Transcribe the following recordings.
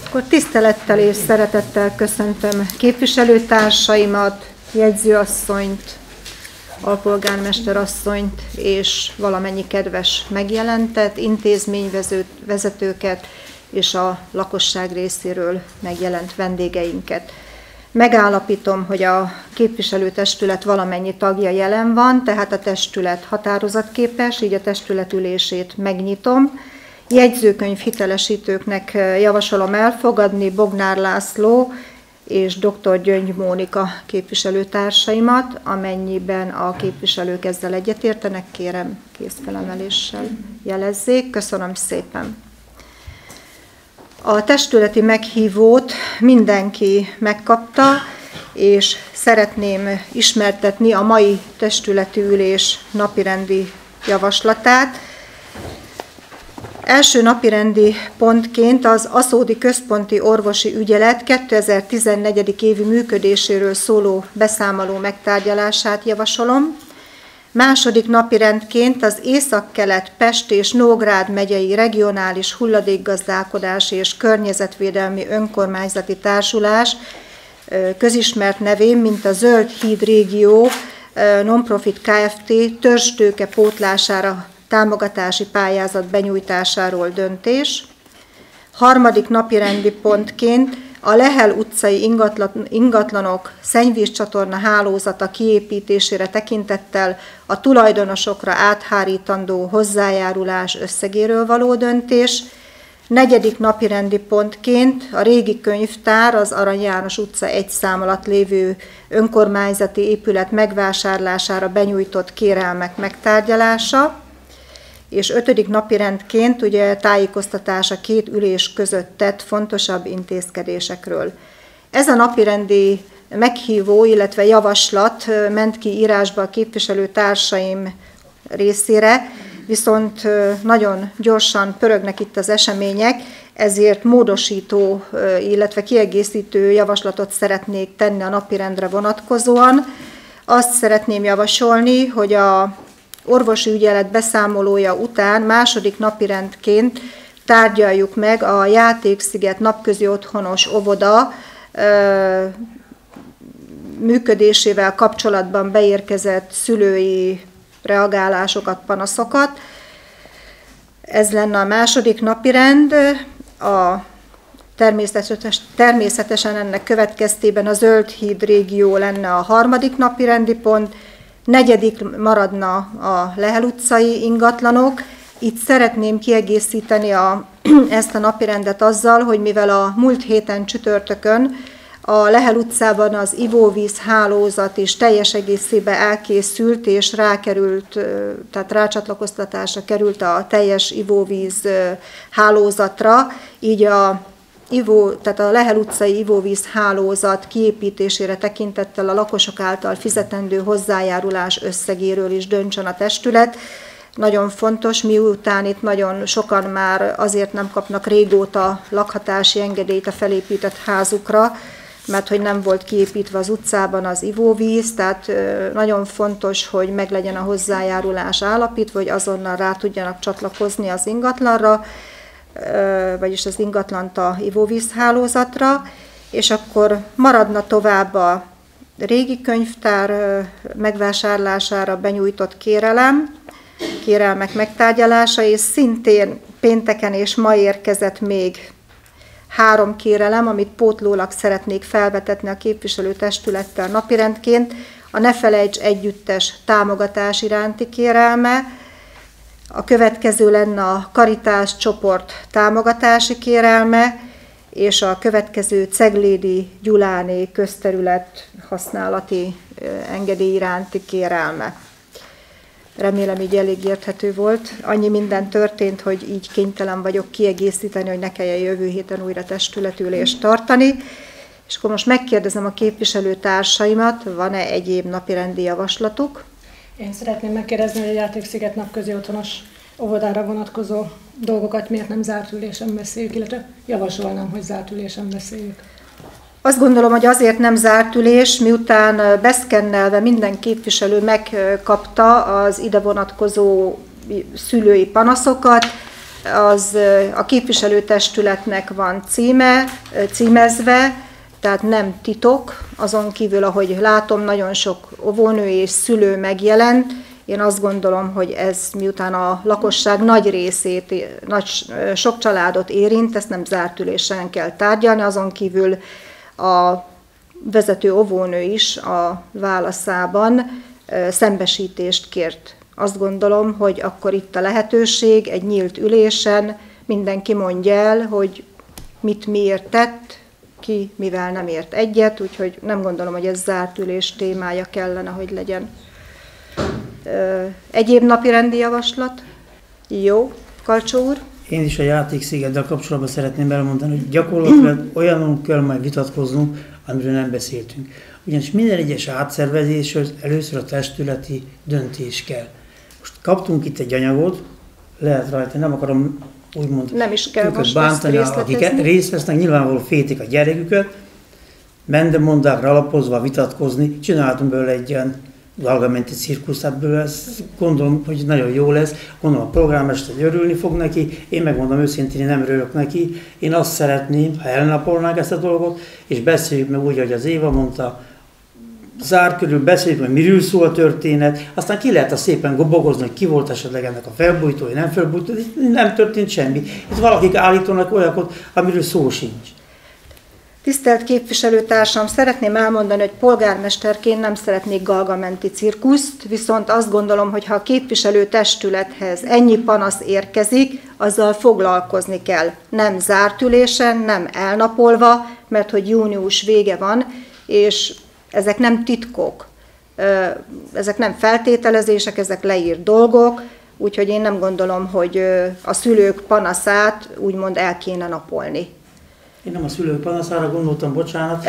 Akkor tisztelettel és szeretettel köszöntöm képviselőtársaimat, jegyzőasszonyt, alpolgármester asszonyt és valamennyi kedves megjelentet, intézményvezetőket és a lakosság részéről megjelent vendégeinket. Megállapítom, hogy a képviselőtestület valamennyi tagja jelen van, tehát a testület határozatképes, így a testület ülését megnyitom. Jegyzőkönyv hitelesítőknek javasolom elfogadni Bognár László és dr. Gyöngy Mónika képviselőtársaimat, amennyiben a képviselők ezzel egyetértenek, kérem kézfelemeléssel jelezzék. Köszönöm szépen. A testületi meghívót mindenki megkapta, és szeretném ismertetni a mai testületi ülés napirendi javaslatát. Első napirendi pontként az Aszódi Központi Orvosi Ügyelet 2014. évi működéséről szóló beszámoló megtárgyalását javasolom. Második napirendként az Északkelet, Pest és Nógrád megyei regionális hulladékgazdálkodási és környezetvédelmi önkormányzati társulás, közismert nevén, mint a Zöld Híd Régió Nonprofit Kft. Törzstőke pótlására támogatási pályázat benyújtásáról döntés. Harmadik napirendi pontként a Lehel utcai ingatlanok szennyvízcsatorna hálózata kiépítésére tekintettel a tulajdonosokra áthárítandó hozzájárulás összegéről való döntés. Negyedik napirendi pontként a régi könyvtár, az Arany János utca 1 szám alatt lévő önkormányzati épület megvásárlására benyújtott kérelmek megtárgyalása. És ötödik napirendként ugye tájékoztatás a két ülés között tett fontosabb intézkedésekről. Ez a napirendi meghívó, illetve javaslat ment ki írásba a képviselőtársaim részére, viszont nagyon gyorsan pörögnek itt az események, ezért módosító, illetve kiegészítő javaslatot szeretnék tenni a napirendre vonatkozóan. Azt szeretném javasolni, hogy a orvosi ügyelet beszámolója után második napirendként tárgyaljuk meg a Játéksziget napközi otthonos óvoda működésével kapcsolatban beérkezett szülői reagálásokat, panaszokat. Ez lenne a második napirend. Természetesen ennek következtében a Zöld Híd Régió lenne a harmadik napirendi pont. Negyedik maradna a Lehel utcai ingatlanok. Itt szeretném kiegészíteni ezt a napirendet azzal, hogy mivel a múlt héten csütörtökön a Lehel utcában az ivóvíz hálózat is teljes egészében elkészült, és rákerült, tehát rácsatlakoztatásra került a teljes ivóvíz hálózatra, így tehát a Lehel utcai ivóvíz hálózat kiépítésére tekintettel a lakosok által fizetendő hozzájárulás összegéről is döntsön a testület. Nagyon fontos, miután itt nagyon sokan már azért nem kapnak régóta lakhatási engedélyt a felépített házukra, mert hogy nem volt kiépítve az utcában az ivóvíz, tehát nagyon fontos, hogy meglegyen a hozzájárulás állapítva, hogy azonnal rá tudjanak csatlakozni az ingatlanra, vagyis az ingatlant a ivóvízhálózatra, és akkor maradna tovább a régi könyvtár megvásárlására benyújtott kérelmek megtárgyalása, és szintén pénteken és ma érkezett még 3 kérelem, amit pótlólag szeretnék felvetetni a képviselőtestülettel napirendként. A Ne felejts együttes támogatás iránti kérelme, a következő lenne a Karitás csoport támogatási kérelme, és a következő Ceglédi Gyuláné közterület használati engedély iránti kérelme. Remélem, így elég érthető volt. Annyi minden történt, hogy így kénytelen vagyok kiegészíteni, hogy ne kelljen jövő héten újra testületülést tartani. És akkor most megkérdezem a képviselőtársaimat, van-e egyéb napirendi javaslatuk? Én szeretném megkérdezni, hogy a Játéksziget napközi otthonos óvodára vonatkozó dolgokat miért nem zárt ülésen beszéljük, illetve javasolnám, hogy zárt ülésen beszéljük. Azt gondolom, hogy azért nem zárt ülés, miután beszkennelve minden képviselő megkapta az ide vonatkozó szülői panaszokat, az a képviselőtestületnek van címezve, tehát nem titok, azon kívül, ahogy látom, nagyon sok óvónő és szülő megjelent. Én azt gondolom, hogy ez miután a lakosság nagy részét, sok családot érint, ezt nem zárt ülésen kell tárgyalni, azon kívül a vezető óvónő is a válaszában szembesítést kért. Azt gondolom, hogy akkor itt a lehetőség, egy nyílt ülésen mindenki mondja el, hogy mit miért tett, ki mivel nem ért egyet, úgyhogy nem gondolom, hogy ez zárt ülés témája kellene, hogy legyen. Egyéb napirendi javaslat? Jó, Kalcsó úr? Én is a játékszigettel kapcsolatban szeretném elmondani, hogy gyakorlatilag olyanunk kell majd vitatkoznunk, amiről nem beszéltünk. Ugyanis minden egyes átszervezéshez először a testületi döntés kell. Most kaptunk itt egy anyagot, lehet rajta, nem akarom úgymond nem is kell most bántani, akik részt vesznek, nyilvánvalóan féltik a gyereküket, mendemondákra alapozva vitatkozni, csináltunk belőle egy ilyen galgamenti cirkusz, ebből ezt gondolom, hogy nagyon jó lesz, gondolom a polgármester örülni fog neki, én megmondom őszintén, nem örülök neki, én azt szeretném, ha elnapolnánk ezt a dolgot, és beszéljük meg úgy, ahogy az Éva mondta, zárt körül beszéljük meg, miről szól a történet, aztán ki lehet szépen gobogozni, hogy ki volt esetleg ennek a felbújtója, nem felbújtója, nem történt semmi. Itt valakik állítanak olyanok, amiről szó sincs. Tisztelt képviselőtársam, szeretném elmondani, hogy polgármesterként nem szeretnék galgamenti cirkuszt, viszont azt gondolom, hogy ha a képviselőtestülethez ennyi panasz érkezik, azzal foglalkozni kell. Nem zárt ülésen, nem elnapolva, mert hogy június vége van, és ezek nem titkok, ezek nem feltételezések, ezek leírt dolgok, úgyhogy én nem gondolom, hogy a szülők panaszát úgymond el kéne napolni. Én nem a szülők panaszára gondoltam, bocsánat.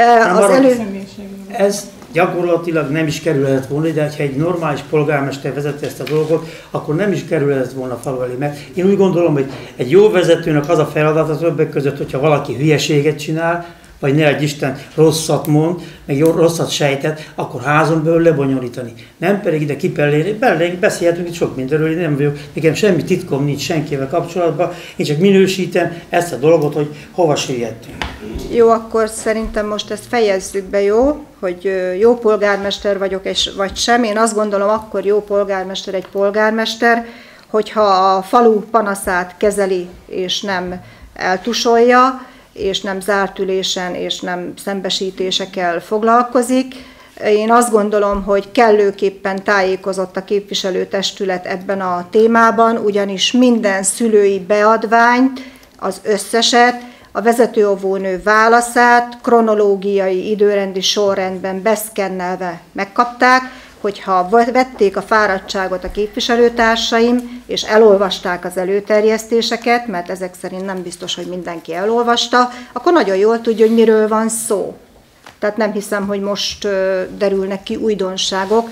Ez gyakorlatilag nem is kerülhetett volna, de ha egy normális polgármester vezette ezt a dolgot, akkor nem is kerülhetett volna falu elé. Mert én úgy gondolom, hogy egy jó vezetőnek az a feladata többek között, hogyha valaki hülyeséget csinál, vagy ne egy Isten rosszat mond, meg rosszat sejtett, akkor házon belül lebonyolítani. Nem pedig ide kipellérni, beszélhetünk itt sok mindenről, én nem vagyok, nekem semmi titkom nincs senkivel kapcsolatban, én csak minősítem ezt a dolgot, hogy hova süllyedtünk. Jó, akkor szerintem most ezt fejezzük be, jó? Hogy jó polgármester vagyok, vagy sem. Én azt gondolom, akkor jó polgármester egy polgármester, hogyha a falu panaszát kezeli, és nem eltusolja, és nem zárt ülésen, és nem szembesítésekkel foglalkozik. Én azt gondolom, hogy kellőképpen tájékozott a képviselőtestület ebben a témában, ugyanis minden szülői beadványt, az összeset, a vezetőóvónő válaszát kronológiai időrendi sorrendben beszkennelve megkapták, hogyha vették a fáradtságot a képviselőtársaim, és elolvasták az előterjesztéseket, mert ezek szerint nem biztos, hogy mindenki elolvasta, akkor nagyon jól tudja, hogy miről van szó. Tehát nem hiszem, hogy most derülnek ki újdonságok,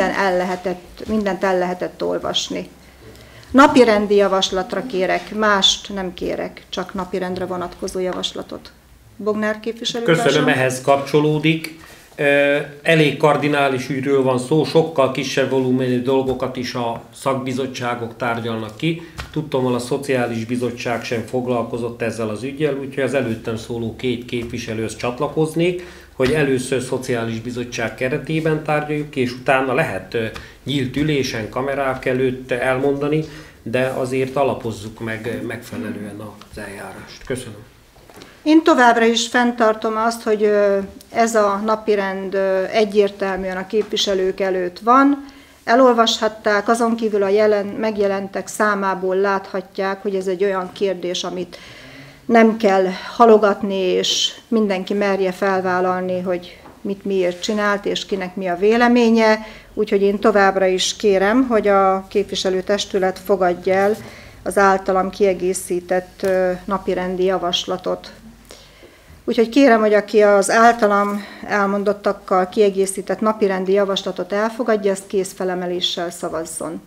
mindent el lehetett olvasni. Napirendi javaslatra kérek, mást nem kérek, csak napirendre vonatkozó javaslatot. Bognár képviselőtársam? Köszönöm, ehhez kapcsolódik. Elég kardinális ügyről van szó, sokkal kisebb volumenű dolgokat is a szakbizottságok tárgyalnak ki. Tudtam, hogy a Szociális Bizottság sem foglalkozott ezzel az üggyel, úgyhogy az előttem szóló két képviselőhöz csatlakoznék, hogy először Szociális Bizottság keretében tárgyaljuk ki, és utána lehet nyílt ülésen, kamerák előtt elmondani, de azért alapozzuk meg megfelelően az eljárást. Köszönöm. Én továbbra is fenntartom azt, hogy ez a napirend egyértelműen a képviselők előtt van. Elolvashatták, azon kívül a megjelentek számából láthatják, hogy ez egy olyan kérdés, amit nem kell halogatni, és mindenki merje felvállalni, hogy mit miért csinált, és kinek mi a véleménye. Úgyhogy én továbbra is kérem, hogy a képviselőtestület fogadja el az általam kiegészített napirendi javaslatot. Úgyhogy kérem, hogy aki az általam elmondottakkal kiegészített napirendi javaslatot elfogadja, ezt kézfelemeléssel szavazzon.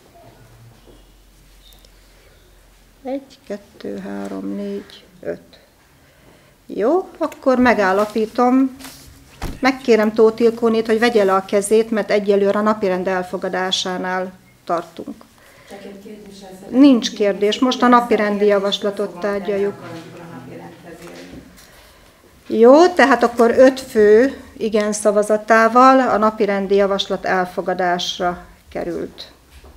1, 2, 3, 4, 5. Jó, akkor megállapítom. Megkérem Tóth Ilkónét, hogy vegye le a kezét, mert egyelőre a napirend elfogadásánál tartunk. Nincs kérdés, most a napirendi javaslatot tárgyaljuk. Jó, tehát akkor 5 fő igen szavazatával a napirendi javaslat elfogadásra került.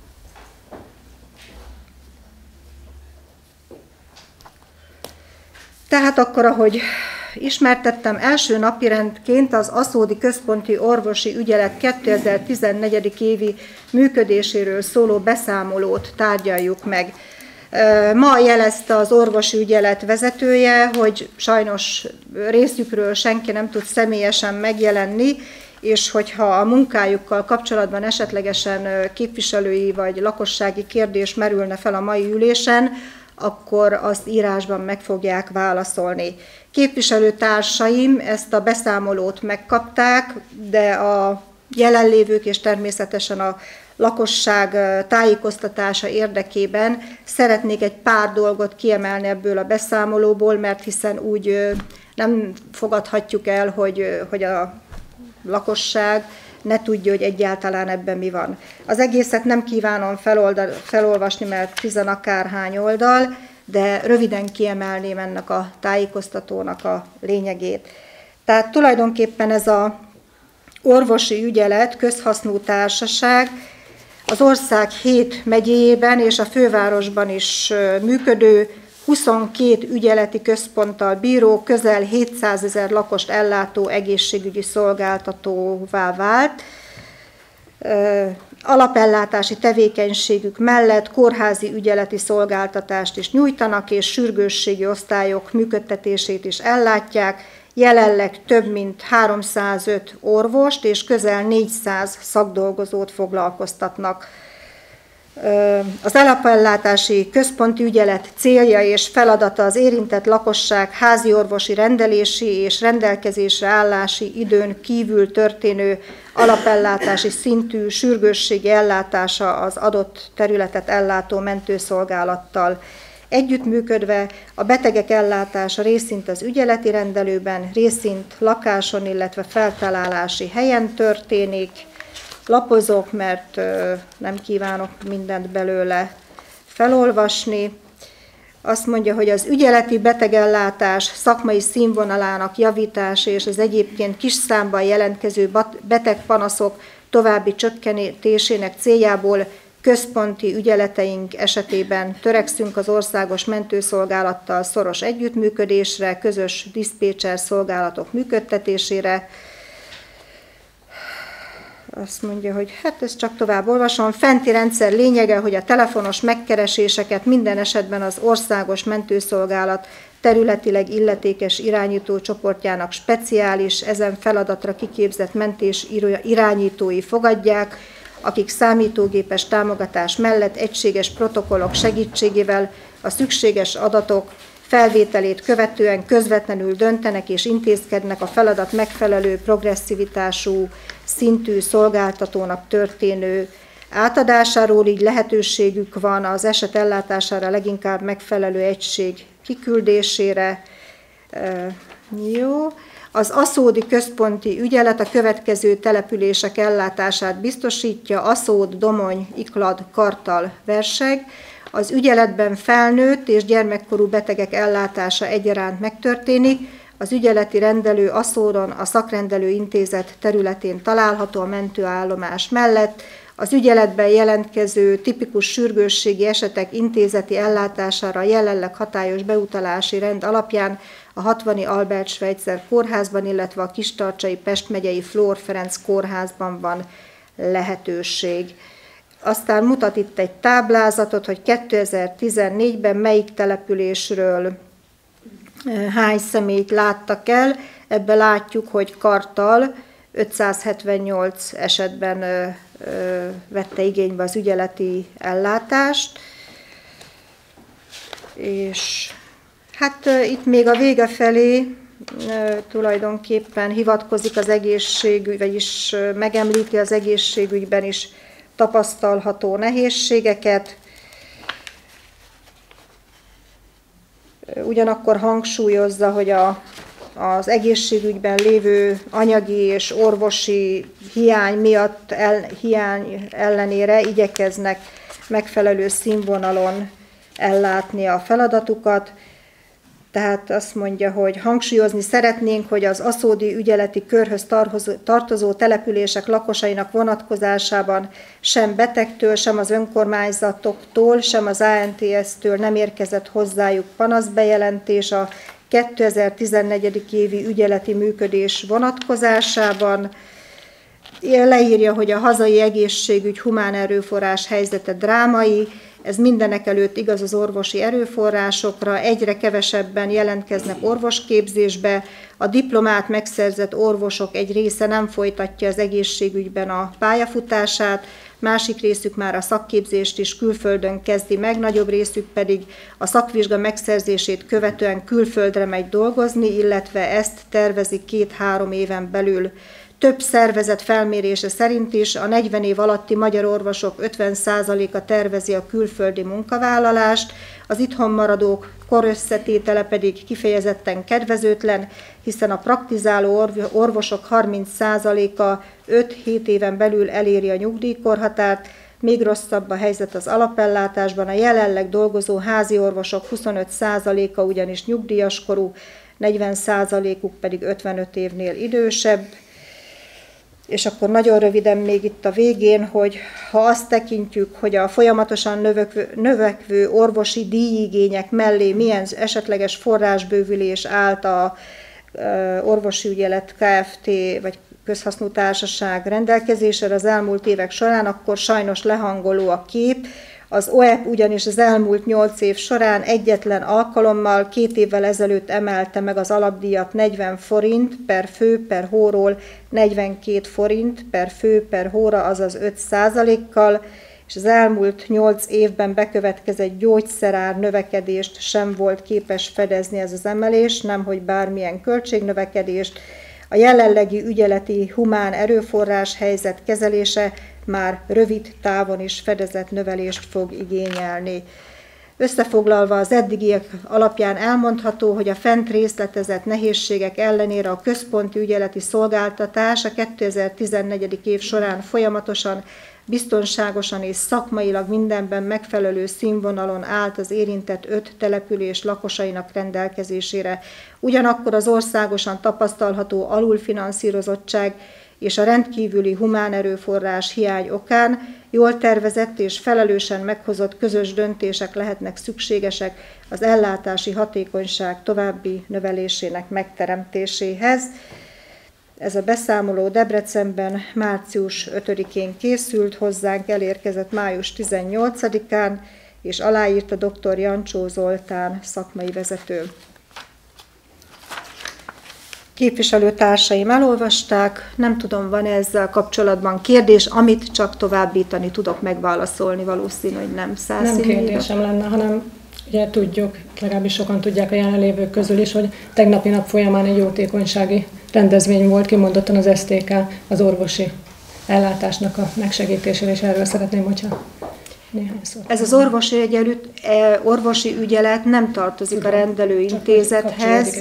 Tehát akkor, ahogy ismertettem, első napirendként az Aszódi Központi Orvosi Ügyelet 2014. évi működéséről szóló beszámolót tárgyaljuk meg. Ma jelezte az orvosi ügyelet vezetője, hogy sajnos részükről senki nem tud személyesen megjelenni, és hogyha a munkájukkal kapcsolatban esetlegesen képviselői vagy lakossági kérdés merülne fel a mai ülésen, akkor azt írásban meg fogják válaszolni. Képviselőtársaim ezt a beszámolót megkapták, de a jelenlévők és természetesen a lakosság tájékoztatása érdekében szeretnék egy pár dolgot kiemelni ebből a beszámolóból, mert hiszen úgy nem fogadhatjuk el, hogy a lakosság ne tudja, hogy egyáltalán ebben mi van. Az egészet nem kívánom felolvasni, mert 10 akárhány oldal, de röviden kiemelném ennek a tájékoztatónak a lényegét. Tehát tulajdonképpen ez az orvosi ügyelet, közhasznú társaság az ország 7 megyéjében és a fővárosban is működő, 22 ügyeleti központtal bíró, közel 700 000 lakost ellátó egészségügyi szolgáltatóvá vált. Alapellátási tevékenységük mellett kórházi ügyeleti szolgáltatást is nyújtanak, és sürgősségi osztályok működtetését is ellátják. Jelenleg több mint 305 orvost és közel 400 szakdolgozót foglalkoztatnak. Az alapellátási központi ügyelet célja és feladata az érintett lakosság házi orvosi rendelési és rendelkezésre állási időn kívül történő alapellátási szintű sürgősségi ellátása az adott területet ellátó mentőszolgálattal. Együttműködve a betegek ellátása részint az ügyeleti rendelőben, részint lakáson, illetve feltalálási helyen történik. Lapozok, mert nem kívánok mindent belőle felolvasni. Azt mondja, hogy az ügyeleti betegellátás szakmai színvonalának javítása és az egyébként kis számban jelentkező betegpanaszok további csökkentésének céljából központi ügyeleteink esetében törekszünk az országos mentőszolgálattal szoros együttműködésre, közös diszpécser szolgálatok működtetésére. Azt mondja, hogy hát ezt csak tovább olvasom. Fenti rendszer lényege, hogy a telefonos megkereséseket minden esetben az országos mentőszolgálat területileg illetékes irányító csoportjának speciális, ezen feladatra kiképzett mentés irányítói fogadják, akik számítógépes támogatás mellett egységes protokollok segítségével a szükséges adatok felvételét követően közvetlenül döntenek és intézkednek a feladat megfelelő progresszivitású szintű szolgáltatónak történő átadásáról, így lehetőségük van az eset ellátására leginkább megfelelő egység kiküldésére. Jó. Az aszódi központi ügyelet a következő települések ellátását biztosítja: Aszód, Domony, Iklad, Kartal, Verseg. Az ügyeletben felnőtt és gyermekkorú betegek ellátása egyaránt megtörténik. Az ügyeleti rendelő Aszódon a szakrendelő intézet területén található a mentőállomás mellett. Az ügyeletben jelentkező tipikus sürgősségi esetek intézeti ellátására a jelenleg hatályos beutalási rend alapján a 60. Albert Schweitzer kórházban, illetve a Kistarcsai Pest megyei Flór Ferenc kórházban van lehetőség. Aztán mutat itt egy táblázatot, hogy 2014-ben melyik településről hány személyt láttak el. Ebben látjuk, hogy Kartal 578 esetben vette igénybe az ügyeleti ellátást, és hát itt még a vége felé tulajdonképpen hivatkozik az egészségügy, vagyis megemlíti az egészségügyben is tapasztalható nehézségeket. Ugyanakkor hangsúlyozza, hogy az egészségügyben lévő anyagi és orvosi hiány miatt hiány ellenére igyekeznek megfelelő színvonalon ellátni a feladatukat. Tehát azt mondja, hogy hangsúlyozni szeretnénk, hogy az aszódi ügyeleti körhöz tartozó települések lakosainak vonatkozásában sem betegtől, sem az önkormányzatoktól, sem az ANTS-től nem érkezett hozzájuk panaszbejelentés a 2014. évi ügyeleti működés vonatkozásában. Leírja, hogy a hazai egészségügy humán erőforrás helyzete drámai, ez mindenekelőtt igaz az orvosi erőforrásokra, egyre kevesebben jelentkeznek orvosképzésbe, a diplomát megszerzett orvosok egy része nem folytatja az egészségügyben a pályafutását, másik részük már a szakképzést is külföldön kezdi meg, nagyobb részük pedig a szakvizsga megszerzését követően külföldre megy dolgozni, illetve ezt tervezik 2-3 éven belül. Több szervezet felmérése szerint is a 40 év alatti magyar orvosok 50%-a tervezi a külföldi munkavállalást, az itthon maradók korösszetétele pedig kifejezetten kedvezőtlen, hiszen a praktizáló orvosok 30%-a 5-7 éven belül eléri a nyugdíjkorhatárt, még rosszabb a helyzet az alapellátásban, a jelenleg dolgozó házi orvosok 25%-a ugyanis nyugdíjas korú, 40%-uk pedig 55 évnél idősebb. És akkor nagyon röviden még itt a végén, hogy ha azt tekintjük, hogy a folyamatosan növekvő orvosi díjigények mellé milyen esetleges forrásbővülés állt a orvosi ügyelet Kft. Vagy közhasznú társaság rendelkezésére az elmúlt évek során, akkor sajnos lehangoló a kép. Az OEP ugyanis az elmúlt 8 év során egyetlen alkalommal 2 évvel ezelőtt emelte meg az alapdíjat 40 forint per fő per hóról 42 forint per fő per hóra, azaz 5%-kal, és az elmúlt 8 évben bekövetkezett gyógyszerár növekedést sem volt képes fedezni ez az emelés, nemhogy bármilyen költségnövekedést. A jelenlegi ügyeleti humán erőforrás helyzet kezelése már rövid távon is fedezett növelést fog igényelni. Összefoglalva az eddigiek alapján elmondható, hogy a fent részletezett nehézségek ellenére a központi ügyeleti szolgáltatás a 2014. év során folyamatosan, biztonságosan és szakmailag mindenben megfelelő színvonalon állt az érintett 5 település lakosainak rendelkezésére. Ugyanakkor az országosan tapasztalható alulfinanszírozottság és a rendkívüli humán erőforrás hiány okán jól tervezett és felelősen meghozott közös döntések lehetnek szükségesek az ellátási hatékonyság további növelésének megteremtéséhez. Ez a beszámoló Debrecenben március 5-én készült, hozzánk elérkezett május 18-án, és aláírta dr. Jancsó Zoltán szakmai vezető. Képviselőtársaim elolvasták, nem tudom, van ezzel kapcsolatban kérdés, amit csak továbbítani tudok, megválaszolni, valószínű, hogy nem 100 Nem kérdésem lenne, hanem ugye tudjuk, legalábbis sokan tudják a jelenlévők közül is, hogy tegnapi nap folyamán egy jótékonysági rendezvény volt, kimondottan az STK, az orvosi ellátásnak a megsegítésére, és erről szeretném, hogyha néhány szót. Ez az orvosi ügyelet nem tartozik a rendelőintézethez.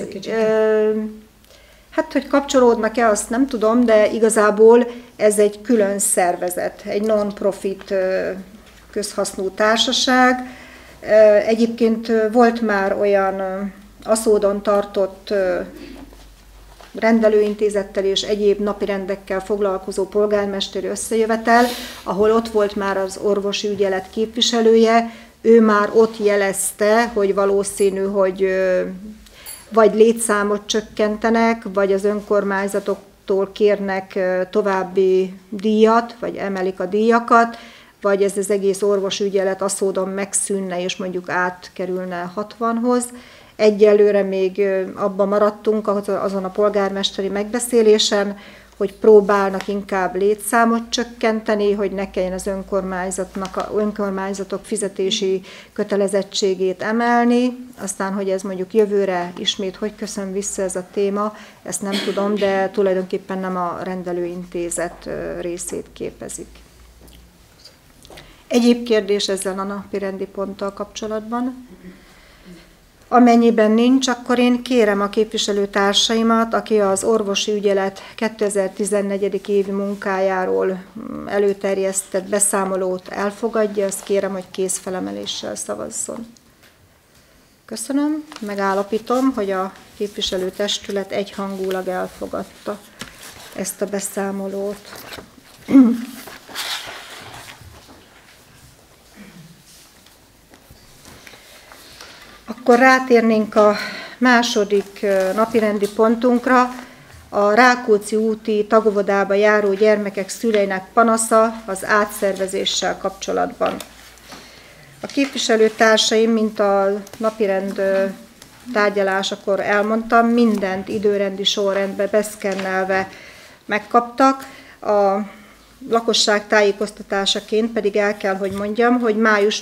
Hát, hogy kapcsolódnak-e, azt nem tudom, de igazából ez egy külön szervezet, egy non-profit közhasznú társaság. Egyébként volt már olyan Aszódon tartott rendelőintézettel és egyéb napirendekkel foglalkozó polgármesteri összejövetel, ahol ott volt már az orvosi ügyelet képviselője, ő már ott jelezte, hogy valószínű, hogy vagy létszámot csökkentenek, vagy az önkormányzatoktól kérnek további díjat, vagy emelik a díjakat, vagy ez az egész orvosügyelet Aszódon megszűnne, és mondjuk átkerülne 60-hoz. Egyelőre még abban maradtunk azon a polgármesteri megbeszélésen, hogy próbálnak inkább létszámot csökkenteni, hogy ne kelljen az önkormányzatok fizetési kötelezettségét emelni. Aztán, hogy ez mondjuk jövőre ismét hogy köszön vissza ez a téma, ezt nem tudom, de tulajdonképpen nem a rendelőintézet részét képezik. Egyéb kérdés ezzel a napirendi ponttal kapcsolatban? Amennyiben nincs, akkor én kérem a képviselőtársaimat, aki az orvosi ügyelet 2014. évi munkájáról előterjesztett beszámolót elfogadja, azt kérem, hogy kézfelemeléssel szavazzon. Köszönöm, megállapítom, hogy a képviselőtestület egyhangulag elfogadta ezt a beszámolót. Akkor rátérnénk a második napirendi pontunkra, a Rákóczi úti tagóvodába járó gyermekek szüleinek panasza az átszervezéssel kapcsolatban. A képviselőtársaim, mint a napirend tárgyalásakor elmondtam, mindent időrendi sorrendbe beszkennelve megkaptak. A lakosság tájékoztatásaként pedig el kell, hogy mondjam, hogy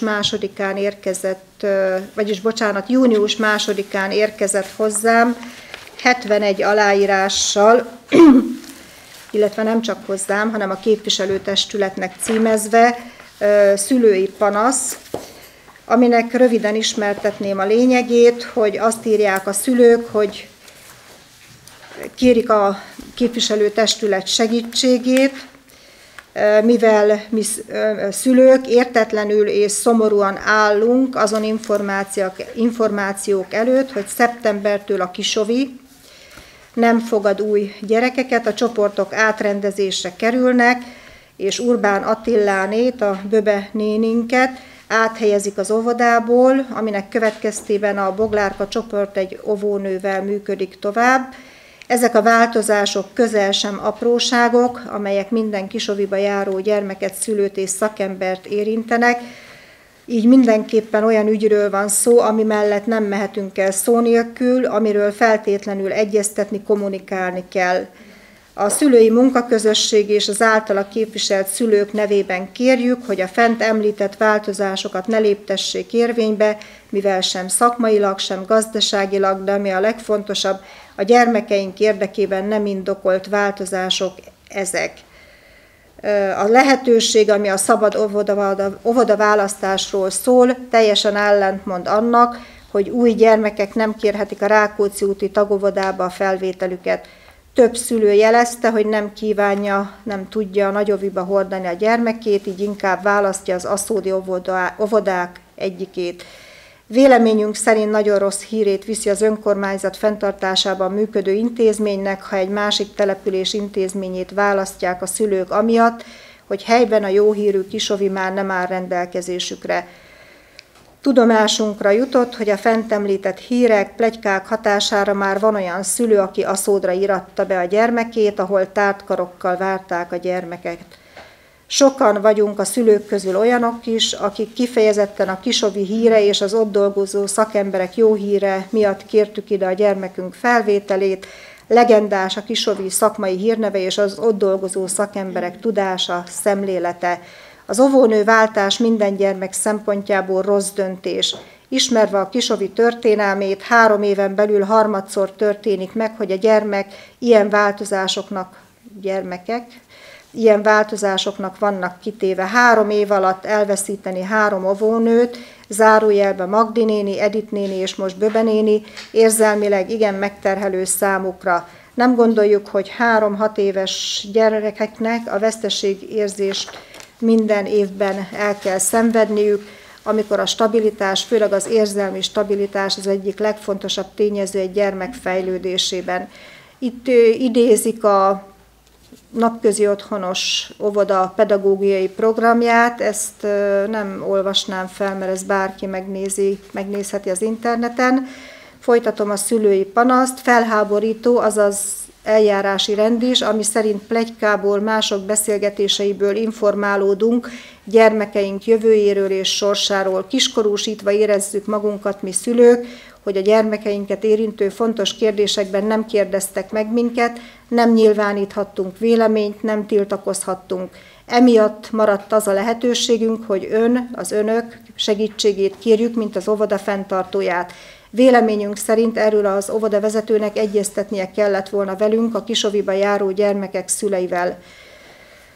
június 2-án érkezett hozzám 71 aláírással, illetve nem csak hozzám, hanem a képviselőtestületnek címezve szülői panasz, aminek röviden ismertetném a lényegét, hogy azt írják a szülők, hogy kérik a képviselőtestület segítségét, mivel mi szülők értetlenül és szomorúan állunk azon információk előtt, hogy szeptembertől a Kisovi nem fogad új gyerekeket, a csoportok átrendezésre kerülnek, és Urbán Attilánét, a Böbe néninket áthelyezik az óvodából, aminek következtében a Boglárka csoport egy óvónővel működik tovább. Ezek a változások közel sem apróságok, amelyek minden Kisoviba járó gyermeket, szülőt és szakembert érintenek. Így mindenképpen olyan ügyről van szó, ami mellett nem mehetünk el szó nélkül, amiről feltétlenül egyeztetni, kommunikálni kell. A szülői munkaközösség és az általa képviselt szülők nevében kérjük, hogy a fent említett változásokat ne léptessék érvénybe, mivel sem szakmailag, sem gazdaságilag, de ami a legfontosabb, a gyermekeink érdekében nem indokolt változások ezek. A lehetőség, ami a szabad óvodaválasztásról szól, teljesen ellentmond annak, hogy új gyermekek nem kérhetik a Rákóczi úti tagóvodába a felvételüket. Több szülő jelezte, hogy nem kívánja, nem tudja a nagyoviba hordani a gyermekét, így inkább választja az aszódi óvodák egyikét. Véleményünk szerint nagyon rossz hírét viszi az önkormányzat fenntartásában működő intézménynek, ha egy másik település intézményét választják a szülők amiatt, hogy helyben a jó hírű Kisovi már nem áll rendelkezésükre. Tudomásunkra jutott, hogy a fent említett hírek, pletykák hatására már van olyan szülő, aki Aszódra íratta be a gyermekét, ahol tárt karokkal várták a gyermeket. Sokan vagyunk a szülők közül olyanok is, akik kifejezetten a Kisovi híre és az ott dolgozó szakemberek jó híre miatt kértük ide a gyermekünk felvételét. Legendás a Kisovi szakmai hírneve és az ott dolgozó szakemberek tudása, szemlélete. Az óvónőváltás minden gyermek szempontjából rossz döntés. Ismerve a Kisovi történelmét, 3 éven belül harmadszor történik meg, hogy a ilyen változásoknak vannak kitéve. 3 év alatt elveszíteni 3 óvónőt, zárójelbe Magdi néni, Edith néni és most Böbe néni, érzelmileg igen megterhelő számukra. Nem gondoljuk, hogy 3-6 éves gyerekeknek a veszteségérzést minden évben el kell szenvedniük, amikor a stabilitás, főleg az érzelmi stabilitás az egyik legfontosabb tényező egy gyermek fejlődésében. Itt idézik a napközi otthonos óvoda pedagógiai programját, ezt nem olvasnám fel, mert ezt bárki megnézheti az interneten. Folytatom a szülői panaszt, felháborító, azaz eljárási rend is, ami szerint pletykából, mások beszélgetéseiből informálódunk gyermekeink jövőjéről és sorsáról. Kiskorúsítva érezzük magunkat mi szülők, hogy a gyermekeinket érintő fontos kérdésekben nem kérdeztek meg minket, nem nyilváníthattunk véleményt, nem tiltakozhattunk. Emiatt maradt az a lehetőségünk, hogy az önök segítségét kérjük, mint az óvoda fenntartóját. Véleményünk szerint erről az óvodavezetőnek egyeztetnie kellett volna velünk a Kisoviba járó gyermekek szüleivel.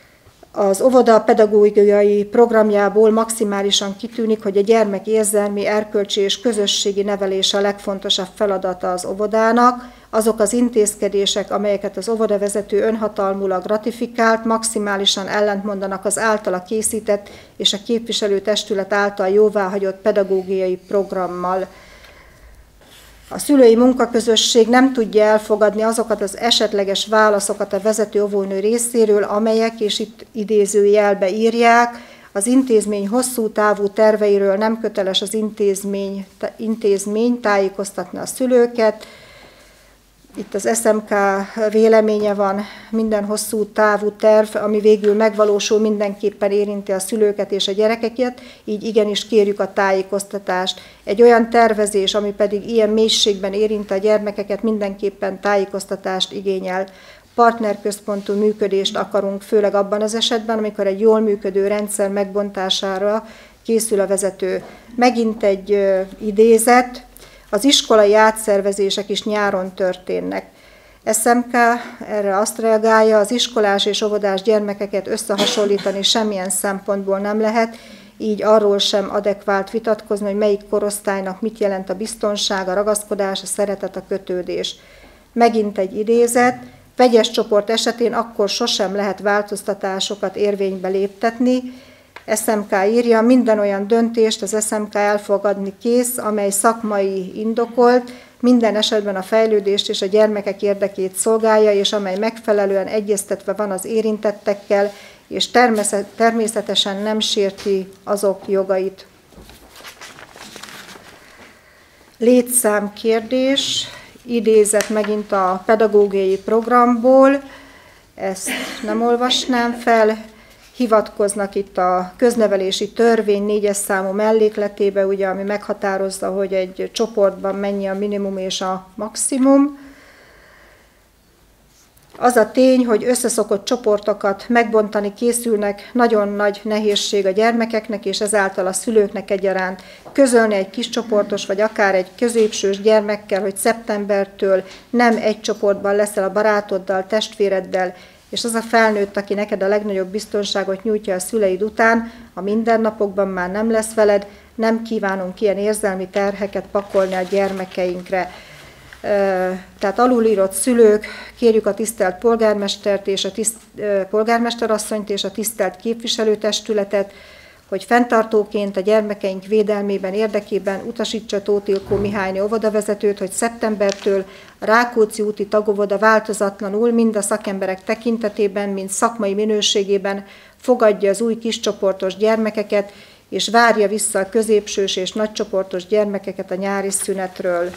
Az óvoda pedagógiai programjából maximálisan kitűnik, hogy a gyermek érzelmi, erkölcsi és közösségi nevelése a legfontosabb feladata az óvodának. Azok az intézkedések, amelyeket az óvodavezető önhatalmulag ratifikált, maximálisan ellentmondanak az általa készített és a képviselőtestület által jóváhagyott pedagógiai programmal. A szülői munkaközösség nem tudja elfogadni azokat az esetleges válaszokat a vezető óvónő részéről, amelyek, és itt idézőjelbe írják, az intézmény hosszú távú terveiről nem köteles az intézmény tájékoztatni a szülőket. Itt az SMK véleménye van, minden hosszú távú terv, ami végül megvalósul, mindenképpen érinti a szülőket és a gyerekeket, így igenis kérjük a tájékoztatást. Egy olyan tervezés, ami pedig ilyen mélységben érinti a gyermekeket, mindenképpen tájékoztatást igényel. Partnerközpontú működést akarunk, főleg abban az esetben, amikor egy jól működő rendszer megbontására készül a vezető. Megint egy idézet. Az iskolai átszervezések is nyáron történnek. SMK erre azt reagálja, az iskolás és óvodás gyermekeket összehasonlítani semmilyen szempontból nem lehet, így arról sem adekvált vitatkozni, hogy melyik korosztálynak mit jelent a biztonság, a ragaszkodás, a szeretet, a kötődés. Megint egy idézet, vegyes csoport esetén akkor sosem lehet változtatásokat érvénybe léptetni. SMK írja, minden olyan döntést az SMK elfogadni kész, amely szakmai indokolt, minden esetben a fejlődést és a gyermekek érdekét szolgálja, és amely megfelelően egyeztetve van az érintettekkel, és természetesen nem sérti azok jogait. Létszámkérdés, idézet megint a pedagógiai programból, ezt nem olvasnám fel. Hivatkoznak itt a köznevelési törvény 4-es számú mellékletébe, ugye, ami meghatározza, hogy egy csoportban mennyi a minimum és a maximum. Az a tény, hogy összeszokott csoportokat megbontani készülnek, nagyon nagy nehézség a gyermekeknek, és ezáltal a szülőknek egyaránt. Közölni egy kis csoportos, vagy akár egy középsős gyermekkel, hogy szeptembertől nem egy csoportban leszel a barátoddal, testvéreddel, és az a felnőtt, aki neked a legnagyobb biztonságot nyújtja a szüleid után, a mindennapokban már nem lesz veled, nem kívánunk ilyen érzelmi terheket pakolni a gyermekeinkre. Tehát alulírott szülők, kérjük a tisztelt polgármestert és a polgármesterasszonyt és a tisztelt képviselőtestületet, hogy fenntartóként a gyermekeink védelmében érdekében utasítsa Tóth Ilkó Mihályné óvodavezetőt, hogy szeptembertől a Rákóczi úti tagóvoda változatlanul mind a szakemberek tekintetében, mind szakmai minőségében fogadja az új kiscsoportos gyermekeket, és várja vissza a középsős és nagycsoportos gyermekeket a nyári szünetről.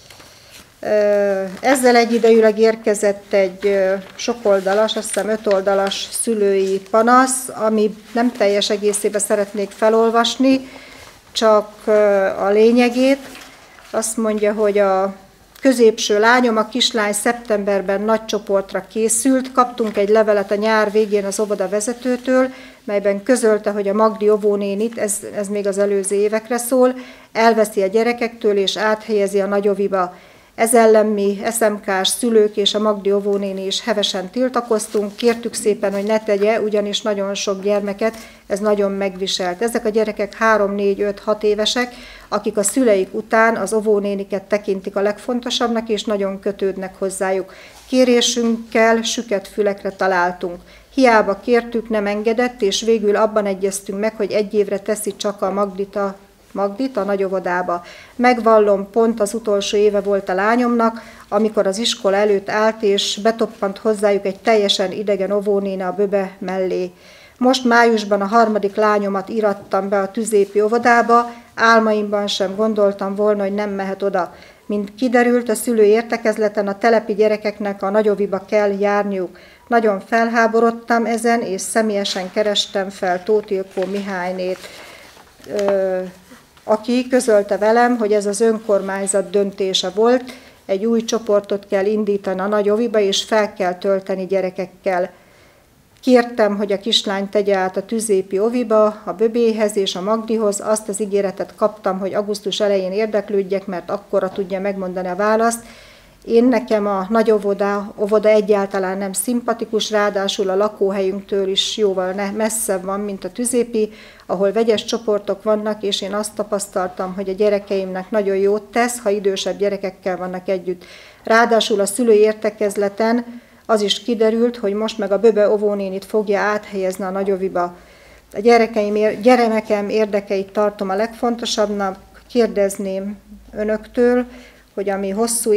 Ezzel egyidejűleg érkezett egy sokoldalas, azt hiszem 5 oldalas szülői panasz, ami nem teljes egészében szeretnék felolvasni, csak a lényegét. Azt mondja, hogy a középső lányom, a kislány szeptemberben nagy csoportra készült, kaptunk egy levelet a nyár végén az óvoda vezetőtől, melyben közölte, hogy a Magdi óvónénit, ez még az előző évekre szól, elveszi a gyerekektől és áthelyezi a nagyoviba. Ez ellen mi, SMK-s szülők és a Magdi óvónéni is hevesen tiltakoztunk, kértük szépen, hogy ne tegye, ugyanis nagyon sok gyermeket ez nagyon megviselt. Ezek a gyerekek 3, 4, 5, 6 évesek, akik a szüleik után az óvónéniket tekintik a legfontosabbnak, és nagyon kötődnek hozzájuk. Kérésünkkel süket fülekre találtunk. Hiába kértük, nem engedett, és végül abban egyeztünk meg, hogy 1 évre teszi csak a Magdit a nagyóvodába. Megvallom, pont az utolsó éve volt a lányomnak, amikor az iskola előtt állt, és betoppant hozzájuk egy teljesen idegen óvónéne a böbe mellé. Most májusban a 3. lányomat írattam be a tüzépi óvodába, álmaimban sem gondoltam volna, hogy nem mehet oda. Mint kiderült, a szülő értekezleten a telepi gyerekeknek a nagyoviba kell járniuk. Nagyon felháborodtam ezen, és személyesen kerestem fel Tóth Ilkó Mihálynét, aki közölte velem, hogy ez az önkormányzat döntése volt, egy új csoportot kell indítani a nagyoviba, és fel kell tölteni gyerekekkel. Kértem, hogy a kislány tegye át a tüzépi oviba, a böbéhez és a Magdihoz, azt az ígéretet kaptam, hogy augusztus elején érdeklődjek, mert akkora tudja megmondani a választ. Nekem a nagy óvoda egyáltalán nem szimpatikus, ráadásul a lakóhelyünktől is jóval messzebb van, mint a Tüzépi, ahol vegyes csoportok vannak, és én azt tapasztaltam, hogy a gyerekeimnek nagyon jót tesz, ha idősebb gyerekekkel vannak együtt. Ráadásul a szülői értekezleten az is kiderült, hogy most meg a Böbe óvónénit fogja áthelyezni a nagyoviba. A gyermekem érdekeit tartom a legfontosabbnak, kérdezném önöktől, hogy ami hosszú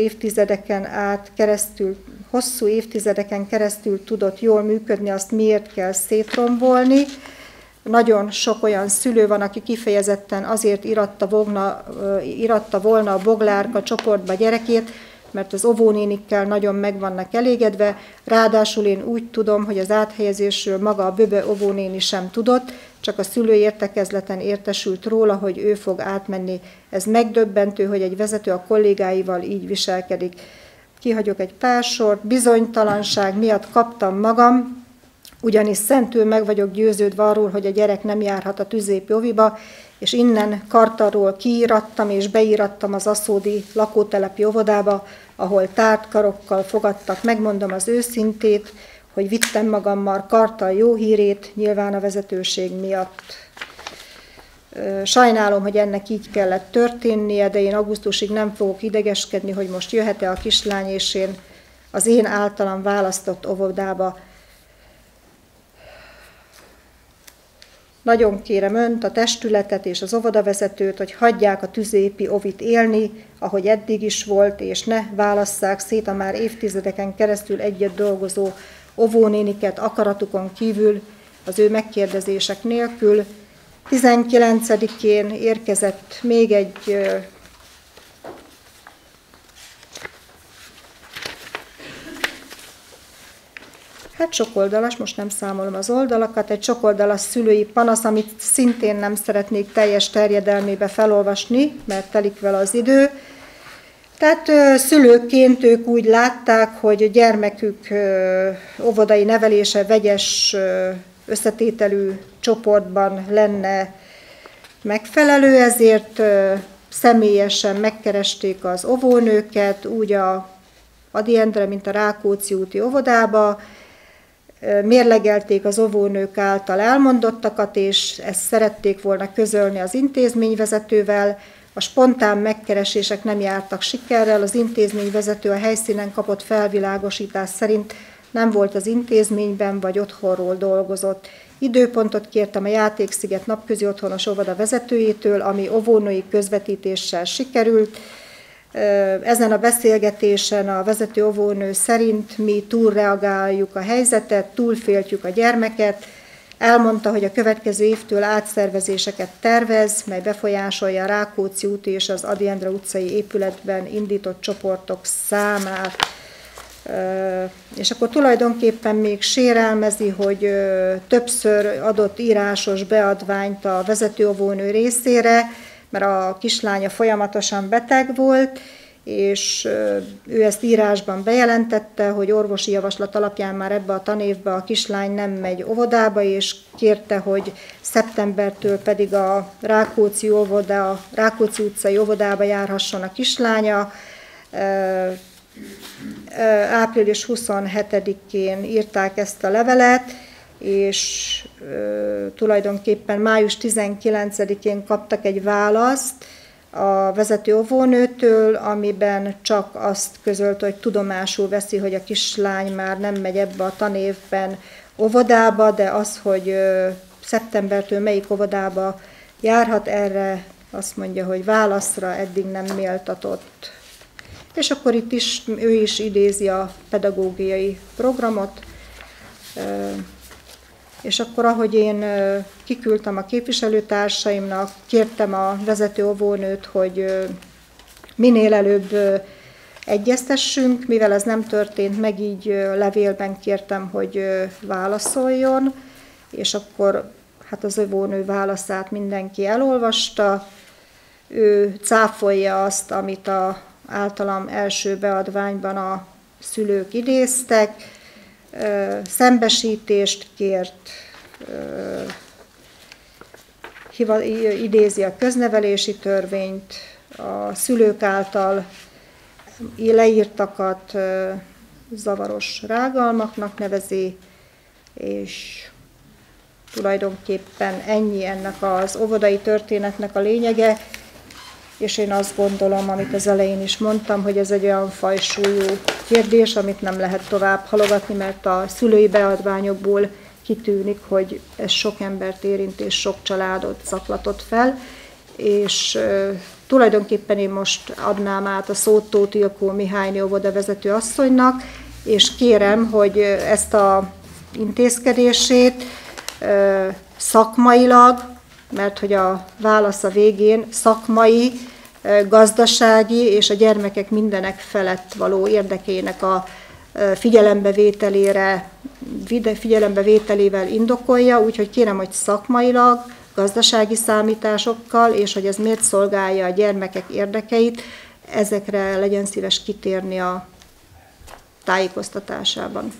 évtizedeken keresztül tudott jól működni, azt miért kell szétrombolni. Nagyon sok olyan szülő van, aki kifejezetten azért iratta volna a Boglárka csoportba gyerekét, mert az óvónénikkel nagyon meg vannak elégedve. Ráadásul én úgy tudom, hogy az áthelyezésről maga a Böbe óvónéni sem tudott, csak a szülői értekezleten értesült róla, hogy ő fog átmenni. Ez megdöbbentő, hogy egy vezető a kollégáival így viselkedik. Kihagyok egy pár sort. Bizonytalanság miatt kaptam magam, ugyanis szentül meg vagyok győződve arról, hogy a gyerek nem járhat a Tüzépi óviba, és innen Kartalról kiírattam és beírattam az aszódi lakótelepi óvodába, ahol tárt karokkal fogadtak. Megmondom az őszintét, hogy vittem magammal Kartal jó hírét, nyilván a vezetőség miatt. Sajnálom, hogy ennek így kellett történnie, de én augusztusig nem fogok idegeskedni, hogy most jöhet-e a kislány, és én az én általam választott óvodába. Nagyon kérem önt, a testületet és az óvodavezetőt, hogy hagyják a Tüzépi óvit élni, ahogy eddig is volt, és ne válasszák szét a már évtizedeken keresztül együtt dolgozó óvónéniket akaratukon kívül, az ő megkérdezések nélkül. 19-én érkezett még egy sokoldalas, most nem számolom az oldalakat, egy sokoldalas szülői panasz, amit szintén nem szeretnék teljes terjedelmébe felolvasni, mert telik vele az idő. Tehát szülőként ők úgy látták, hogy a gyermekük óvodai nevelése vegyes összetételű csoportban lenne megfelelő, ezért személyesen megkeresték az óvónőket, úgy a Ady Endre, mint a Rákóczi úti óvodába, mérlegelték az óvónők által elmondottakat, és ezt szerették volna közölni az intézményvezetővel. A spontán megkeresések nem jártak sikerrel, az intézményvezető a helyszínen kapott felvilágosítás szerint nem volt az intézményben, vagy otthonról dolgozott. Időpontot kértem a Játéksziget napközi otthonos óvoda vezetőjétől, ami óvónői közvetítéssel sikerült. Ezen a beszélgetésen a vezető óvónő szerint mi túlreagáljuk a helyzetet, túlféltjük a gyermeket. Elmondta, hogy a következő évtől átszervezéseket tervez, mely befolyásolja a Rákóczi úti és az Ady Endre utcai épületben indított csoportok számát. És akkor tulajdonképpen még sérelmezi, hogy többször adott írásos beadványt a vezető óvónő részére, mert a kislánya folyamatosan beteg volt, és ő ezt írásban bejelentette, hogy orvosi javaslat alapján már ebbe a tanévbe a kislány nem megy óvodába, és kérte, hogy szeptembertől pedig a Rákóczi utcai óvodába járhasson a kislánya. Április 27-én írták ezt a levelet, és tulajdonképpen május 19-én kaptak egy választ a vezető óvónőtől, amiben csak azt közölte, hogy tudomásul veszi, hogy a kislány már nem megy ebbe a tanévben óvodába, de az, hogy szeptembertől melyik óvodába járhat, erre azt mondja, hogy válaszra eddig nem méltatott. És akkor itt is ő is idézi a pedagógiai programot, és akkor, ahogy én kiküldtem a képviselőtársaimnak, kértem a vezető óvónőt, hogy minél előbb egyeztessünk, mivel ez nem történt meg, így levélben kértem, hogy válaszoljon, és akkor hát az óvónő válaszát mindenki elolvasta. Ő cáfolja azt, amit a általam első beadványban a szülők idéztek, szembesítést kért, idézi a köznevelési törvényt, a szülők által leírtakat zavaros rágalmaknak nevezi, és tulajdonképpen ennyi ennek az óvodai történetnek a lényege, és én azt gondolom, amit az elején is mondtam, hogy ez egy olyan fajsúlyú kérdés, amit nem lehet tovább halogatni, mert a szülői beadványokból kitűnik, hogy ez sok embert érint, és sok családot zaklatott fel, és tulajdonképpen én most adnám át a szót Tóth Ilkó Mihályné óvodavezető asszonynak, és kérem, hogy ezt az intézkedését szakmailag, mert hogy a válasz a végén szakmai, gazdasági és a gyermekek mindenek felett való érdekének a figyelembevételével indokolja, úgyhogy kérem, hogy szakmailag, gazdasági számításokkal, és hogy ez miért szolgálja a gyermekek érdekeit, ezekre legyen szíves kitérni a tájékoztatásában.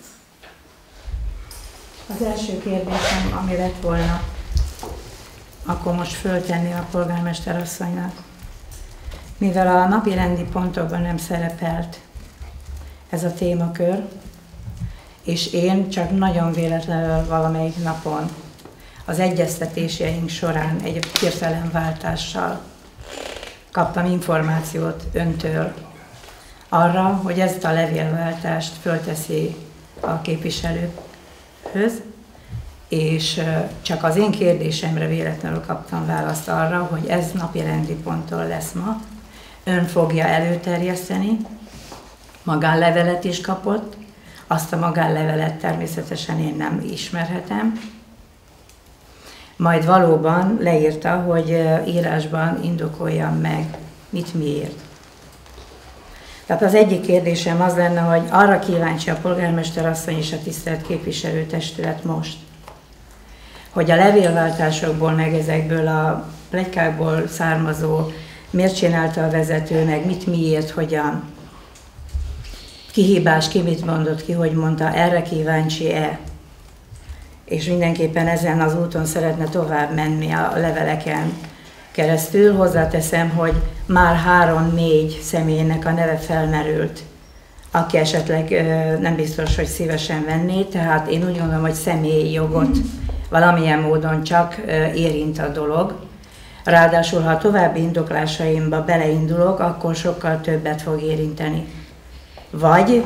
Az első kérdésem, ami lett volna, akkor most föltenni a polgármester asszonynak. Mivel a napi rendi pontokban nem szerepelt ez a témakör, és én csak nagyon véletlenül valamelyik napon az egyeztetéseink során egy hirtelenváltással kaptam információt öntől arra, hogy ezt a levélváltást fölteszi a képviselőkhöz, és csak az én kérdésemre véletlenül kaptam választ arra, hogy ez napi rendi ponttól lesz ma. Ön fogja előterjeszteni, magánlevelet is kapott, azt a magánlevelet természetesen én nem ismerhetem. Majd valóban leírta, hogy írásban indokoljam meg, mit miért. Tehát az egyik kérdésem az lenne, hogy arra kíváncsi a polgármester asszony és a tisztelt képviselőtestület most, hogy a levélváltásokból, meg ezekből a pletykákból származó, miért csinálta a vezető, meg mit, miért, hogyan, kihívás, ki mit mondott, ki hogy mondta, erre kíváncsi-e? És mindenképpen ezen az úton szeretne tovább menni a leveleken keresztül. Hozzáteszem, hogy már 3-4 személynek a neve felmerült, aki esetleg nem biztos, hogy szívesen venné, tehát én úgy gondolom, hogy személyi jogot valamilyen módon csak érint a dolog. Ráadásul, ha a további indoklásaimba beleindulok, akkor sokkal többet fog érinteni. Vagy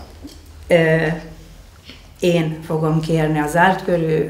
én fogom kérni a zárt körű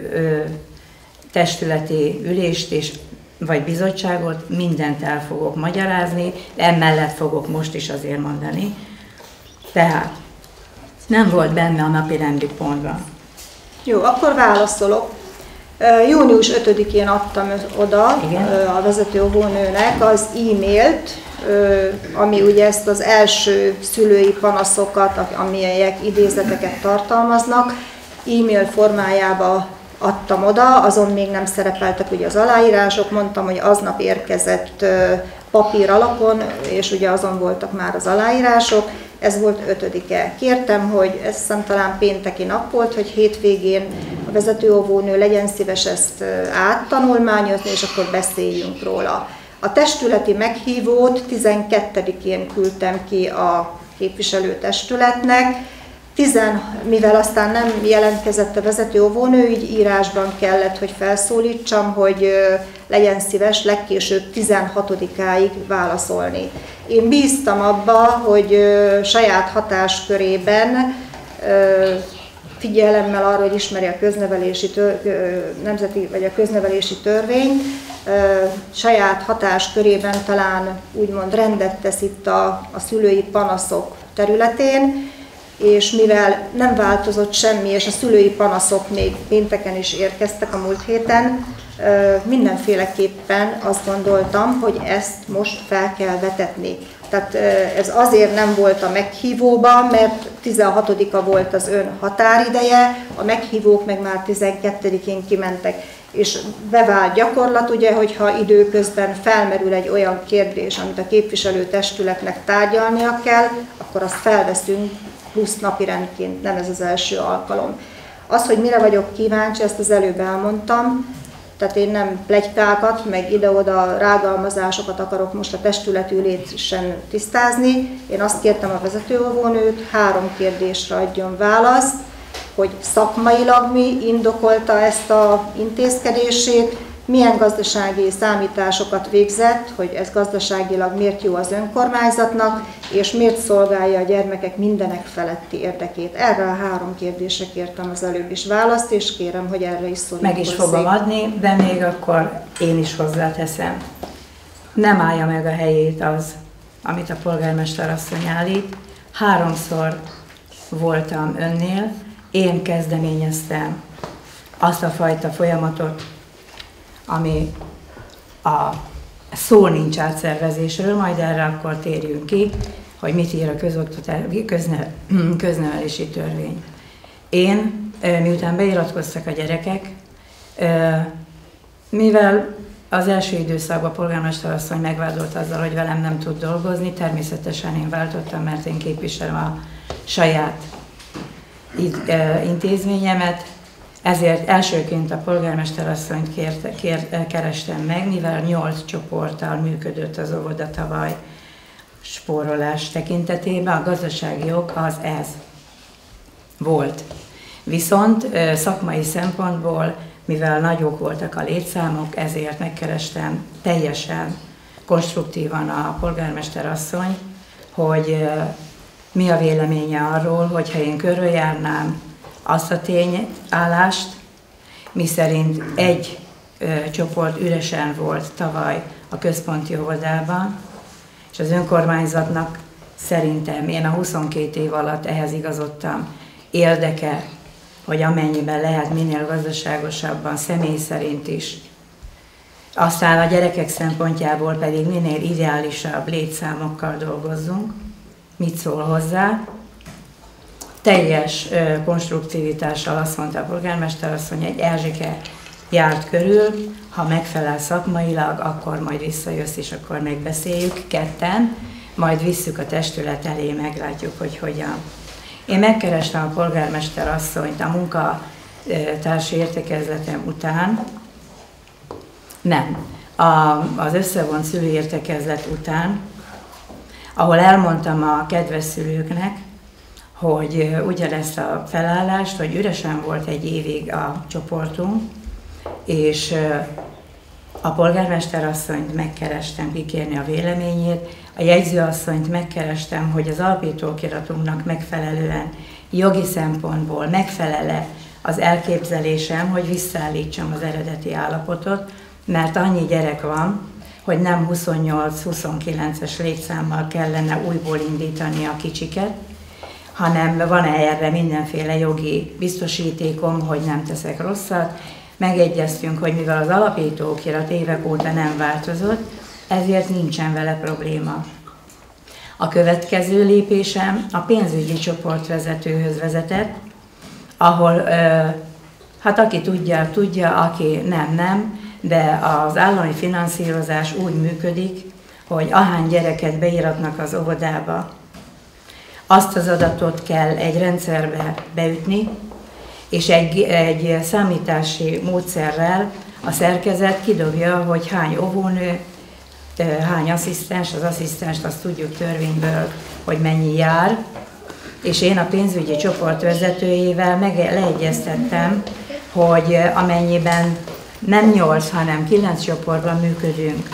testületi ülést vagy bizottságot, mindent el fogok magyarázni, emellett fogok most is azért mondani. Tehát nem volt benne a napi rendi pontban. Jó, akkor válaszolok. Június 5-én adtam oda a vezető óvónőnek az e-mailt, ami ugye ezt az első szülői panaszokat, amelyek idézeteket tartalmaznak, e-mail formájába adtam oda, azon még nem szerepeltek ugye az aláírások, mondtam, hogy aznap érkezett papír alapon, és ugye azon voltak már az aláírások, ez volt 5-e. Kértem, hogy ez talán pénteki nap volt, hogy hétvégén a vezetőóvónő legyen szíves ezt áttanulmányozni, és akkor beszéljünk róla. A testületi meghívót 12-én küldtem ki a képviselőtestületnek, mivel aztán nem jelentkezett a vezető óvónő, így írásban kellett, hogy felszólítsam, hogy legyen szíves legkésőbb 16-áig válaszolni. Én bíztam abba, hogy saját hatáskörében figyelemmel arra, hogy ismeri a köznevelési nemzeti vagy a köznevelési törvényt, saját hatáskörében talán úgymond rendet tesz itt a szülői panaszok területén, és mivel nem változott semmi, és a szülői panaszok még pénteken is érkeztek a múlt héten, mindenféleképpen azt gondoltam, hogy ezt most fel kell vetetni. Tehát ez azért nem volt a meghívóban, mert 16-a volt az ön határideje, a meghívók meg már 12-én kimentek. És bevált gyakorlat, ugye, hogyha időközben felmerül egy olyan kérdés, amit a képviselőtestületnek tárgyalnia kell, akkor azt felveszünk plusz napirendként, nem ez az első alkalom. Az, hogy mire vagyok kíváncsi, ezt az előbb elmondtam. tehát én nem pletykákat, meg ide-oda rágalmazásokat akarok most a testületülésen tisztázni. Én azt kértem a vezetőóvónőt, 3 kérdésre adjon választ, hogy szakmailag mi indokolta ezt az intézkedését, milyen gazdasági számításokat végzett, hogy ez gazdaságilag miért jó az önkormányzatnak, és miért szolgálja a gyermekek mindenek feletti érdekét. Erre a 3 kérdésre kértem az előbb is választ, és kérem, hogy erre is szóljon. Meg is fogom adni, de még akkor én is hozzáteszem. Nem állja meg a helyét az, amit a polgármester asszony állít. 3-szor voltam önnél, én kezdeményeztem azt a fajta folyamatot, ami a szó nincs átszervezésről, majd erre akkor térjünk ki, hogy mit ír a köznevelési törvény. Én, miután beiratkoztak a gyerekek, mivel az első időszakban a polgármester asszony megvádolt azzal, hogy velem nem tud dolgozni, természetesen én váltottam, mert én képviselem a saját intézményemet, ezért elsőként a polgármester asszonyt kerestem meg, mivel 8 csoporttal működött az óvoda tavaly spórolás tekintetében, a gazdasági ok az ez volt. Viszont szakmai szempontból, mivel nagyok voltak a létszámok, ezért megkerestem teljesen konstruktívan a polgármester asszony, hogy mi a véleménye arról, hogyha én körüljárnám azt a tényállást, miszerint egy csoport üresen volt tavaly a központi óvodában, és az önkormányzatnak szerintem, én a 22 év alatt ehhez igazodtam, érdeke, hogy amennyiben lehet minél gazdaságosabban, személy szerint is, aztán a gyerekek szempontjából pedig minél ideálisabb létszámokkal dolgozzunk. Mit szól hozzá? Teljes konstruktivitással azt mondta a polgármester asszony, egy Erzsike járt körül, ha megfelel szakmailag, akkor majd visszajössz, és akkor megbeszéljük ketten, majd visszük a testület elé, meglátjuk, hogy hogyan. Én megkerestem a polgármester asszonyt a munkatársi értekezletem után, az összevont szülőértekezlet után, ahol elmondtam a kedves szülőknek, hogy ugyanezt a felállást, hogy üresen volt egy évig a csoportunk, és a polgármester asszonyt megkerestem kikérni a véleményét, a jegyzőasszonyt megkerestem, hogy az alapítókiratunknak megfelelően jogi szempontból megfelele az elképzelésem, hogy visszaállítsam az eredeti állapotot, mert annyi gyerek van, hogy nem 28-29-es létszámmal kellene újból indítani a kicsiket, hanem van erre mindenféle jogi biztosítékom, hogy nem teszek rosszat. Megegyeztünk, hogy mivel az alapítókirat évek óta nem változott, ezért nincsen vele probléma. A következő lépésem a pénzügyi csoportvezetőhöz vezetett, ahol, hát aki tudja, aki nem, de az állami finanszírozás úgy működik, hogy ahány gyereket beiratnak az óvodába, azt az adatot kell egy rendszerbe beütni, és egy számítási módszerrel a szerkezet kidobja, hogy hány óvónő, hány asszisztens, az asszisztenst azt tudjuk törvényből, hogy mennyi jár, és én a pénzügyi csoport vezetőjével leegyeztettem, hogy amennyiben nem 8, hanem 9 csoportban működünk,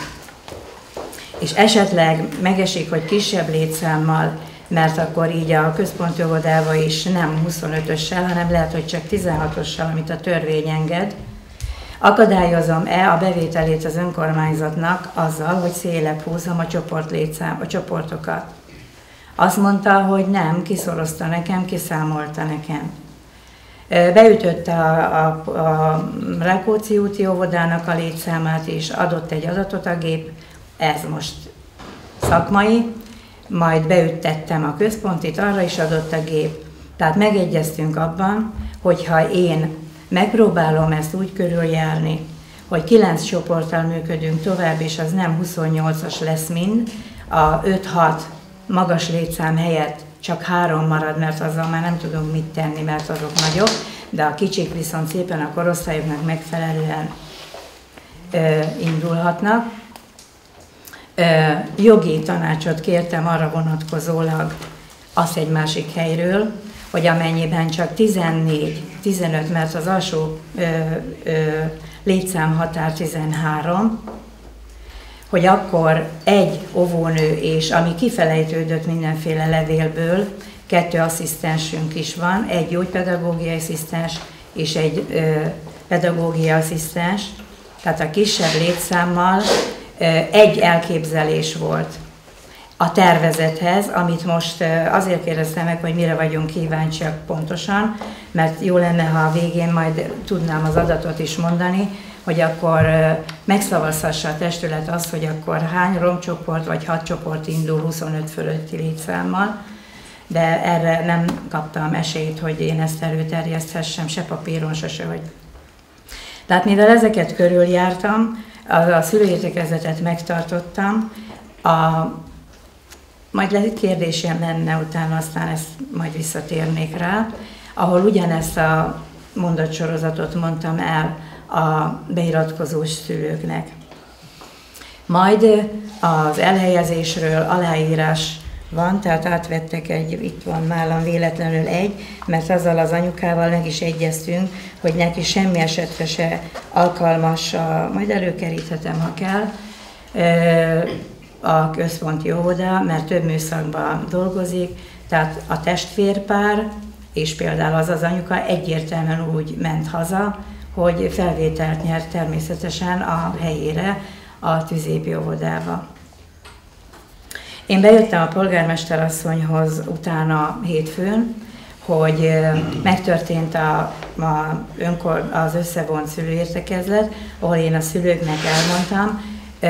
és esetleg megesik, hogy kisebb létszámmal, mert akkor így a központi óvodába is nem 25-össel, hanem lehet, hogy csak 16-ossal, amit a törvény enged, akadályozom-e a bevételét az önkormányzatnak azzal, hogy szélebb húzom a csoportokat. Azt mondta, hogy nem, kiszorozta nekem, kiszámolta nekem. Beütötte a Rákóczi úti óvodának a létszámát is, adott egy adatot a gép, ez most szakmai, majd beüttettem a központit, arra is adott a gép. Tehát megegyeztünk abban, hogyha én megpróbálom ezt úgy körüljárni, hogy 9 csoporttal működünk tovább, és az nem 28-as lesz mind, a 5-6 magas létszám helyett csak 3 marad, mert azzal már nem tudunk mit tenni, mert azok nagyok, de a kicsik viszont szépen a korosztályoknak megfelelően indulhatnak. Jogi tanácsot kértem arra vonatkozólag azt egy másik helyről, hogy amennyiben csak 14-15, mert az alsó létszámhatár 13, hogy akkor egy óvónő és, ami kifelejtődött mindenféle levélből, 2 asszisztensünk is van, egy gyógypedagógiai asszisztens és egy pedagógiai asszisztens, tehát a kisebb létszámmal egy elképzelés volt a tervezethez, amit most azért kérdeztem meg, hogy mire vagyunk kíváncsiak pontosan, mert jó lenne, ha a végén majd tudnám az adatot is mondani, hogy akkor megszavazhassa a testület azt, hogy akkor hány romcsoport vagy 6 csoport indul 25 fölötti létszámmal, de erre nem kaptam esélyt, hogy én ezt előterjeszthessem, se papíron, se hogy. Tehát mivel ezeket körüljártam, a szülőértekezletet megtartottam, majd kérdésem lenne utána, aztán ezt majd visszatérnék rá, ahol ugyanezt a mondatsorozatot mondtam el a beiratkozós szülőknek. Majd az elhelyezésről aláírás van, tehát átvettek itt van nálam véletlenül egy, mert azzal az anyukával meg is egyeztünk, hogy neki semmi esetre se alkalmas, majd előkeríthetem, ha kell, a központi óvoda, mert több műszakban dolgozik, tehát a testvérpár, és például az anyuka egyértelműen úgy ment haza, hogy felvételt nyert természetesen a helyére, a tüzépi óvodába. Én bejöttem a polgármesterasszonyhoz utána hétfőn, hogy megtörtént az összevont szülőértekezlet, ahol én a szülőknek elmondtam,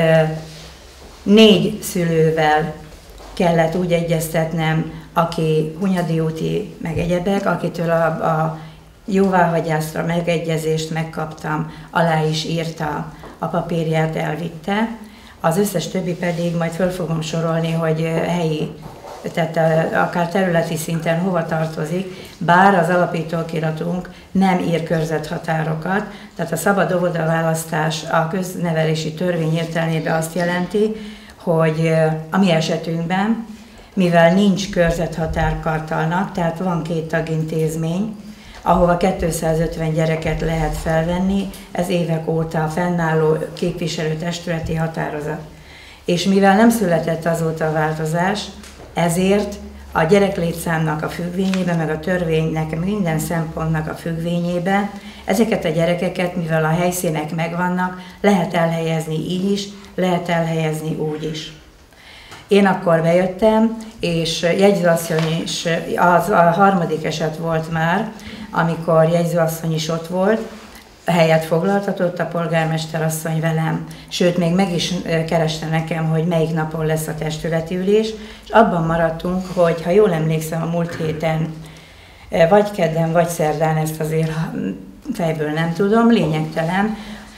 4 szülővel kellett úgy egyeztetnem, aki Hunyadi úti, meg egyebek, akitől a jóváhagyásra megegyezést megkaptam, alá is írta, a papírját elvitte. Az összes többi pedig majd föl fogom sorolni, hogy helyi, tehát akár területi szinten hova tartozik, bár az alapítókiratunk nem ír körzethatárokat, tehát a szabad óvodaválasztás a köznevelési törvény értelmében azt jelenti, hogy a mi esetünkben, mivel nincs körzethatár Kartalnak, tehát van 2 tagintézmény, ahova 250 gyereket lehet felvenni, ez évek óta fennálló képviselőtestületi határozat. És mivel nem született azóta a változás, ezért a gyereklétszámnak a függvényében, meg a törvénynek minden szempontnak a függvényében ezeket a gyerekeket, mivel a helyszínek megvannak, lehet elhelyezni így is, lehet elhelyezni úgy is. Én akkor bejöttem, és jegyzőasszony is, az a harmadik eset volt már, amikor jegyzőasszony is ott volt, helyet foglaltatott a polgármesterasszony velem, sőt, még meg is kereste nekem, hogy melyik napon lesz a testületi ülés, és abban maradtunk, hogy ha jól emlékszem, a múlt héten, vagy kedden, vagy szerdán, ezt azért fejből nem tudom, lényegtelen,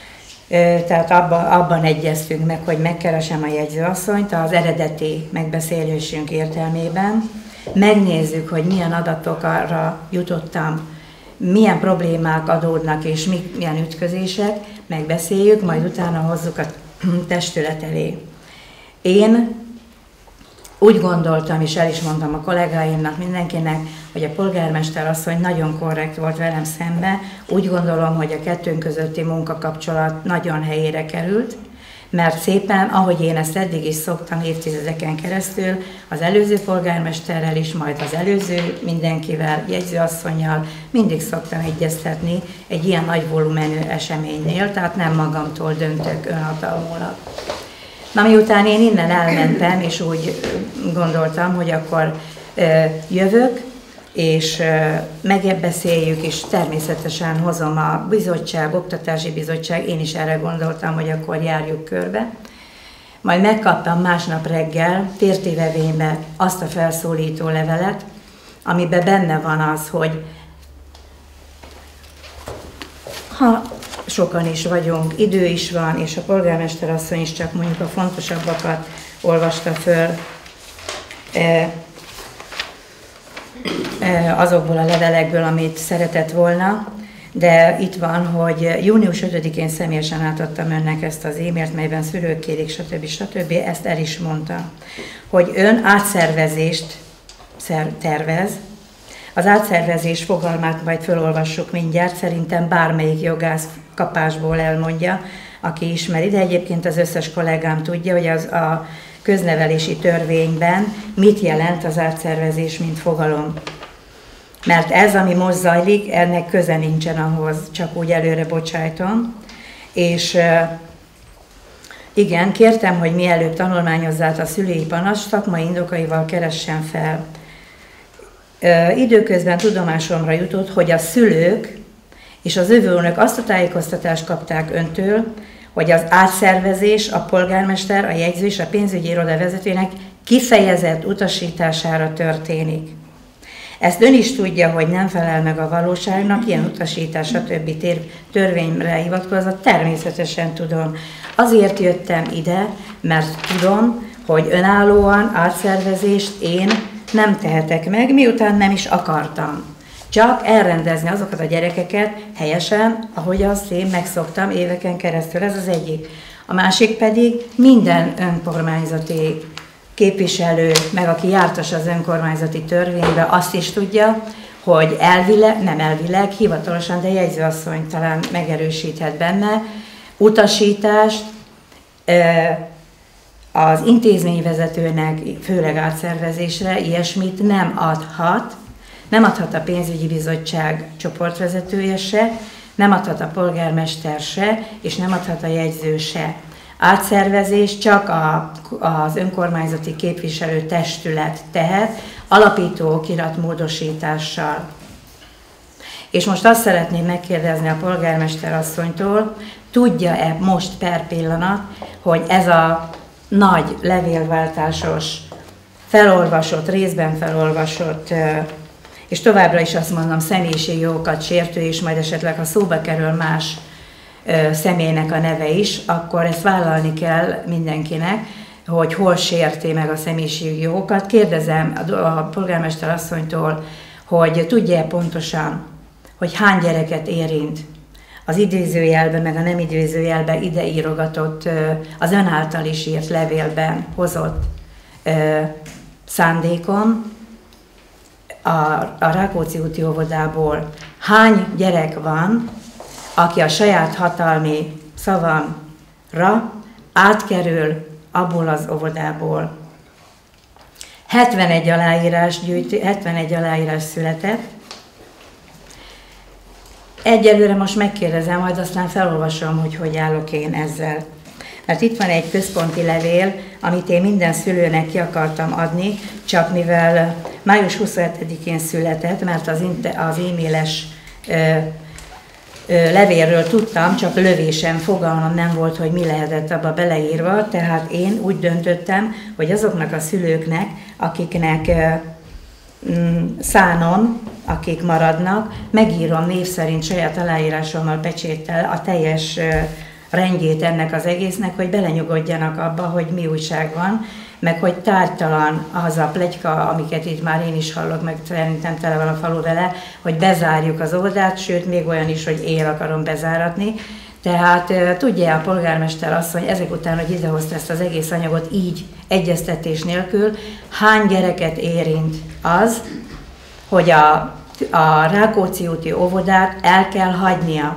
tehát abban egyeztünk meg, hogy megkeresem a jegyzőasszonyt az eredeti megbeszélésünk értelmében, megnézzük, hogy milyen adatokra jutottam, milyen problémák adódnak és milyen ütközések, megbeszéljük, majd utána hozzuk a testület elé. Én úgy gondoltam, és el is mondtam a kollégáimnak, mindenkinek, hogy a polgármester asszony nagyon korrekt volt velem szembe. Úgy gondolom, hogy a kettőnk közötti munkakapcsolat nagyon helyére került, mert szépen, ahogy én ezt eddig is szoktam évtizedeken keresztül, az előző polgármesterrel is, majd az előző mindenkivel, jegyzőasszonnyal mindig szoktam egyeztetni egy ilyen nagy volumenű eseménynél, tehát nem magamtól döntök önhatalmulag. Na, miután én innen elmentem, és úgy gondoltam, hogy akkor jövök, és megbeszéljük, és természetesen hozom a bizottság, oktatási bizottság, én is erre gondoltam, hogy akkor járjuk körbe. Majd megkaptam másnap reggel tértívevénybe azt a felszólító levelet, amiben benne van az, hogy ha sokan is vagyunk, idő is van, és a polgármester asszony is csak mondjuk a fontosabbakat olvasta föl azokból a levelekből, amit szeretett volna, de itt van, hogy június 5-én személyesen átadtam önnek ezt az e-mailt, melyben szülők kérik, stb. Ezt el is mondta, hogy ön átszervezést tervez. Az átszervezés fogalmát majd felolvassuk mindjárt, szerintem bármelyik jogász kapásból elmondja, aki ismeri, de egyébként az összes kollégám tudja, hogy az a köznevelési törvényben mit jelent az átszervezés, mint fogalom. Mert ez, ami most zajlik, ennek köze nincsen ahhoz, csak úgy előre bocsájtom. És igen, kértem, hogy mielőbb tanulmányozzát a szülői panasz, szakmai indokaival keressen fel. Időközben tudomásomra jutott, hogy a szülők és az övőnök azt a tájékoztatást kapták öntől, hogy az átszervezés a polgármester, a jegyző és a pénzügyi iroda vezetőnek kifejezett utasítására történik. Ezt ön is tudja, hogy nem felel meg a valóságnak, ilyen utasítás, stb. Törvényre hivatkozva, természetesen tudom. Azért jöttem ide, mert tudom, hogy önállóan átszervezést én nem tehetek meg, miután nem is akartam. Csak elrendezni azokat a gyerekeket helyesen, ahogy azt én megszoktam éveken keresztül. Ez az egyik. A másik pedig minden önkormányzati képviselő, meg aki jártas az önkormányzati törvénybe, azt is tudja, hogy elvileg, hivatalosan, de jegyzőasszony talán megerősíthet benne, utasítást az intézményvezetőnek, főleg átszervezésre ilyesmit nem adhat. Nem adhat a pénzügyi bizottság csoportvezetője se, nem adhat a polgármester se, és nem adhat a jegyző se. Átszervezés csak az önkormányzati képviselő testület tehet, alapító okiratmódosítással. És most azt szeretném megkérdezni a polgármester asszonytól, tudja-e most per pillanat, hogy ez a nagy levélváltásos, felolvasott, részben felolvasott, és továbbra is azt mondom, személyiségjogokat sértő, és majd esetleg, ha szóba kerül más személynek a neve is, akkor ezt vállalni kell mindenkinek, hogy hol sérti meg a személyiségjogokat. Kérdezem a polgármester asszonytól, hogy tudja pontosan, hogy hány gyereket érint az idézőjelbe, meg a nem idézőjelbe ide írogatott, az ön által is írt levélben hozott szándékom, a Rákóczi úti óvodából hány gyerek van, aki a saját hatalmi szavamra átkerül abból az óvodából. 71 aláírás született. Egyelőre most megkérdezem, majd aztán felolvasom, hogy állok én ezzel. Mert itt van egy központi levél, amit én minden szülőnek ki akartam adni, csak mivel május 27-én született, mert az e-mailes levélről tudtam, csak lövésen fogalmam nem volt, hogy mi lehetett abba beleírva, tehát én úgy döntöttem, hogy azoknak a szülőknek, akiknek szánom, akik maradnak, megírom név szerint saját aláírásommal, pecséttel a teljes rendjét ennek az egésznek, hogy belenyugodjanak abba, hogy mi újság van, meg hogy tártalan az a pletyka, amiket itt már én is hallok, meg szerintem tele van a falu vele, hogy bezárjuk az óvodát, sőt, még olyan is, hogy én akarom bezáratni. Tehát tudja a polgármester asszony, ezek után, hogy idehozta ezt az egész anyagot így, egyeztetés nélkül, hány gyereket érint az, hogy a Rákóczi úti óvodát el kell hagynia.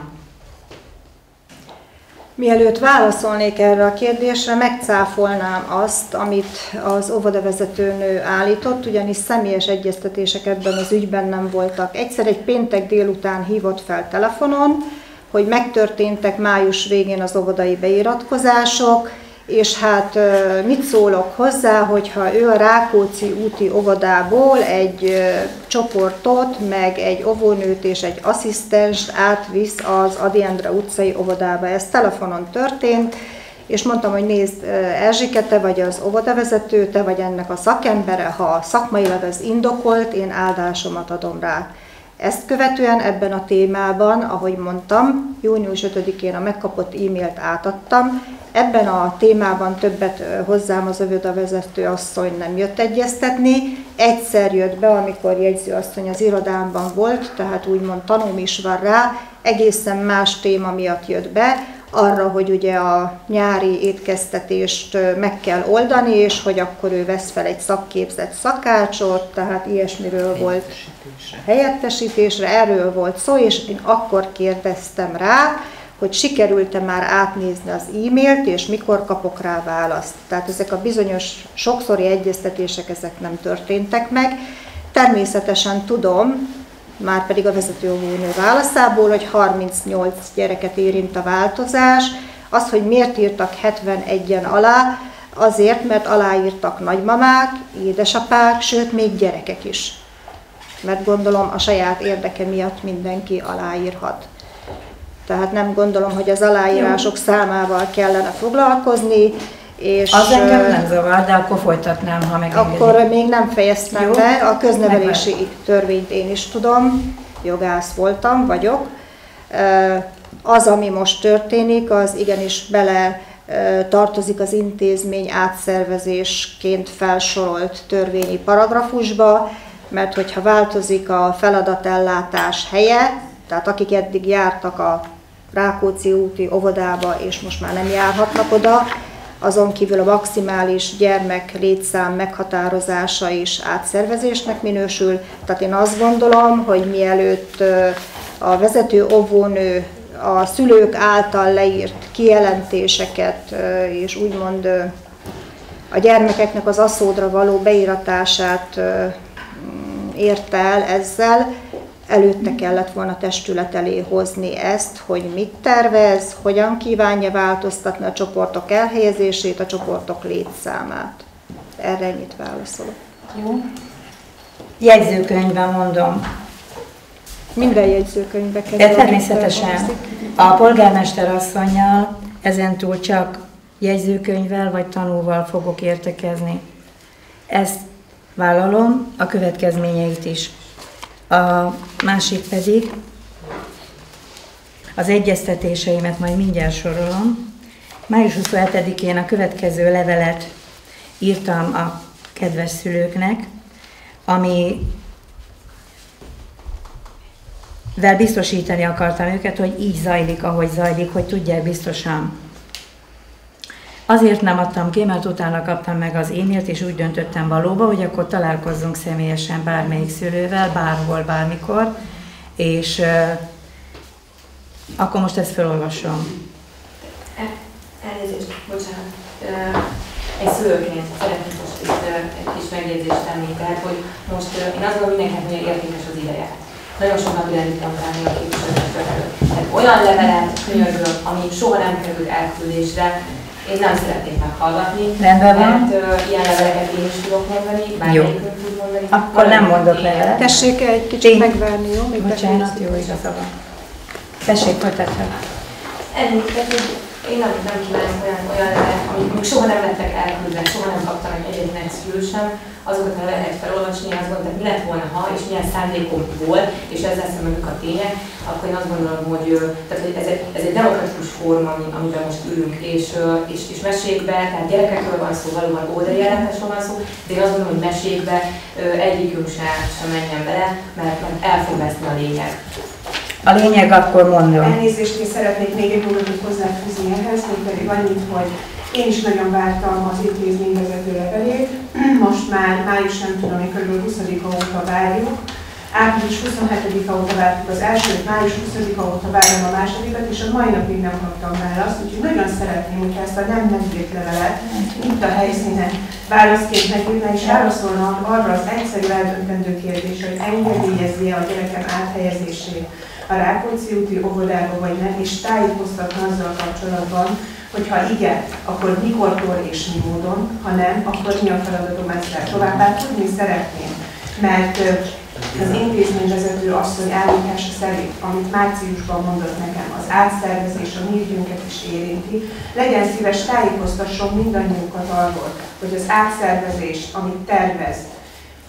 Mielőtt válaszolnék erre a kérdésre, megcáfolnám azt, amit az óvodavezetőnő állított, ugyanis személyes egyeztetések ebben az ügyben nem voltak. Egyszer egy péntek délután hívott fel telefonon, hogy megtörténtek május végén az óvodai beiratkozások, és hát mit szólok hozzá, hogyha ő a Rákóczi úti óvodából egy csoportot, meg egy óvónőt és egy asszisztenst átvisz az Ady Endre utcai óvodába. Ez telefonon történt, és mondtam, hogy nézd, Erzsike, te vagy az óvodavezető, te vagy ennek a szakembere, ha szakmailag az indokolt, én áldásomat adom rá. Ezt követően ebben a témában, ahogy mondtam, június 5-én a megkapott e-mailt átadtam. Ebben a témában többet hozzám az óvodavezető asszony nem jött egyeztetni. Egyszer jött be, amikor jegyzőasszony az irodámban volt, tehát úgymond tanúm is van rá, egészen más téma miatt jött be, arra, hogy ugye a nyári étkeztetést meg kell oldani, és hogy akkor ő vesz fel egy szakképzett szakácsot, tehát ilyesmiről volt helyettesítésre, erről volt szó, és én akkor kérdeztem rá, hogy sikerült-e már átnézni az e-mailt, és mikor kapok rá választ. Tehát ezek a bizonyos sokszori egyeztetések, ezek nem történtek meg. Természetesen tudom, már pedig a vezetőóvónő válaszából, hogy 38 gyereket érint a változás. Az, hogy miért írtak 71-en alá, azért, mert aláírtak nagymamák, édesapák, sőt még gyerekek is. Mert gondolom a saját érdeke miatt mindenki aláírhat. Tehát nem gondolom, hogy az aláírások számával kellene foglalkozni. És az engem nem zavar, de akkor folytatnám, ha megengedik. Akkor még nem fejeztem be, a köznevelési törvényt én is tudom, jogász voltam, vagyok. Az, ami most történik, az igenis bele tartozik az intézmény átszervezésként felsorolt törvényi paragrafusba, mert hogyha változik a feladatellátás helye, tehát akik eddig jártak a Rákóczi úti óvodába, és most már nem járhatnak oda, azon kívül a maximális gyermek létszám meghatározása is átszervezésnek minősül. Tehát én azt gondolom, hogy mielőtt a vezető óvónő a szülők által leírt kijelentéseket és úgymond a gyermekeknek az aszódra való beíratását érte el ezzel, előtte kellett volna testület elé hozni ezt, hogy mit tervez, hogyan kívánja változtatni a csoportok elhelyezését, a csoportok létszámát. Erre ennyit válaszolok. Jó. Jegyzőkönyvben mondom. Minden jegyzőkönyvbe kell. De természetesen a polgármester asszonnyal ezentúl csak jegyzőkönyvvel vagy tanúval fogok értekezni. Ezt vállalom, a következményeit is. A másik pedig az egyeztetéseimet majd mindjárt sorolom. Május 27-én a következő levelet írtam a kedves szülőknek, amivel biztosítani akartam őket, hogy így zajlik, ahogy zajlik, hogy tudják biztosan. Azért nem adtam ki, mert utána kaptam meg az e-mailt, és úgy döntöttem valóban, hogy akkor találkozzunk személyesen bármelyik szülővel, bárhol, bármikor, és akkor most ezt felolvasom. Elnézést, bocsánat. Egy szülőként szeretnék most itt egy kis megjegyzést tenni, tehát hogy most én azt gondolom, mindenkinek nagyon értékes az ideje. Nagyon sok napi rendi tanulni a képviselőtől előtt. Tehát olyan levelet, könyörgök, ami soha nem került elküldésre, én nem szeretnék meghallgatni, mert ilyen leveleket én is tudok mondani, bármelyikünk tud mondani. Akkor nem mondok levelet. Tessék egy kicsit megvárni, jó? Bocsánat, jó igaza van. Tessék, folytatni. Ennyi, tehát én nem kívánok olyan levelet, amik soha nem lettek elküldve, soha nem kaptam egyetlen szülő sem, azokat a leveleket felolvasni, azt gondolom, hogy mi lett volna, ha, és milyen szándékom volt, és ezzel szemben a tények, akkor én azt gondolom, hogy, tehát, hogy ez egy demokratikus fórum, amiben most ülünk, és mesékbe, tehát gyerekekről van szó, valóban óvodai ellátásról van szó, de én azt gondolom, hogy mesékbe egyikünk sem menjen bele, mert el fog veszni a lényeg. A lényeg akkor mondom. Elnézést, én szeretnék még egy dolgot hozzáfűzni ehhez, még pedig annyit, hogy én is nagyon vártam az intézményvezető levelét. Most már május nem tudom, én kb. 20-a óta várjuk. Április 27-a óta vártuk az elsőt, május 20-a óta várom a másodikat, és a mai napig nem kaptam választ. Úgyhogy nagyon szeretném, hogyha ezt a nem megírt levelet itt a helyszínen válaszként megírna, és válaszolna arra az egyszerű eldöntendő kérdésre, hogy engedélyezi a gyerekem áthelyezését a Rákóczi úti óvodába vagy nem, és tájékoztatna azzal kapcsolatban, hogy ha igen, akkor mikortól és mi módon, ha nem, akkor mi a feladatom ezzel továbbá tudni szeretném. Mert az intézményvezető asszony állítása szerint, amit márciusban mondott nekem, az átszervezés a mi ügyünket is érinti, legyen szíves, tájékoztasson mindannyiukat arról, hogy az átszervezés, amit tervez,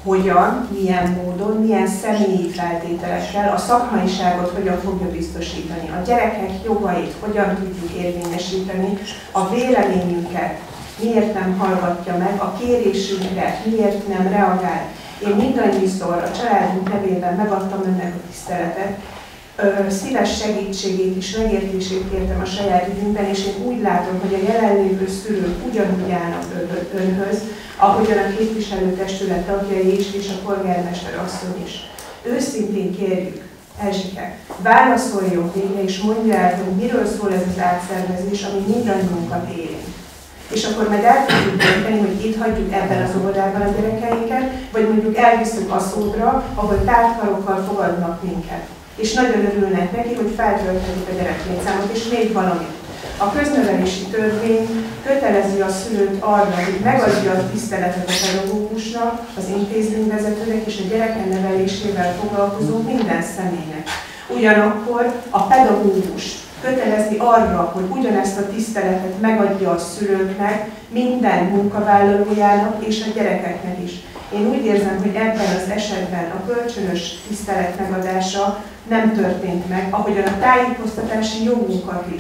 hogyan, milyen módon, milyen személyi feltételekkel, a szakmaiságot hogyan fogja biztosítani, a gyerekek jogait hogyan tudjuk érvényesíteni, a véleményünket miért nem hallgatja meg, a kérésünkre miért nem reagál. Én mindannyiszor a családunk nevében megadtam önnek a tiszteletet, szíves segítségét és megértését kértem a saját ügyünkben, és én úgy látom, hogy a jelenlévő szülők ugyanúgy állnak önhöz, ahogyan a képviselőtestület tagjai is, és a polgármester asszony is. Őszintén kérjük, Erzsike, válaszoljon végre, és mondja el, hogy miről szól ez az átszervezés, ami mindannyiunkat érint. És akkor majd el tudjuk dönteni, hogy itt hagyjuk ebben az óvodában a gyerekeinket, vagy mondjuk elviszünk a Szódra, ahol tártkarokkal fogadnak minket. És nagyon örülnek neki, hogy feltölthetik a gyereklétszámot, és még valamit. A köznevelési törvény kötelezi a szülőt arra, hogy megadja a tiszteletet a pedagógusnak, az intézményvezetőnek és a gyerek nevelésével foglalkozó minden személynek. Ugyanakkor a pedagógus kötelezni arra, hogy ugyanezt a tiszteletet megadja a szülőknek, minden munkavállalójának és a gyerekeknek is. Én úgy érzem, hogy ebben az esetben a kölcsönös tisztelet megadása nem történt meg, ahogyan a tájékoztatási jogunkat is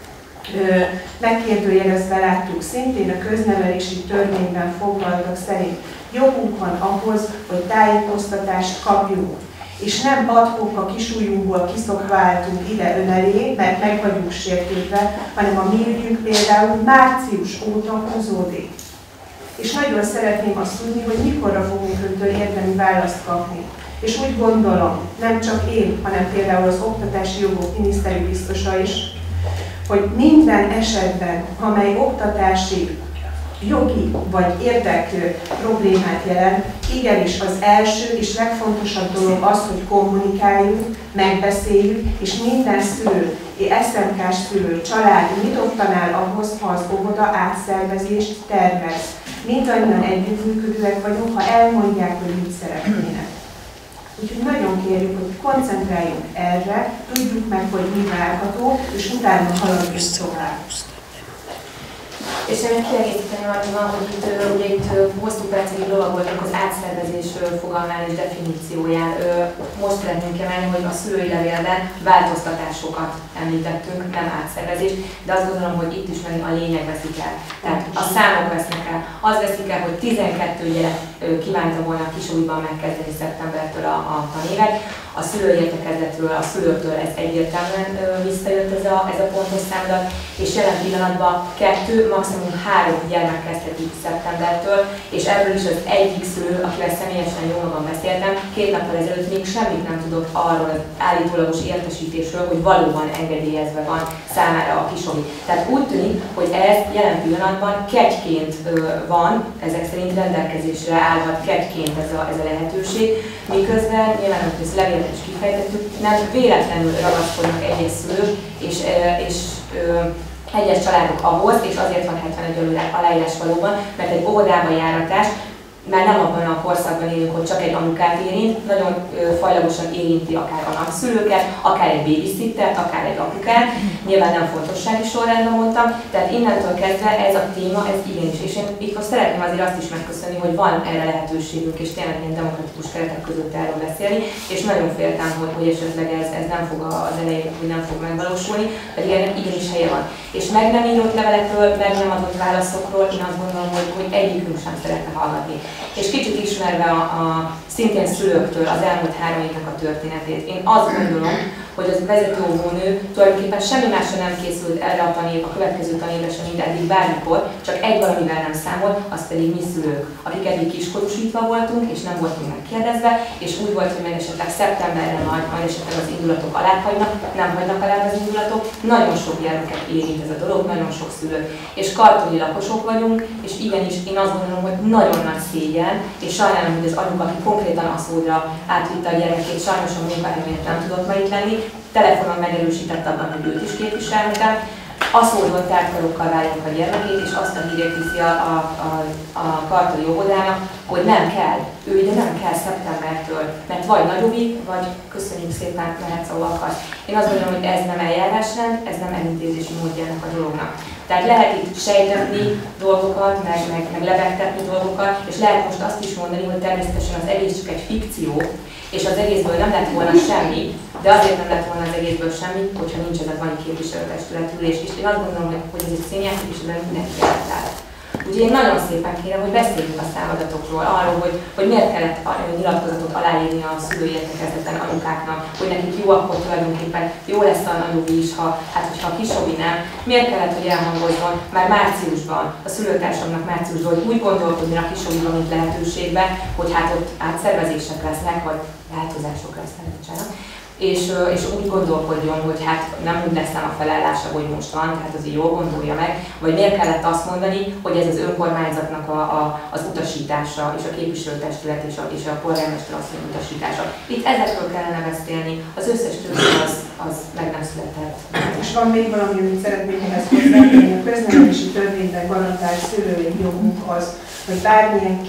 megkérdőjelezve láttuk, szintén a köznevelési törvényben foglaltak szerint jogunk van ahhoz, hogy tájékoztatást kapjunk. És nem ad-hoc a kisujjunkból kiszokva álltunk ide ön elé, mert meg vagyunk sértődve, hanem a mi ügyünk például március óta húzódik. És nagyon szeretném azt tudni, hogy mikorra fogunk öntől érdemi választ kapni. És úgy gondolom, nem csak én, hanem például az oktatási jogok miniszteri biztosa is, hogy minden esetben, amely oktatási, jogi vagy érdek problémát jelent, igenis az első és legfontosabb dolog az, hogy kommunikáljunk, megbeszéljük, és minden szülő, SMK-s szülő, család nyitottan áll ahhoz, ha az óvoda átszervezést tervez. Mindannyian együttműködőek vagyunk, ha elmondják, hogy mit szeretnének. Úgyhogy nagyon kérjük, hogy koncentráljunk erre, tudjuk meg, hogy mi várható, és utána haladjunk tovább. És én kiegészíteni arra, hogy itt hosszú percig lovagoltunk az átszervezés fogalmán és definícióján. Most szeretnénk kiemelni, hogy a szülői levélben változtatásokat említettünk, nem átszervezés, de azt gondolom, hogy itt is meg a lényeg veszik el. Tehát a számok vesznek el. Az veszik el, hogy 12 gyerek kívánta volna a kisújban megkezdeni szeptembertől a tanévet. A szülői értekezletről, a szülőtől ez egyértelműen visszajött ez a pontos számadat, és jelen pillanatban 2, maximum 3 gyermek kezdheti szeptembertől, és ebből is az egyik szülő, akivel személyesen jó magam beszéltem, 2 nappal ezelőtt még semmit nem tudott arról az állítólagos értesítésről, hogy valóban engedélyezve van számára a kisomi. Tehát úgy tűnik, hogy ez jelen pillanatban kegyként van, ezek szerint rendelkezésre állhat kegyként ez a lehetőség, miközben nyilván, hogy ezt levélet is kifejtettük, nem véletlenül ragaszkodnak egyes szülők és egyes családok ahhoz, és azért van 71 aláírás valóban, mert egy óvodába járatás már nem abban a korszakban élünk, hogy csak egy anyukát érint, nagyon fajlagosan érinti akár a nagyszülőket, akár egy babysittert, akár egy apukát, nyilván nem fontossági sorrendben mondtam, tehát innentől kezdve ez a téma, ez igenis, és én itt most szeretném azért azt is megköszönni, hogy van erre lehetőségünk, és tényleg ilyen demokratikus keretek között erről beszélni, és nagyon féltem, hogy esetleg ez nem fog az elején, hogy nem fog megvalósulni, pedig ennek igenis helye van. És meg nem írott levelekről, meg nem adott válaszokról, én azt gondolom, hogy egyikünk sem szeretne hallgatni. És kicsit ismerve a szintén szülőktől az elmúlt 3 évnek a történetét, én azt gondolom, hogy az vezető óvónő tulajdonképpen semmi másra nem készült erre a tanév, a következő tanévre sem, mint eddig bármikor, csak egy valamivel nem számolt, az pedig mi szülők, akik eddig kiskorúsítva voltunk, és nem voltunk megkérdezve, és úgy volt, hogy meg esetleg szeptemberre majd esetleg az indulatok alá hagynak, nem hagynak alá az indulatok. Nagyon sok gyermeket érint ez a dolog, nagyon sok szülő. És kartonyi lakosok vagyunk, és igenis én azt gondolom, hogy nagyon nagy szégyen, és sajnálom, hogy az anyuka, aki konkrétan a Szódra átvitte a gyerekét, sajnos a munkahely miatt nem tudott ma itt lenni, telefonon megerősített abban, hogy őt is képviselhetem. aszódott tárgyalókkal válják a gyermekét, és azt a hírét viszi a kartali óvodának, hogy nem kell, ő ide nem kell szeptembertől, mert vagy nagyobbik, vagy köszönjük szépen, mehetsz, ahol akarsz. Én azt gondolom, hogy ez nem eljárásrend, ez nem elintézési módjának a dolognak. Tehát lehet itt sejtetni dolgokat, meg lebegtetni dolgokat, és lehet most azt is mondani, hogy természetesen az egész csak egy fikció, és az egészből nem lett volna semmi, de azért nem lett volna az egészből semmi, hogyha nincs ez a mai képviselőtestületülés. És én azt gondolom, hogy ez egy színjáték, és ebben mindenki lát. Úgyhogy én nagyon szépen kérem, hogy beszéljünk a számadatokról, arról, hogy miért kellett nyilatkozatot aláírni a szülői értekezleten anyukáknak, hogy nekik jó, akkor tulajdonképpen jó lesz a nagyobb is, hogyha a kisobi nem. Miért kellett, hogy elhangozzon már márciusban, a szülőtársamnak márciusban, hogy úgy gondolkodni a kisobiban, mint lehetőségben, hogy hát ott átszervezések lesznek, vagy változások lesznek, bocsánat. És úgy gondolkodjon, hogy hát nem úgy lesz a felállása, hogy most van, tehát azért jól gondolja meg, vagy miért kellett azt mondani, hogy ez az önkormányzatnak az utasítása, és a képviselőtestület és a polgármester asszony utasítása. Itt ezekről kellene beszélni, az összes többi az meg nem született. És van még valami, amit szeretnék ehhez hozzátenni, a köznevelési törvényben garantált szülői jogunk az, hogy bármilyen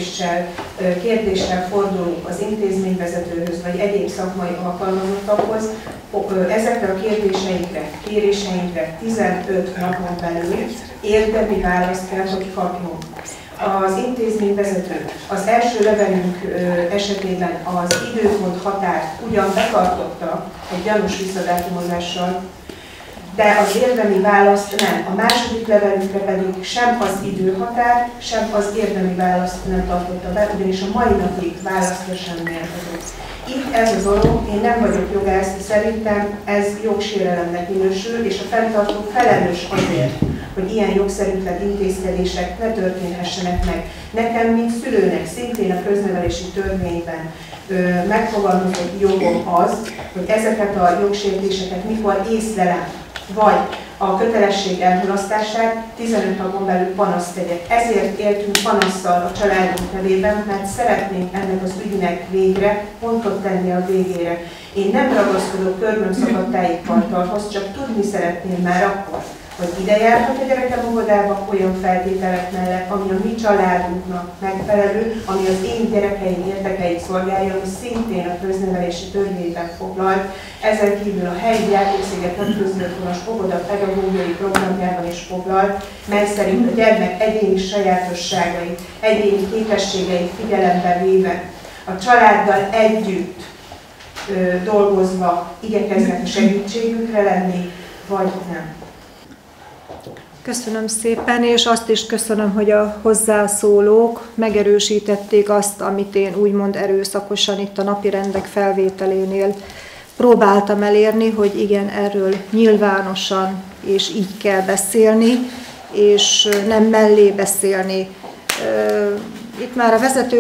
kérdéssel fordulunk az intézményvezetőhöz, vagy egyéb szakmai alkalmazottakhoz, ezekre a kéréseinkre 15 napon belül érdemi választ kell, hogy kapjunk. Az intézményvezető az első levelünk esetében az időpont határt ugyan betartotta egy gyanús visszadátumozással, de az érdemi választ nem. A második levelünkre pedig sem az időhatár, sem az érdemi választ nem tartotta be, ugyanis a mai napig válaszra sem méltatott. Itt ez az dolog, én nem vagyok jogász, szerintem ez jogsérelemmnek minősül, és a fenntartó felelős azért, hogy ilyen jogszerűtlen intézkedések ne történhessenek meg. Nekem, mint szülőnek, szintén a köznevelési törvényben megfogalmazott jogom az, hogy ezeket a jogsértéseket mikor észlelem, vagy a kötelesség elmulasztását 15 napon belül panaszt tegyek. Ezért éltünk panasszal a családunk nevében, mert szeretnénk ennek az ügynek végre pontot tenni a végére. Én nem ragaszkodok körmöm szakadt tájékpartalhoz, csak tudni szeretném már akkor, hogy ide járhat a gyerekem óvodába olyan feltételek mellett, ami a mi családunknak megfelelő, ami az én gyerekeim érdekeit szolgálja, ami szintén a köznevelési törvényben foglalt. Ezen kívül a helyi Játéksziget Nagyközösségi Óvoda pedagógiai programjában is foglalt, mely szerint a gyermek egyéni sajátosságait, egyéni képességeit figyelembe véve a családdal együtt dolgozva igyekeznek a segítségükre lenni, vagy nem. Köszönöm szépen, és azt is köszönöm, hogy a hozzászólók megerősítették azt, amit én úgymond erőszakosan itt a napirendek felvételénél próbáltam elérni, hogy igen, erről nyilvánosan és így kell beszélni, és nem mellé beszélni. Itt már a vezető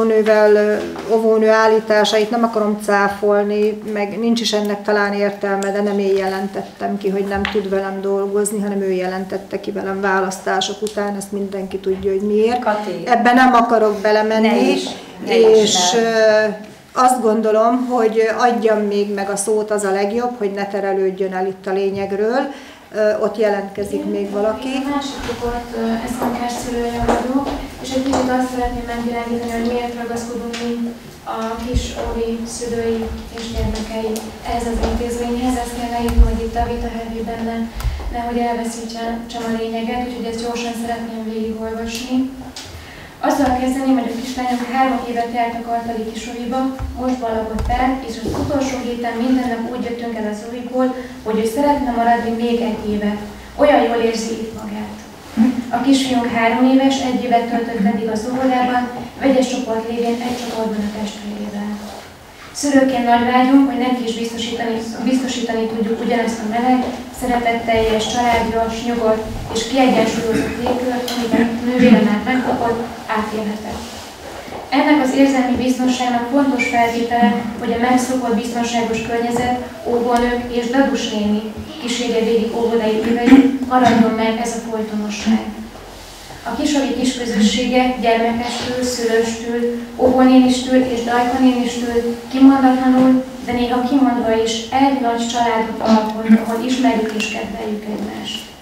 óvónő állításait nem akarom cáfolni, meg nincs is ennek talán értelme, de nem én jelentettem ki, hogy nem tud velem dolgozni, hanem ő jelentette ki velem választások után, ezt mindenki tudja, hogy miért. Kati, ebben nem akarok belemenni, és azt gondolom, hogy adjam még meg a szót, az a legjobb, hogy ne terelődjön el itt a lényegről. Ott jelentkezik még valaki. Én másik csoport eszemkás szülője vagyok, és egy kicsit azt szeretném megvilágítani, hogy miért ragaszkodunk mi a kis óvi szülői és gyermekei ehhez az intézményhez. Ezt kell leírni, hogy itt a vita hevében nehogy elveszítsem a lényeget, úgyhogy ezt gyorsan szeretném végigolvasni. Azzal kezdeném, hogy a kislányok 3 évet járt a kartali kisoviba, mostban lakott el, és az utolsó héten minden nap úgy jöttünk el az óviból, hogy ő szeretne maradni még 1 évet. Olyan jól érzi itt magát. A kisfiunk 3 éves, 1 évet töltött eddig az óvodában, vegyes csoport lévén egy csoportban a testvérével. Szülőként nagy vágyunk, hogy neki is biztosítani tudjuk ugyanezt a meleg, szeretetteljes, családjas, nyugodt és kiegyensúlyozott légkört, amiben nővére már megkapott, átélhetett. Ennek az érzelmi biztonságnak fontos feltétele, hogy a megszokott biztonságos környezet, óvónők és Dadus néni kísérje végig óvodai évei, maradjon meg ez a folytonosság. A kisovi kisközösségek gyermekestől, szülőstől, óvónénistől és dajkanénistől kimondatlanul, de néha kimondva is egy nagy családot alkot, ahol ismerjük és kedveljük egymást.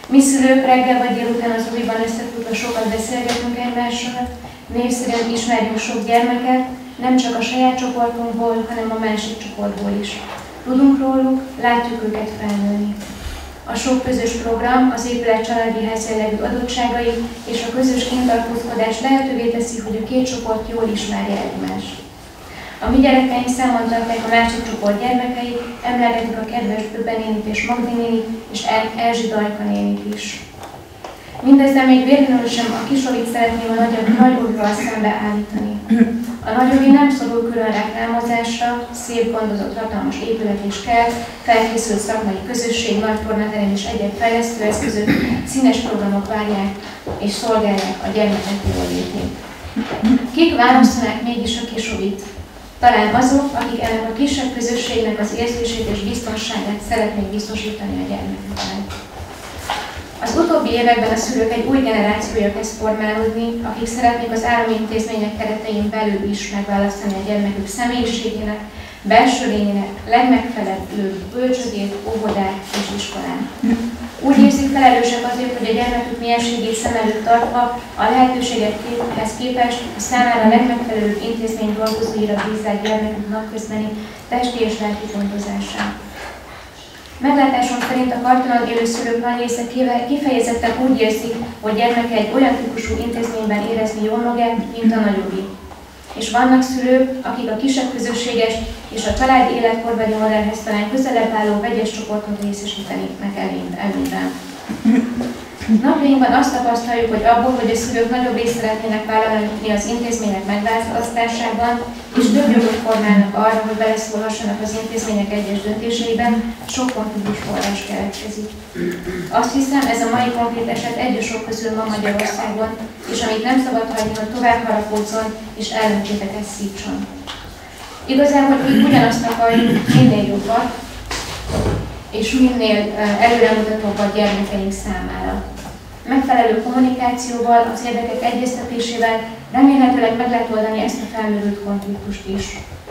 Mi szülők reggel vagy délután az oviban összefutva sokat beszélgetünk egymással, név szerint ismerjünk sok gyermeket, nem csak a saját csoportunkból, hanem a másik csoportból is. Tudunk róluk, látjuk őket felnőni. A sok közös program, az épület családi ház jellegű adottságai és a közös kintartózkodás lehetővé teszi, hogy a két csoport jól ismerje egymást. A mi gyerekeink számon tartják a másik csoport gyermekei, emlegetik a kedves Böbe nénit és Magdi nénit, és Erzsi Dajka nénit is. Mindezzel még véletlenül sem a Kisovit szeretném a nagyovival szembeállítani. A nagyovi nem szorul külön reklámozásra, szép gondozott hatalmas épület és kert, felkészült szakmai közösség, nagy tornaterem és egyéb fejlesztő eszközök, színes programok várják és szolgálják a gyermekek jólétét. Kik választanák mégis a Kisovit? Talán azok, akik ennek a kisebb közösségnek az érzését és biztonságát szeretnék biztosítani a gyermeküknek. Az utóbbi években a szülők egy új generációja kezd formálódni, akik szeretnék az állami intézmények keretein belül is megválasztani a gyermekük személyiségének, belső lényének legmegfelelőbb bölcsödét, óvodát és iskolát. Úgy érzik felelősek azért, hogy a gyermekük mienségét szem előtt tartva a lehetőségekhez képest a számára legmegfelelőbb intézmény dolgozóira bízzák gyermekük napközbeni testi és lelki gondozását. Meglátásom szerint a kartalan élő szülők nagy része kifejezetten úgy érzik, hogy gyermeke egy olyan típusú intézményben érezni jól magát, mint a nagyobbik. És vannak szülők, akik a kisebb közösséges és a családi életkorbeli modellhez talán közelebb álló vegyes csoportot részesítenek előnyben. Napjainkban azt tapasztaljuk, hogy abból, hogy a szülők nagyobb részt szeretnének vállalni az intézmények megválasztásában, és több jogot formálnak arra, hogy beleszólhassanak az intézmények egyes döntéseiben, sok konfliktus forrás keletkezik. Azt hiszem, ez a mai konkrét eset egyesok közül ma Magyarországon, és amit nem szabad hagyni, hogy tovább harapódzon és ellentéteket szítson. Igazából mi ugyanazt akarjuk, minél jobbat, és minél előremutatóbb a gyermekeink számára. Megfelelő kommunikációval, az érdekek egyeztetésével remélhetőleg meg lehet oldani ezt a felmerült konfliktust is.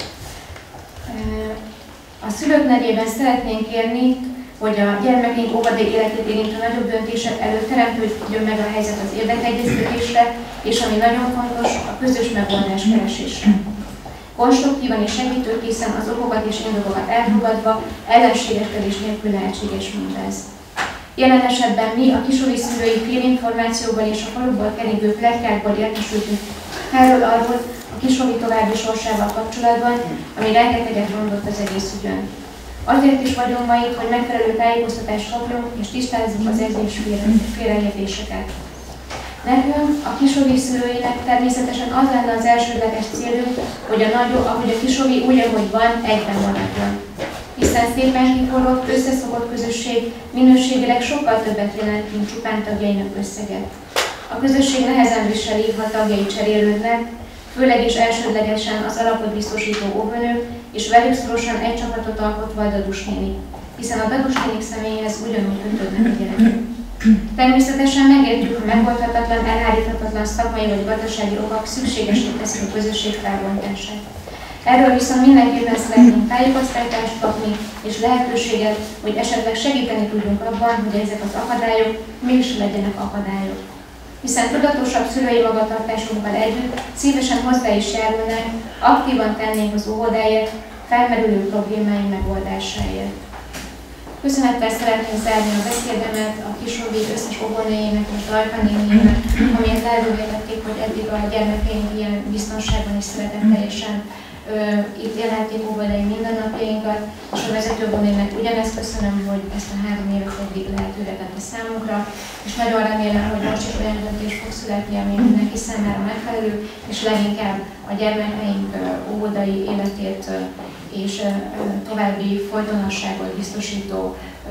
A szülők nevében szeretnénk kérni, hogy a gyermekeink óvodai életét érintő nagyobb döntések előtt teremtődjön meg a helyzet az érdekegyeztetésre, és ami nagyon fontos, a közös megoldás keresésre. Konstruktívan és segítőkészen az okokat és indokokat elfogadva, ellenségeskedés nélkül lehetséges mindez. Jelen esetben mi a Kisovi szülői félinformációból és a faluból keringő pletykákból értesültünk erről arról a Kisovi további sorsával kapcsolatban, ami rengeteget mondott az egész ügyön. Azért is vagyunk ma itt, hogy megfelelő tájékoztatást kapjunk és tisztázzuk az érzés félreértéseket. Nekünk, a Kisovi szülőinek természetesen az lenne az elsődleges célunk, hogy ahogy a Kisovi úgy, ahogy van, egyben maradjon. Hiszen szépen kiforrott, összeszokott közösség minőségileg sokkal többet jelent, mint csupán tagjainak összeget. A közösség nehezen viseli, ha tagjai cserélődnek, főleg és elsődlegesen az alapot biztosító óvónők, és velük szorosan egy csapatot alkotva a dadusnénik, hiszen a dadusnénik személyéhez ugyanúgy kötődnek a gyerekek. Természetesen megértjük, hogy megoldhatatlan, elháríthatatlan szakmai vagy gazdasági okok szükségesé teszik a közösség felbontását. Erről viszont mindenképpen szeretnénk tájékoztatást kapni, és lehetőséget, hogy esetleg segíteni tudjunk abban, hogy ezek az akadályok mégis legyenek akadályok. Hiszen tudatosabb szülői magatartásunkkal együtt szívesen hozzá is járulnánk, aktívan tennénk az óvodáért, felmerülő problémái megoldásáért. Köszönettel szeretném zárni a beszédemet a Kisovi összes óvónőjének és Dajka néniének, amiért lehetővé tették, hogy eddig a gyermekeink ilyen biztonságban és szeretetteljesen itt élhették óvodai mindennapjainkat, és a vezetővonőnek ugyanezt köszönöm, hogy ezt a 3 évet eddig lehetővé tette számunkra, és nagyon remélem, hogy most is olyan döntés fog születni, ami mindenki számára megfelelő, és leginkább a gyermekeink óvodai életét és további folytonosságot biztosító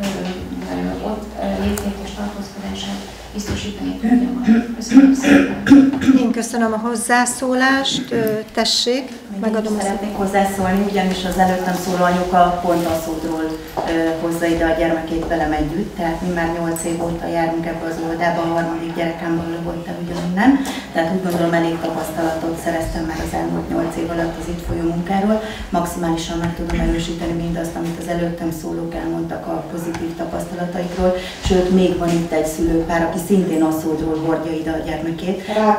ott létét és tartózkodását biztosítani tudja majd. Köszönöm szépen. Én köszönöm a hozzászólást. Tessék, megadom a szót. Szeretnék hozzászólni, ugyanis az előttem szóló anyuka pont a szódról hozza ide a gyermekét velem együtt, tehát mi már 8 év óta járunk ebbe az óvodába, a harmadik gyerekemből volt ugyaninnen, tehát úgy gondolom elég tapasztalatot szereztem már az elmúlt 8 év alatt az itt folyó munkáról, maximálisan meg tudom erősíteni mindazt, amit az előttem szólók elmondtak a pozitív tapasztalataikról, sőt még van itt egy szülőpár, aki szintén Aszódról hordja ide a gyermekét.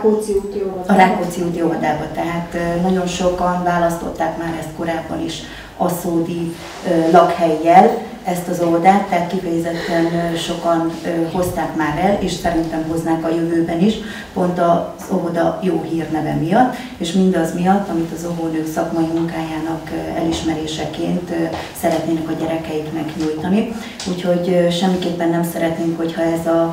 A Rákóczi úti óvodába, tehát nagyon sokan választották már ezt korábban is aszódi lakhelyjel, ezt az óvodát, tehát kifejezetten sokan hozták már el, és szerintem hoznák a jövőben is, pont az óvoda jó hírneve miatt, és mindaz miatt, amit az óvónők szakmai munkájának elismeréseként szeretnének a gyerekeiknek nyújtani. Úgyhogy semmiképpen nem szeretnénk, hogyha ez a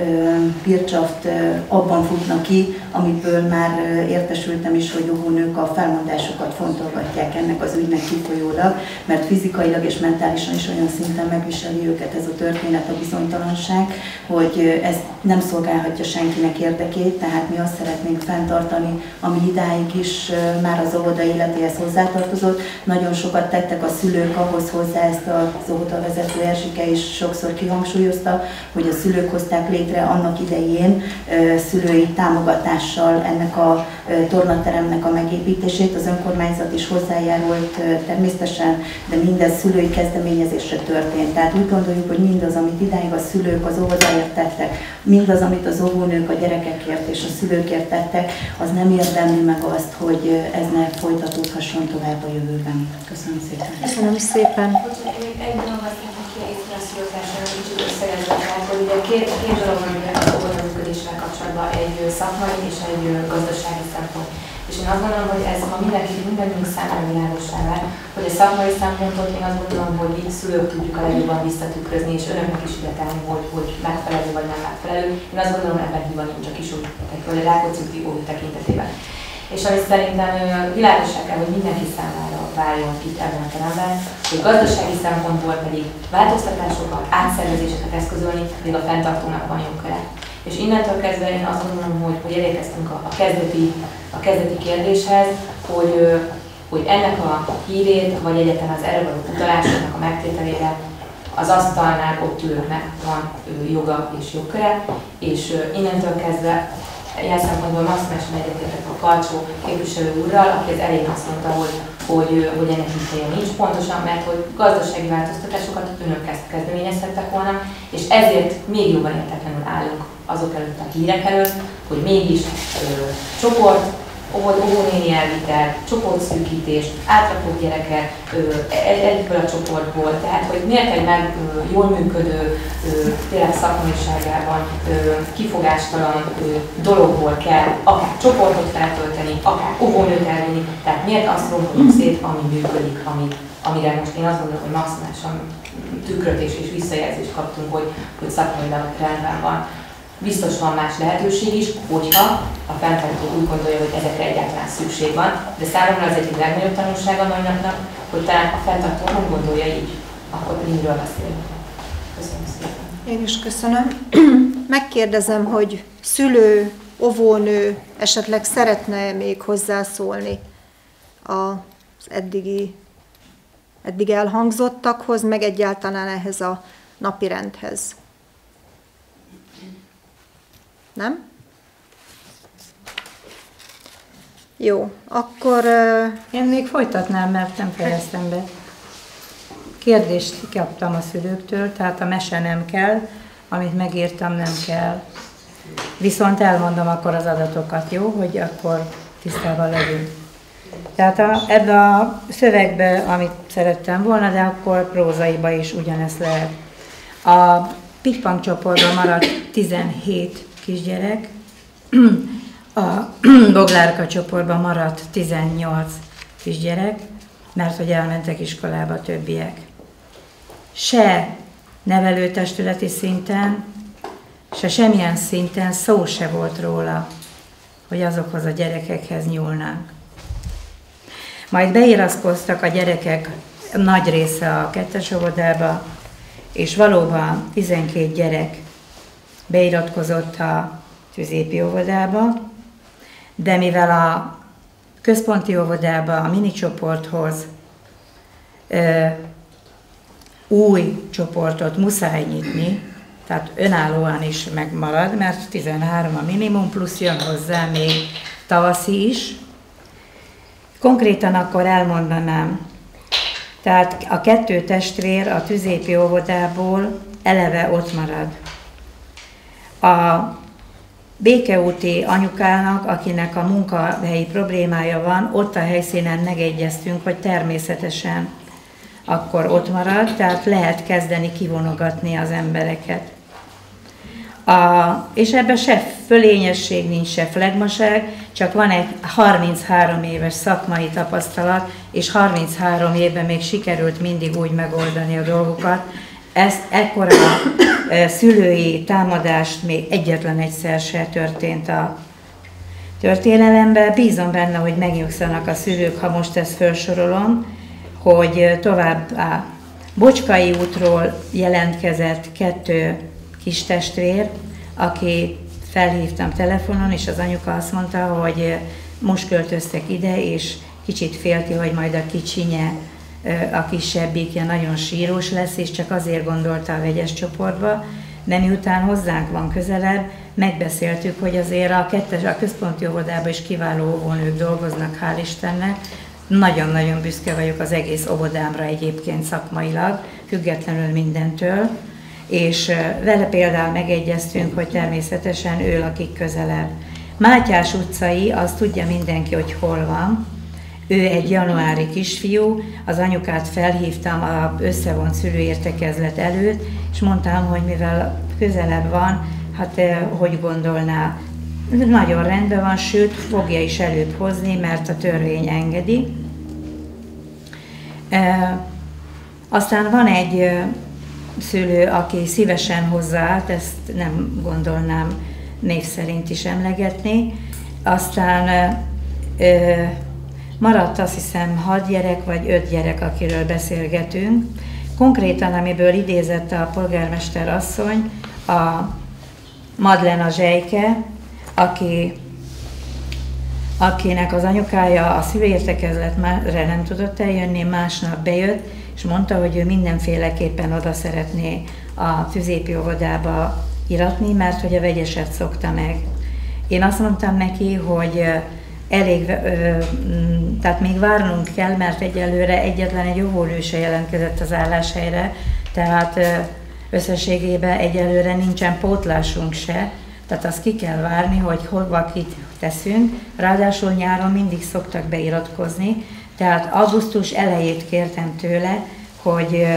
Wirtschaft abban futna ki, amiből már értesültem is, hogy óvónők a felmondásokat fontolgatják ennek az ügynek kifolyólag, mert fizikailag és mentálisan is olyan szinten megviseli őket ez a történet, a bizonytalanság, hogy ez nem szolgálhatja senkinek érdekét, tehát mi azt szeretnénk fenntartani, ami idáig is már az óvoda életéhez hozzátartozott. Nagyon sokat tettek a szülők ahhoz hozzá, ezt az óvodavezető Erzsike is sokszor kihangsúlyozta, hogy a szülők hozták létre annak idején szülői támogatással ennek a tornateremnek a megépítését. Az önkormányzat is hozzájárult természetesen, de mindez szülői kezdeményezésre történt. Tehát úgy gondoljuk, hogy mindaz, amit idáig a szülők az óvodáért tettek, mindaz, amit az óvónők a gyerekekért és a szülőkért tettek, az nem érdemli meg azt, hogy ez ne folytatódhasson tovább a jövőben. Köszönöm szépen. Köszönöm szépen. Én egy dolgot szeretnék kiegészíteni a szülőtársadalmat, egy kicsit összegezve, tehát hogy ugye két dolog van az óvoda működésével kapcsolatban, egy szakmai és egy gazdasági szempont. És én azt gondolom, hogy ez ma mindenkinek számára világossá vált, hogy a szakmai szempontot én azt gondolom, hogy így szülők tudjuk a legjobban visszatükrözni, és önöknek is ide tenni, hogy megfelelő vagy nem megfelelő. Én azt gondolom, ebben hiba nincs a Kis-Ódi, vagy a Rákóczi úti óvó tekintetében. És ami szerintem világossá kell, hogy mindenki számára váljon itt ebben a teremben, hogy gazdasági szempontból pedig változtatásokat, átszervezéseket eszközölni, még a fenntartónak van jogköre. És innentől kezdve én azt gondolom, hogy elérkeztünk a kezdeti kérdéshez, hogy ennek a hírét, vagy egyáltalán az erre való utalásoknak a megtételére az asztalnál ott ülőknek van joga és jogköre, és innentől kezdve ilyen szempontból maximálisan egyetértek a Kalcsó képviselő úrral, aki az elején azt mondta, hogy ennek is helye nincs, pontosan mert hogy gazdasági változtatásokat önök kezdeményezhettek volna, és ezért még jobban értetlenül állunk azok előtt a hírek előtt, hogy mégis csoport, óvónéni elvitel, csoportszűkítés, átrakott gyerekek egyikből a csoportból, tehát hogy miért egy meg jól működő, tényleg szakmaiságában kifogástalan dologból kell akár csoportot feltölteni, akár óvónőt elvinni, tehát miért azt romboljuk szét, ami működik, amire most én azt gondolom, hogy maximálisan tükröt és visszajelzést kaptunk, hogy szakmailag rendben van. Biztos van más lehetőség is, hogyha a fenntartó úgy gondolja, hogy ezekre egyáltalán szükség van, de számomra az egyik legnagyobb tanulsága a mai napnak, hogy talán a fenntartó nem gondolja így, akkor pedig miről beszélünk. Köszönöm szépen. Én is köszönöm. Megkérdezem, hogy szülő, óvónő esetleg szeretne még hozzászólni az eddig elhangzottakhoz, meg egyáltalán ehhez a napirendhez. Nem? Jó, akkor... Én még folytatnám, mert nem fejeztem be. Kérdést kaptam a szülőktől, tehát a mese nem kell, amit megírtam nem kell. Viszont elmondom akkor az adatokat, jó? Hogy akkor tisztában legyünk. Tehát ebbe a szövegbe, amit szerettem volna, de akkor prózaiba is ugyanezt lehet. A Piffang csoportban maradt 17 kisgyerek, a Boglárka csoportban maradt 18 kisgyerek, mert hogy elmentek iskolába a többiek. Se nevelőtestületi szinten, se semmilyen szinten szó se volt róla, hogy azokhoz a gyerekekhez nyúlnánk. Majd beíratkoztak a gyerekek nagy része a 2-es óvodába, és valóban 12 gyerek beiratkozott a középi óvodába, de mivel a központi óvodába, a minicsoporthoz új csoportot muszáj nyitni, tehát önállóan is megmarad, mert 13 a minimum, plusz jön hozzá még tavaszi is. Konkrétan akkor elmondanám, tehát a 2 testvér a tüzépi óvodából eleve ott marad. A békeúti anyukának, akinek a munkahelyi problémája van, ott a helyszínen megegyeztünk, hogy természetesen akkor ott marad, tehát lehet kezdeni kivonogatni az embereket. És ebben se fölényesség nincs, se flegmaság, csak van egy 33 éves szakmai tapasztalat, és 33 évben még sikerült mindig úgy megoldani a dolgokat. Ekkora szülői támadást még egyetlen egyszer se történt a történelemben. Bízom benne, hogy megnyugszanak a szülők, ha most ezt felsorolom, hogy tovább a Bocskai útról jelentkezett 2 kis testvér, aki felhívtam telefonon, és az anyuka azt mondta, hogy most költöztek ide, és kicsit félti, hogy majd a kicsinye, a kisebbikje nagyon sírós lesz, és csak azért gondolta a vegyes csoportba, de miután hozzánk van közelebb, megbeszéltük, hogy azért a központi óvodában is kiváló óvónők dolgoznak, hál' Istennek. Nagyon-nagyon büszke vagyok az egész óvodámra egyébként szakmailag, függetlenül mindentől, és vele például megegyeztünk, hogy természetesen ő lakik közelebb. Mátyás utcai, azt tudja mindenki, hogy hol van. Ő egy januári kisfiú, az anyukát felhívtam az összevont szülőértekezlet előtt, és mondtam, hogy mivel közelebb van, hát hogy gondolná, nagyon rendben van, sőt, fogja is előbb hozni, mert a törvény engedi. Aztán van egy szülő, aki szívesen hozzáállt, ezt nem gondolnám név szerint is emlegetni. Aztán maradt azt hiszem 6 gyerek vagy 5 gyerek, akiről beszélgetünk. Konkrétan, amiből idézett a polgármester asszony, a Madlena Zsejke, akinek az anyukája a szülőértekezletre nem tudott eljönni, másnap bejött, és mondta, hogy ő mindenféleképpen oda szeretné a tüzépi óvodába iratni, mert hogy a vegyeset szokta meg. Én azt mondtam neki, hogy tehát még várnunk kell, mert egyelőre egyetlen egy óvónő se jelentkezett az álláshelyre, tehát összességében egyelőre nincsen pótlásunk se, tehát azt ki kell várni, hogy hova kit teszünk, ráadásul nyáron mindig szoktak beiratkozni, tehát augusztus elejét kértem tőle, hogy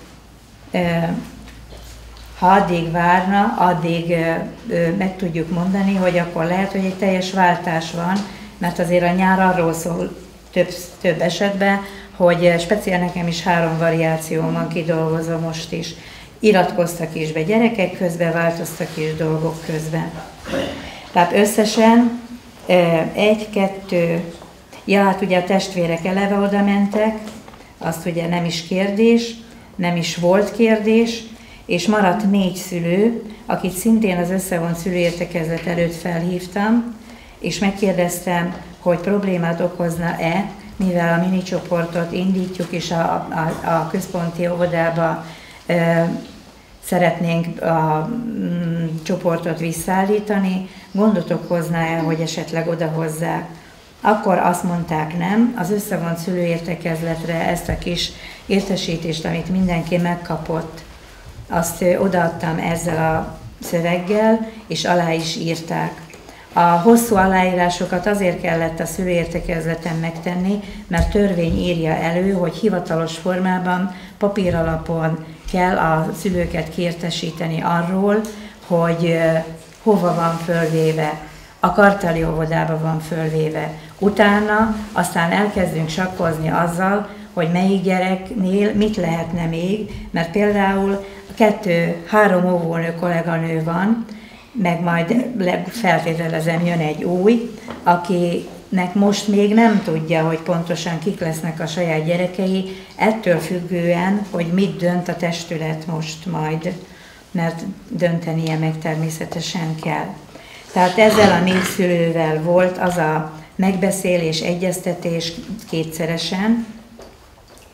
ha addig várna, addig meg tudjuk mondani, hogy akkor lehet, hogy egy teljes váltás van, mert azért a nyár arról szól több esetben, hogy speciál nekem is 3 variáció van kidolgozva most is. Iratkoztak is be gyerekek közben, változtak is dolgok közben. Tehát összesen 1, 2, hát ugye a testvérek eleve oda mentek, azt ugye nem is kérdés, nem is volt kérdés, és maradt 4 szülő, akit szintén az összevont szülőértekezlet előtt felhívtam, és megkérdeztem, hogy problémát okozna-e, mivel a minicsoportot indítjuk, és a központi óvodába szeretnénk a csoportot visszaállítani, gondot okozna-e, hogy esetleg odahozzák. Akkor azt mondták nem, az összevont szülőértekezletre ezt a kis értesítést, amit mindenki megkapott, azt odaadtam ezzel a szöveggel, és alá is írták. A hosszú aláírásokat azért kellett a szülőértekezleten megtenni, mert törvény írja elő, hogy hivatalos formában, papíralapon kell a szülőket kiértesíteni arról, hogy hova van fölvéve. A kartali óvodába van fölvéve. Utána aztán elkezdünk sakkozni azzal, hogy melyik gyereknél mit lehetne még, mert például 2-3 óvónő kolléganő van, meg majd feltételezem jön egy új, akinek most még nem tudja, hogy pontosan kik lesznek a saját gyerekei, ettől függően, hogy mit dönt a testület most majd, mert döntenie meg természetesen kell. Tehát ezzel a 4 szülővel volt az a megbeszélés, egyeztetés kétszeresen,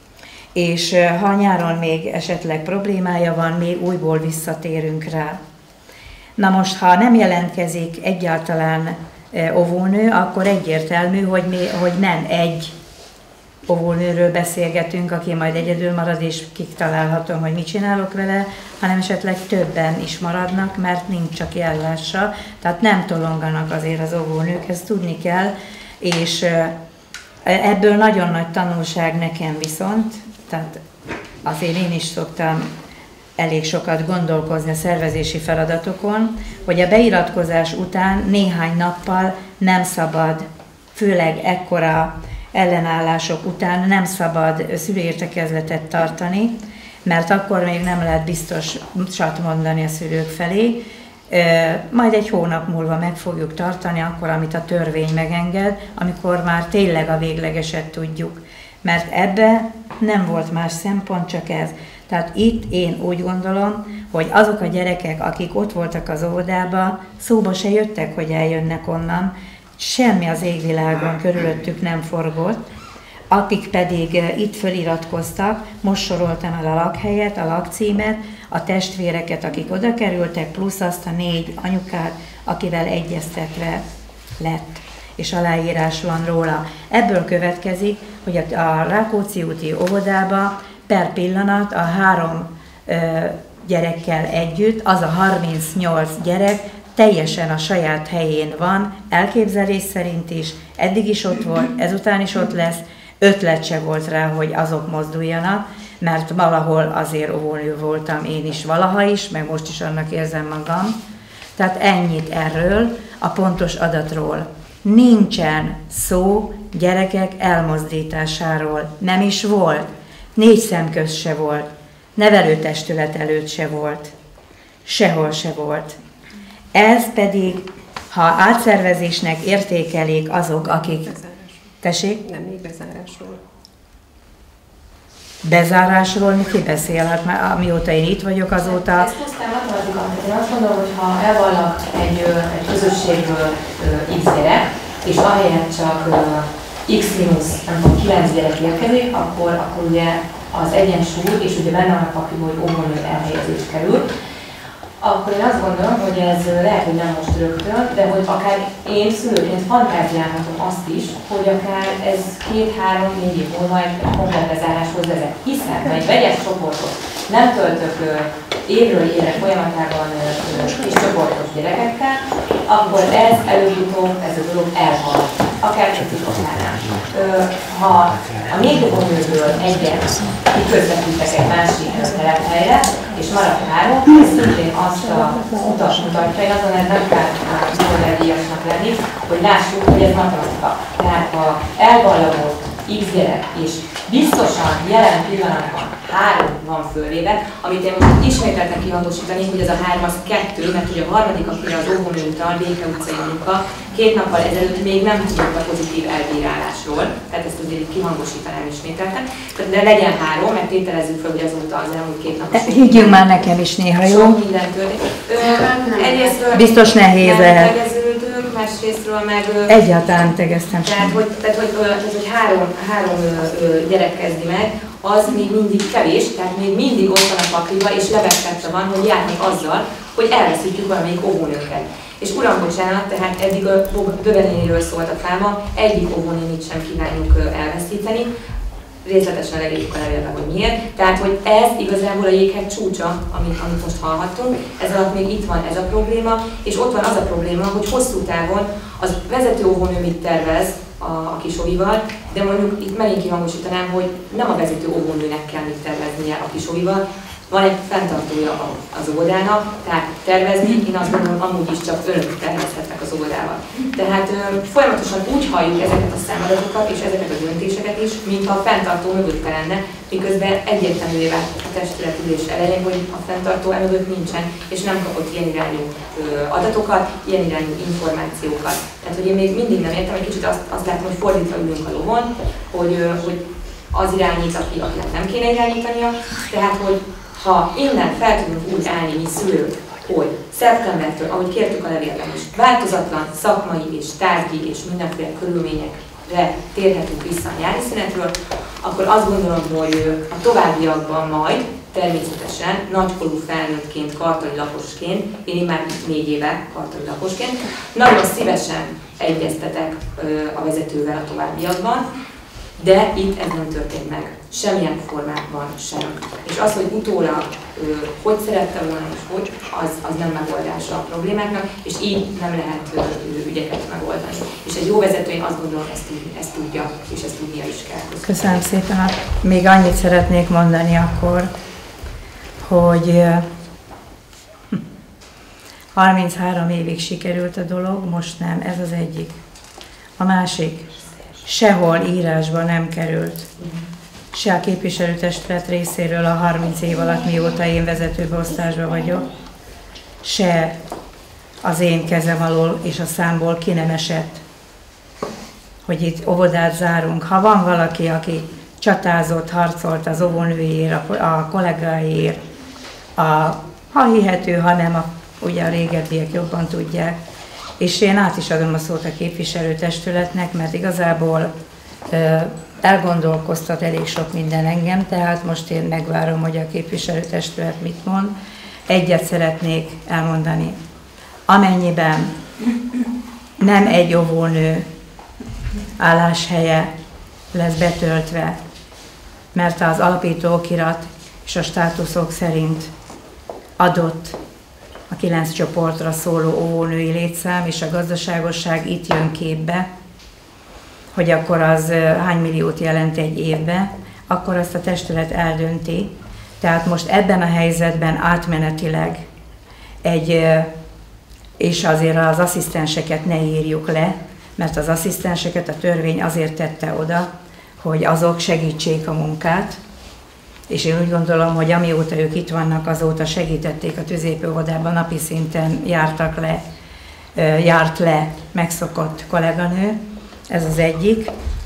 és ha nyáron még esetleg problémája van, még újból visszatérünk rá. Na most, ha nem jelentkezik egyáltalán óvónő, akkor egyértelmű, hogy nem egy óvónőről beszélgetünk, aki majd egyedül marad, és kitalálhatom, hogy mit csinálok vele, hanem esetleg többen is maradnak, mert nincs csak ellása, tehát nem tolonganak azért az óvónők, ezt tudni kell, és ebből nagyon nagy tanulság nekem viszont, tehát azért én is szoktam elég sokat gondolkozni a szervezési feladatokon, hogy a beiratkozás után néhány nappal nem szabad, főleg ekkora ellenállások után nem szabad szülőértekezletet tartani, mert akkor még nem lehet biztosat mondani a szülők felé. Majd egy hónap múlva meg fogjuk tartani, akkor, amit a törvény megenged, amikor már tényleg a véglegeset tudjuk. Mert ebbe nem volt más szempont, csak ez. Tehát itt én úgy gondolom, hogy azok a gyerekek, akik ott voltak az óvodában, szóba se jöttek, hogy eljönnek onnan, semmi az égvilágon körülöttük nem forgott, akik pedig itt föliratkoztak, most soroltam el a lakhelyet, a lakcímet, a testvéreket, akik oda kerültek, plusz azt a 4 anyukát, akivel egyeztetve lett, és aláírás van róla. Ebből következik, hogy a Rákóczi úti óvodába per pillanat a 3 gyerekkel együtt, az a 38 gyerek teljesen a saját helyén van, elképzelés szerint is, eddig is ott volt, ezután is ott lesz, ötlet se volt rá, hogy azok mozduljanak, mert valahol azért óvónő voltam én is valaha is, meg most is annak érzem magam. Tehát ennyit erről, a pontos adatról. Nincsen szó gyerekek elmozdításáról, nem is volt, 4 szem közt se volt, nevelőtestület előtt se volt, sehol se volt. Ez pedig, ha átszervezésnek értékelik azok, akik... Tessék? Nem, még bezárásról. Bezárásról ki beszél? Hát már amióta én itt vagyok, azóta... Ez pusztán matematika. Én azt mondom, hogy ha elvallak egy közösségből x gyerek, és ahelyett csak x-9 gyerek érkezik, akkor ugye az egyensúly, és ugye benne van a pakliból, hogy óvónő elhelyezés kerül, akkor én azt gondolom, hogy ez lehet, hogy nem most rögtön, de hogy akár én szülőként fantáziálhatom azt is, hogy akár ez 2-3-4 év múlva egy komplet bezáráshoz vezet. Hiszen, ha egy vegyes csoportot nem töltök évről évre folyamatában kis csoportos gyerekekkel, akkor ez előbb-utóbb, ez a dolog elhal. Akár csak is okánál. Ha a 4 óvónőből egyet kiközvetítek egy másik telephelyre, és marad 3, ez szintén azt a utat mutatja, én azon nem kell Nobel-díjasnak lenni, hogy lássuk, hogy ez matematika. Tehát ha elballagott x gyerek, és biztosan jelen pillanatban 3 van fölvéve, amit én most ismételten kihangosítani, hogy ez a 3 az 2, mert ugye a harmadik, akire az óvónő utal, Béke utcai munka, 2 nappal ezelőtt még nem tudjuk a pozitív elbírálásról, tehát ezt azért itt kihangosítanám ismételten. De legyen 3, mert tételezzük fel, hogy azóta az elmúlt 2 napos. Higgyünk már nekem is néha, jó? Sok minden történik. Egyrésztről biztos nehéz lehet. Másrésztről meg... Egyáltalán tegeztem sem. Tehát, hogy 3 gyerek kezdi meg, az még mindig kevés, tehát még mindig ott van a pakliba, és lebegtette van, hogy járni azzal, hogy elveszítjük valamelyik óvónőket. És uram, bocsánat, tehát eddig a Döbenéről szólt a fáma, egyik óvónénit sem kívánjuk elveszíteni, részletesen leírjuk a levélben, hogy miért. Tehát, hogy ez igazából a jéghegy csúcsa, amit most hallhattunk, ez alatt még itt van ez a probléma, és ott van az a probléma, hogy hosszú távon az vezető óvónő mit tervez a kis ovival, de mondjuk itt megint kihangosítanám, hogy nem a vezető óvónőnek kell mit terveznie a kis ovival, van egy fenntartója az óvodának, tehát tervezni, én azt gondolom, amúgy is csak önök tervezhetnek az óvodával. Tehát folyamatosan úgy halljuk ezeket a számadatokat és ezeket a döntéseket is, mintha a fenntartó mögötte lenne, miközben egyértelművé vált a testületülés elején, hogy a fenntartó emögött nincsen, és nem kapott ilyen irányú adatokat, ilyen irányú információkat. Tehát, hogy én még mindig nem értem, egy kicsit azt látom, hogy fordítva ülünk a lovon, hogy az irányít, akinek nem kéne irányítania, tehát, hogy ha innen fel tudunk úgy állni, mi szülők, hogy szeptembertől, ahogy kértük a levélben is, változatlan szakmai és tárgyi és mindenféle körülményekre térhetünk vissza a nyári szünetről, akkor azt gondolom, hogy a továbbiakban majd természetesen nagykorú felnőttként, kartali lakosként, én már 4 éve kartali lakosként, nagyon szívesen egyeztetek a vezetővel a továbbiakban, de itt ez nem történt meg. Semmilyen formában sem. És az, hogy utólag hogy szerette volna, és hogy, az nem megoldása a problémáknak, és így nem lehet ügyeket megoldani. És egy jó vezető, én azt gondolom, ezt tudja, és ezt tudnia is kell. Köszönöm szépen. Még annyit szeretnék mondani akkor, hogy 33 évig sikerült a dolog, most nem, ez az egyik. A másik, sehol írásba nem került, se a képviselőtestület részéről a 30 év alatt, mióta én vezetőbeosztásban vagyok, se az én kezem alól és a számból ki nem esett, hogy itt óvodát zárunk. Ha van valaki, aki csatázott, harcolt az óvónőjéért, a kollégáiért, ha hihető, ha nem, ugye a régebbiek jobban tudják, és én át is adom a szót a képviselőtestületnek, mert igazából elgondolkoztat elég sok minden engem, tehát most én megvárom, hogy a képviselőtestület mit mond. Egyet szeretnék elmondani. Amennyiben nem egy óvónő álláshelye lesz betöltve, mert az alapító okirat és a státuszok szerint adott a 9 csoportra szóló óvónői létszám, és a gazdaságosság itt jön képbe, hogy akkor az hány milliót jelent egy évben, akkor azt a testület eldönti. Tehát most ebben a helyzetben átmenetileg és azért az asszisztenseket ne írjuk le, mert az asszisztenseket a törvény azért tette oda, hogy azok segítsék a munkát, és én úgy gondolom, hogy amióta ők itt vannak, azóta segítették a tüzépővodában, napi szinten járt le megszokott kolléganő, ez az egyik.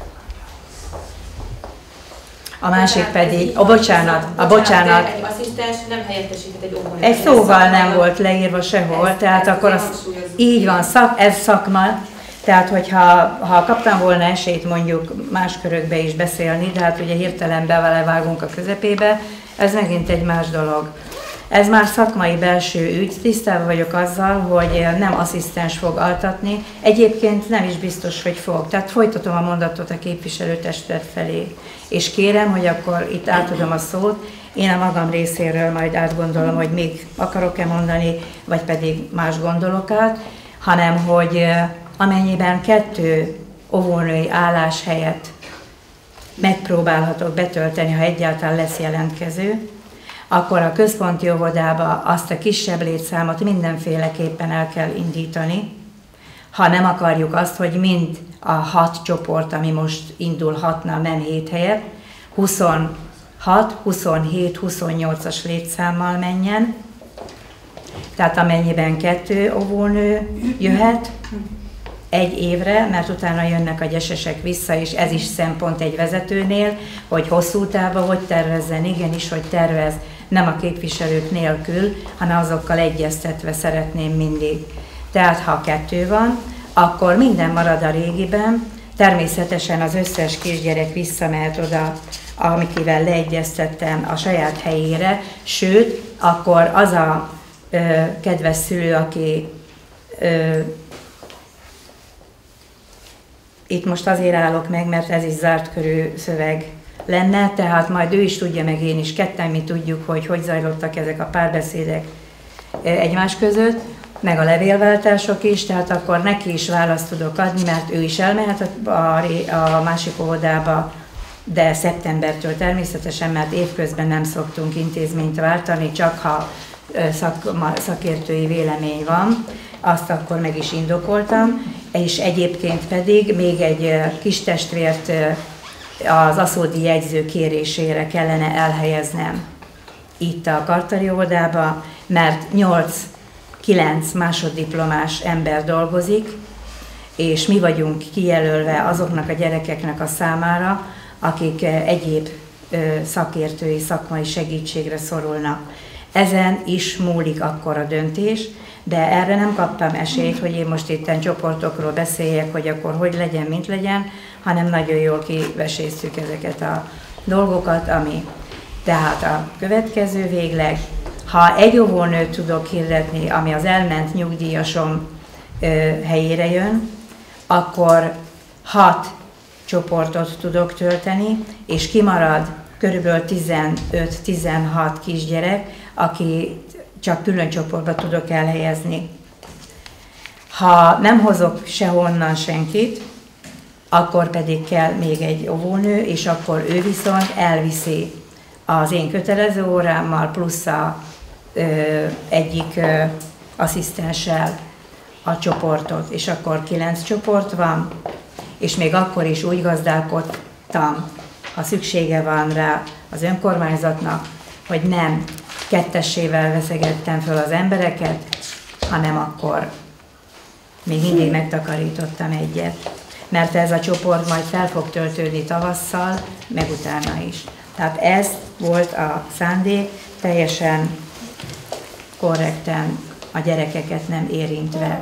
A másik pedig, bocsánat. Egy asszisztens nem helyettesíthet egy óvónőt. Egy szóval nem volt leírva sehol, tehát akkor az így van, ez szakma. Tehát, hogyha kaptam volna esélyt mondjuk más körökbe is beszélni, de hát ugye hirtelen belevágunk a közepébe, ez megint egy más dolog. Ez már szakmai belső ügy, tisztában vagyok azzal, hogy nem asszisztens fog altatni, egyébként nem is biztos, hogy fog. Tehát folytatom a mondatot a képviselőtestület felé, és kérem, hogy akkor itt átadom a szót, én a magam részéről majd átgondolom, hogy még akarok-e mondani, vagy pedig más gondolok át, hanem hogy amennyiben 2 óvónői álláshelyet megpróbálhatok betölteni, ha egyáltalán lesz jelentkező, akkor a központi óvodába azt a kisebb létszámot mindenféleképpen el kell indítani, ha nem akarjuk azt, hogy mind a 6 csoport, ami most indul 6-nál, nem 7 helyet, 26, 27, 28-as létszámmal menjen, tehát amennyiben 2 óvónő jöhet, 1 évre, mert utána jönnek a gyesesek vissza, és ez is szempont egy vezetőnél, hogy hosszú távon hogy tervezzen, igenis, hogy tervez, nem a képviselők nélkül, hanem azokkal egyeztetve szeretném mindig. Tehát ha 2 van, akkor minden marad a régiben, természetesen az összes kisgyerek visszamehet oda, amikivel leegyeztettem a saját helyére, sőt, akkor az a kedves szülő, aki itt most azért állok meg, mert ez is zárt körű szöveg lenne, tehát majd ő is tudja, meg én is, ketten mi tudjuk, hogy zajlottak ezek a párbeszédek egymás között, meg a levélváltások is, tehát akkor neki is választ tudok adni, mert ő is elmehet a másik óvodába, de szeptembertől természetesen, mert évközben nem szoktunk intézményt váltani, csak ha szakértői vélemény van, azt akkor meg is indokoltam, és egyébként pedig még egy kis testvért az aszódi jegyző kérésére kellene elhelyeznem itt a kartali óvodába, mert 8-9 másoddiplomás ember dolgozik, és mi vagyunk kijelölve azoknak a gyerekeknek a számára, akik egyéb szakértői, szakmai segítségre szorulnak. Ezen is múlik akkor a döntés, de erre nem kaptam esélyt, hogy én most itten csoportokról beszéljek, hogy akkor hogy legyen, mint legyen, hanem nagyon jól kiveséztük ezeket a dolgokat, ami tehát a következő végleg, ha egy óvónőt tudok hirdetni, ami az elment nyugdíjasom helyére jön, akkor 6 csoportot tudok tölteni, és kimarad körülbelül 15-16 kisgyerek, aki csak külön csoportba tudok elhelyezni. Ha nem hozok sehonnan senkit, akkor pedig kell még egy óvónő, és akkor ő viszont elviszi az én kötelező órámmal, plusz egyik asszisztenssel a csoportot, és akkor 9 csoport van, és még akkor is úgy gazdálkodtam, ha szüksége van rá az önkormányzatnak, hogy nem kettessével veszegettem fel az embereket, hanem akkor még mindig megtakarítottam egyet. Mert ez a csoport majd fel fog töltődni tavasszal, meg utána is. Tehát ez volt a szándék, teljesen korrekten a gyerekeket nem érintve.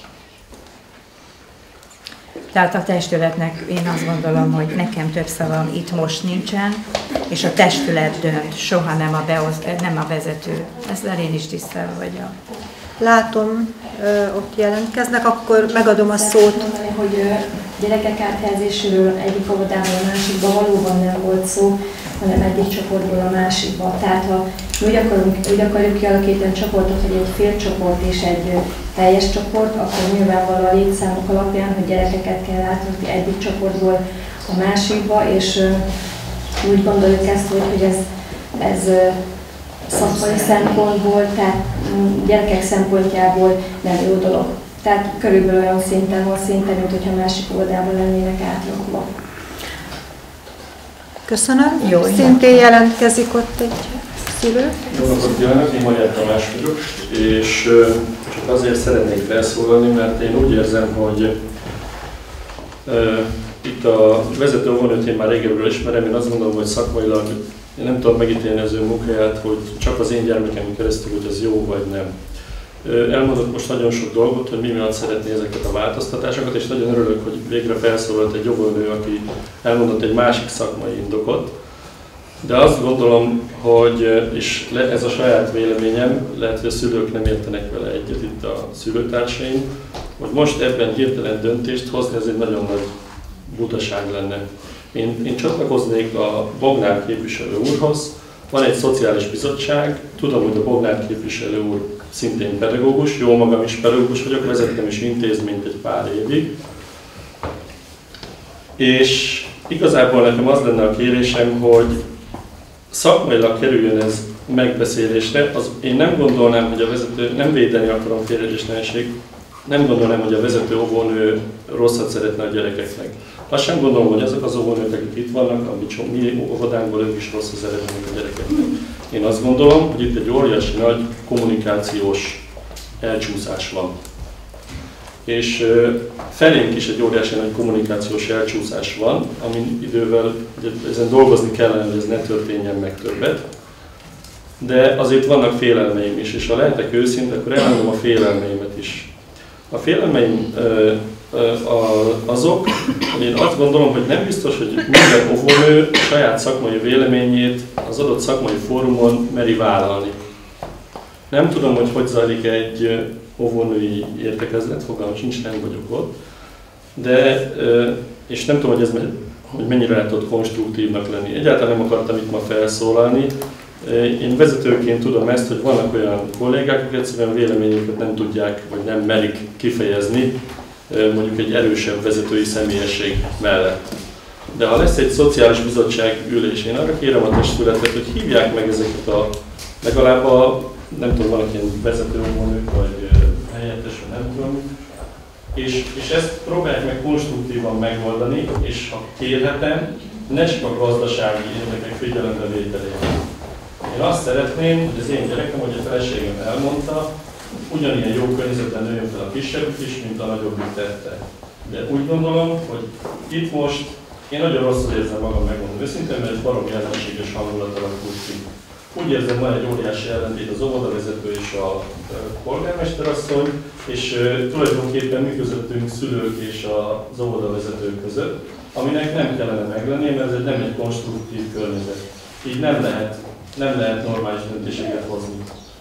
Tehát a testületnek én azt gondolom, hogy nekem több szavam itt most nincsen, és a testület dönt, soha nem a vezető. Ezzel én is tisztában vagyok. Látom, ott jelentkeznek, akkor megadom a szót. Mondani, hogy gyerekek áthelyezéséről egyik óvodából a másikba valóban nem volt szó, hanem egyik csoportból a másikba. Tehát ha úgy akarjuk kialakítani a csoportot, hogy egy félcsoport és egy teljes csoport, akkor nyilvánvalóan a létszámok alapján, hogy gyerekeket kell áthozni egyik csoportból a másikba, és úgy gondoljuk ezt, hogy ez szakmai szempontból, tehát gyerekek szempontjából nem jó dolog. Tehát körülbelül olyan szinten, mint hogyha másik oldalban lennének átrakva. Köszönöm. Jó, szintén jelentkezik ott egy szülő. Jó napot kívánok, én Magyar Tamás vagyok, és csak azért szeretnék felszólalni, mert én úgy érzem, hogy itt a vezető óvónőt én már régebről ismerem, én azt gondolom, hogy szakmailag én nem tudom megítélni az ő munkáját, hogy csak az én gyermekem keresztül, hogy ez jó vagy nem. Elmondott most nagyon sok dolgot, hogy mi miatt szeretné ezeket a változtatásokat, és nagyon örülök, hogy végre felszólalt egy óvónő, aki elmondott egy másik szakmai indokot. De azt gondolom, hogy, és ez a saját véleményem, lehet, hogy a szülők nem értenek vele egyet itt a szülőtársaim, hogy most ebben hirtelen döntést hozni, ez egy nagyon nagy butaság lenne. Én csatlakoznék a Bognár képviselő úrhoz. Van egy szociális bizottság, tudom, hogy a Bognár képviselő úr szintén pedagógus, jó magam is pedagógus vagyok, vezettem is intézményt egy pár évig. És igazából nekem az lenne a kérésem, hogy szakmailag kerüljön ez megbeszélésre. Én nem gondolnám, hogy a vezető, nem védeni akarom félreértéstelenség, nem gondolnám, hogy a vezető óvónő rosszat szeretne a gyerekeknek. Azt sem gondolom, hogy azok az óvónők, akik itt vannak, mi óvodánkból ők is rosszat szeretnének a gyerekeknek. Én azt gondolom, hogy itt egy óriási nagy kommunikációs elcsúszás van. És felénk is egy óriási nagy kommunikációs elcsúszás van, amin idővel ezen dolgozni kellene, hogy ez ne történjen meg többet. De azért vannak félelmeim is, és ha lehetek őszinte, akkor elmondom a félelmeimet is. A félelmeim azok, hogy én azt gondolom, hogy nem biztos, hogy minden óvónő saját szakmai véleményét az adott szakmai fórumon meri vállalni. Nem tudom, hogy zajlik egy óvónői értekezlet, fogalmam sincs, nem vagyok ott, de, és nem tudom, hogy mennyire lehet ott konstruktívnak lenni. Egyáltalán nem akartam itt ma felszólalni. Én vezetőként tudom ezt, hogy vannak olyan kollégák, akik egyszerűen véleményüket nem tudják, vagy nem merik kifejezni, mondjuk egy erősebb vezetői személyesség mellett. De ha lesz egy szociális bizottság ülés, én arra kérem a testületet, hogy hívják meg ezeket legalább nem tudom, vannak ilyen vezetőmónők, vagy helyettes, nem tudom, és ezt próbálják meg konstruktívan megoldani, és ha kérhetem, ne csak a gazdasági érdekek figyelembevételére. Én azt szeretném, hogy az én gyerekem, hogy a feleségem elmondta, ugyanilyen jó környezetben nőjön fel a kisebbik is, mint a nagyobbik tette. De úgy gondolom, hogy itt most én nagyon rosszul érzem magam, megmondom őszintén, mert egy baromi ellenséges hangulat alakult ki. Úgy érzem, van egy óriási ellentét az óvodavezető és a polgármesterasszony, és tulajdonképpen mi közöttünk szülők és az óvodavezetők között. aminek nem kellene meglennie, mert ez nem egy konstruktív környezet. Így nem lehet normális döntéseket hozni.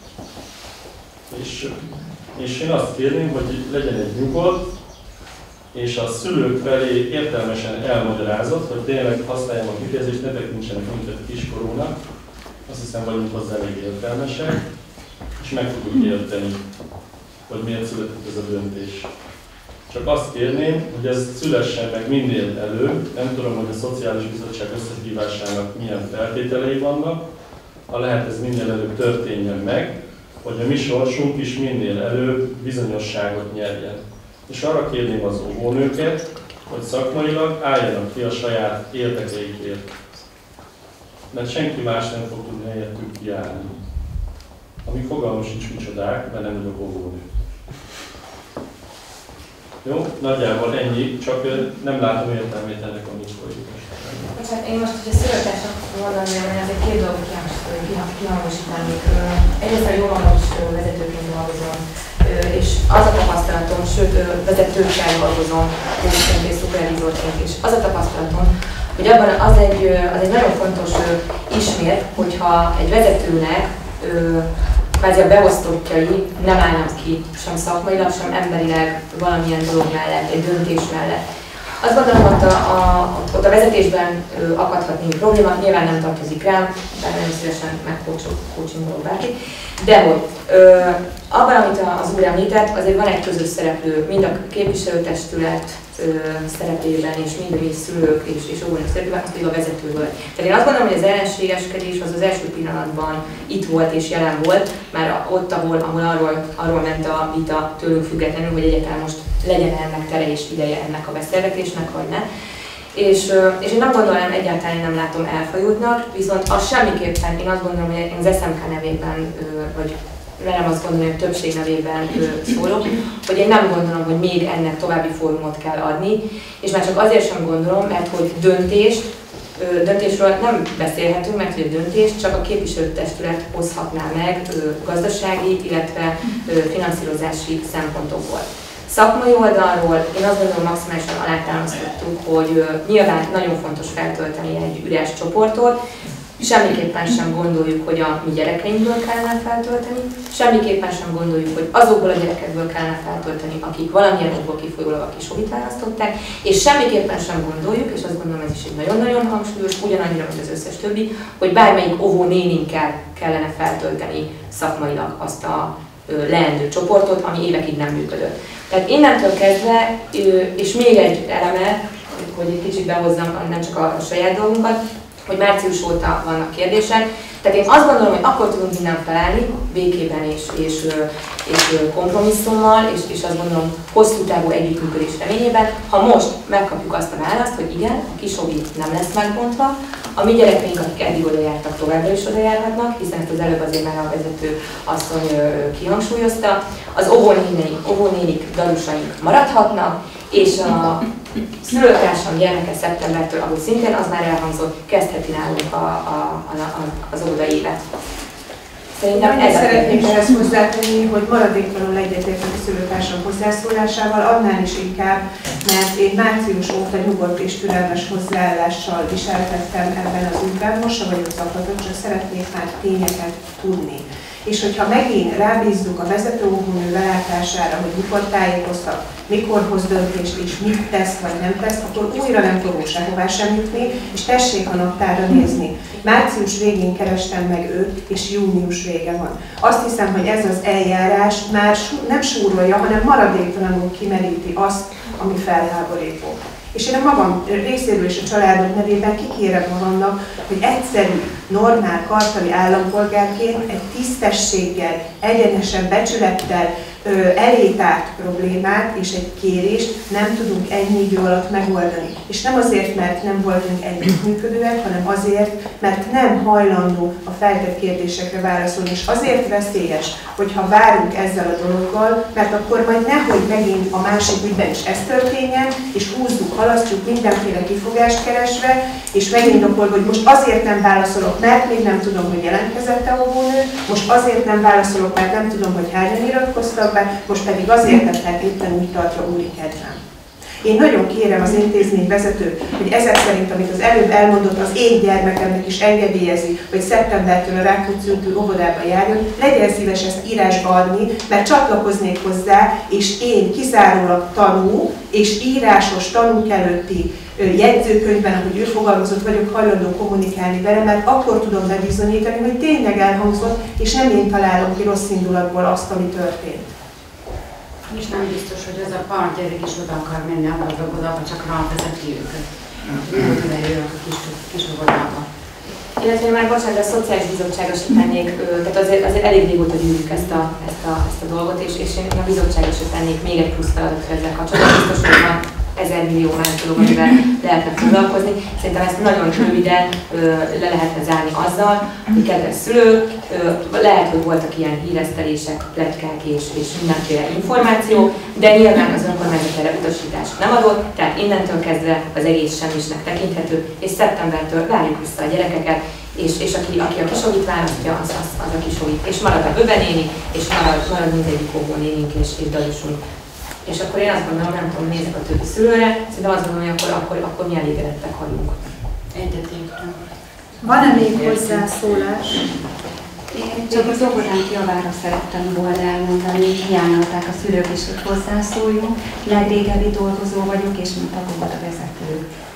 És én azt kérném, hogy legyen egy nyugodt, és a szülők felé értelmesen elmagyarázott, hogy tényleg használjam a kifejezést, ne tekintsenek minket kiskorúnak. Azt hiszem, vagyunk hozzá elég értelmesek, és meg fogjuk érteni, hogy miért született ez a döntés. Csak azt kérném, hogy ez szülessen meg minél előbb, nem tudom, hogy a Szociális Bizottság összehívásának milyen feltételei vannak, ha lehet ez minél előbb történjen meg, hogy a mi sorsunk is minél előbb bizonyosságot nyerjen. És arra kérném az óvónőket, hogy szakmailag álljanak ki a saját érdekeikért. Mert senki más nem fog tudni helyettük kiállni. Ami fogalmam sincs micsodák, mert nem vagyok óvónő. Jó, nagyjából ennyi, csak nem látom értelmét ennek, amit folyik. Én most, hogyha születésre mondani, hogy ez egy két dolgot kihangosítani. Egyrészt a jólagos vezetőként dolgozom, és az a tapasztalatom, sőt vezetőkkel dolgozom, és szupervizorként is. Az a tapasztalatom, hogy abban az egy nagyon fontos ismét, hogyha egy vezetőnek kvázi a beosztottjai nem állnak ki sem szakmailag, sem emberileg valamilyen dolog mellett, egy döntés mellett. Azt gondolom, hogy ott a vezetésben akadhat még probléma, nyilván nem tartozik rám, bár nem szívesen megcoachingolok bárki, de hogy abban, amit az úr említett, azért van egy közös szereplő, mind a képviselőtestület szerepében, és mind a mi szülők és óvónők szerepében, az pedig a vezetőből. Tehát én azt gondolom, hogy az ellenségeskedés az első pillanatban itt volt és jelen volt, már ott, ahol arról ment a vita tőlünk függetlenül, hogy egyáltalán most legyen ennek tere és ideje ennek a beszélgetésnek, vagy ne. És én nem gondolom, egyáltalán nem látom elfajultnak, viszont az semmiképpen, én azt gondolom, hogy én az SMK nevében, vagy velem azt gondolom, hogy a többség nevében szólok, hogy én nem gondolom, hogy még ennek további fórumot kell adni, és már csak azért sem gondolom, mert hogy döntésről nem beszélhetünk, mert hogy a döntést csak a képviselőtestület hozhatná meg gazdasági, illetve finanszírozási szempontokból. Szakmai oldalról én azt gondolom, maximálisan alátámasztottuk, hogy nyilván nagyon fontos feltölteni egy üres csoportot, semmiképpen sem gondoljuk, hogy a mi gyerekeinkből kellene feltölteni, semmiképpen sem gondoljuk, hogy azokból a gyerekekből kellene feltölteni, akik valamilyen okból kifolyólag a kisovit választották, és semmiképpen sem gondoljuk, és azt gondolom, ez is egy nagyon-nagyon hangsúlyos, ugyanannyira, mint az összes többi, hogy bármelyik óvónéninkkel kellene feltölteni szakmailag azt a leendő csoportot, ami évekig nem működött. Tehát innentől kezdve, és még egy eleme, hogy egy kicsit behozzam nem csak a saját dolgunkat, hogy március óta vannak kérdések. Tehát én azt gondolom, hogy akkor tudunk mindent felállni, békében és kompromisszummal, és azt gondolom hosszú távú együttműködés reményében, ha most megkapjuk azt a választ, hogy igen, a kisovi nem lesz megbontva, a mi gyerekeink, akik eddig oda jártak, továbbra is oda járhatnak, hiszen ezt az előbb azért már a vezető asszony kihangsúlyozta, az óvónénik, darusaink maradhatnak, és a szülőtársam gyermeke szeptembertől, ahogy szintén az már elhangzott, kezdheti nálunk az óvodai évet. Szerintem ezt szeretnék ehhez hozzátenni, hogy maradéktalanul egyetértek a szülőtársam hozzászólásával, annál is inkább, mert én március óta nyugodt és türelmes hozzáállással viseltettem ebben az ügyben, most sem vagyok zaklató, csak szeretnék már tényeket tudni. És hogyha megint rábízzuk a vezető óvónő belátására, hogy mikor tájékoztat, mikor hoz döntést és mit tesz vagy nem tesz, akkor újra nem fogunk sehová sem jutni, és tessék a naptárra nézni. Március végén kerestem meg őt, és június vége van. Azt hiszem, hogy ez az eljárás már nem súrolja, hanem maradéktalanul kimeríti azt, ami felháborító. És én a magam részéről és a családok nevében kikérem magamnak, hogy egyszerű, normál, kartali állampolgárként egy tisztességgel, egyenesen, becsülettel elétárt problémát és egy kérést nem tudunk ennyi idő alatt megoldani. És nem azért, mert nem voltunk együttműködőek, hanem azért, mert nem hajlandó a feltett kérdésekre válaszolni. És azért veszélyes, hogyha várunk ezzel a dologgal, mert akkor majd nehogy megint a másik ügyben is ez történjen, és húzzuk, halasztjuk mindenféle kifogást keresve, és megint akkor, hogy most azért nem válaszolok, mert még nem tudom, hogy jelentkezett-e óvónő, most azért nem válaszolok, mert nem tudom, hogy hányan iratkoztak be, most pedig azért, mert éppen úgy tartja úri kedvem. Én nagyon kérem az intézményvezetőt, hogy ezek szerint, amit az előbb elmondott, az én gyermekemnek is engedélyezi, hogy szeptembertől a Rákóczi úti óvodába járjon, legyen szíves ezt írásba adni, mert csatlakoznék hozzá, és én kizárólag tanú és írásos tanúk előtti jegyzőkönyvben, ahogy ő fogalmazott, vagyok hajlandó kommunikálni vele, mert akkor tudom bebizonyítani, hogy tényleg elhangzott, és nem én találom ki rossz indulatból azt, ami történt. És nem biztos, hogy az a partgyerek is oda akar menni abba az óvodába, csak rávezeti őket. Nem odaérőnek a kis óvodába. Illetve már bocsánat, a Szociális Bizottságos tennék, tehát azért elég régóta gyűjtjük ezt a dolgot, és én a bizottságos tennék még egy plusz feladatot ezzel kapcsolatban. Biztos, hogy van 1000 millió más dolog, amivel lehetne foglalkozni. Szerintem ezt nagyon röviden le lehetne zárni azzal, hogy kedves szülők, lehet, hogy voltak ilyen híresztelések, pletykák és mindenféle információ, de nyilván az önkormányzat erre utasítást nem adott, tehát innentől kezdve az egész semmisnek tekinthető, és szeptembertől várjuk vissza a gyerekeket, és aki a kisogit választja, az a kisogit. És marad a Böbenéni, és marad mindegyik óvónénink és dadusunk. És akkor én azt gondolom, nem tudom, nézzük a többi szülőre, szerintem azt gondolom, hogy akkor mi elégedettek vagyunk. Egyetértem. Van-e még hozzászólás? Én csak az óvodánk javára szerettem volna elmondani, hiányolták a szülők is, hogy hozzászóljunk. Legrégebbi dolgozó vagyok, és mint óvodavezető.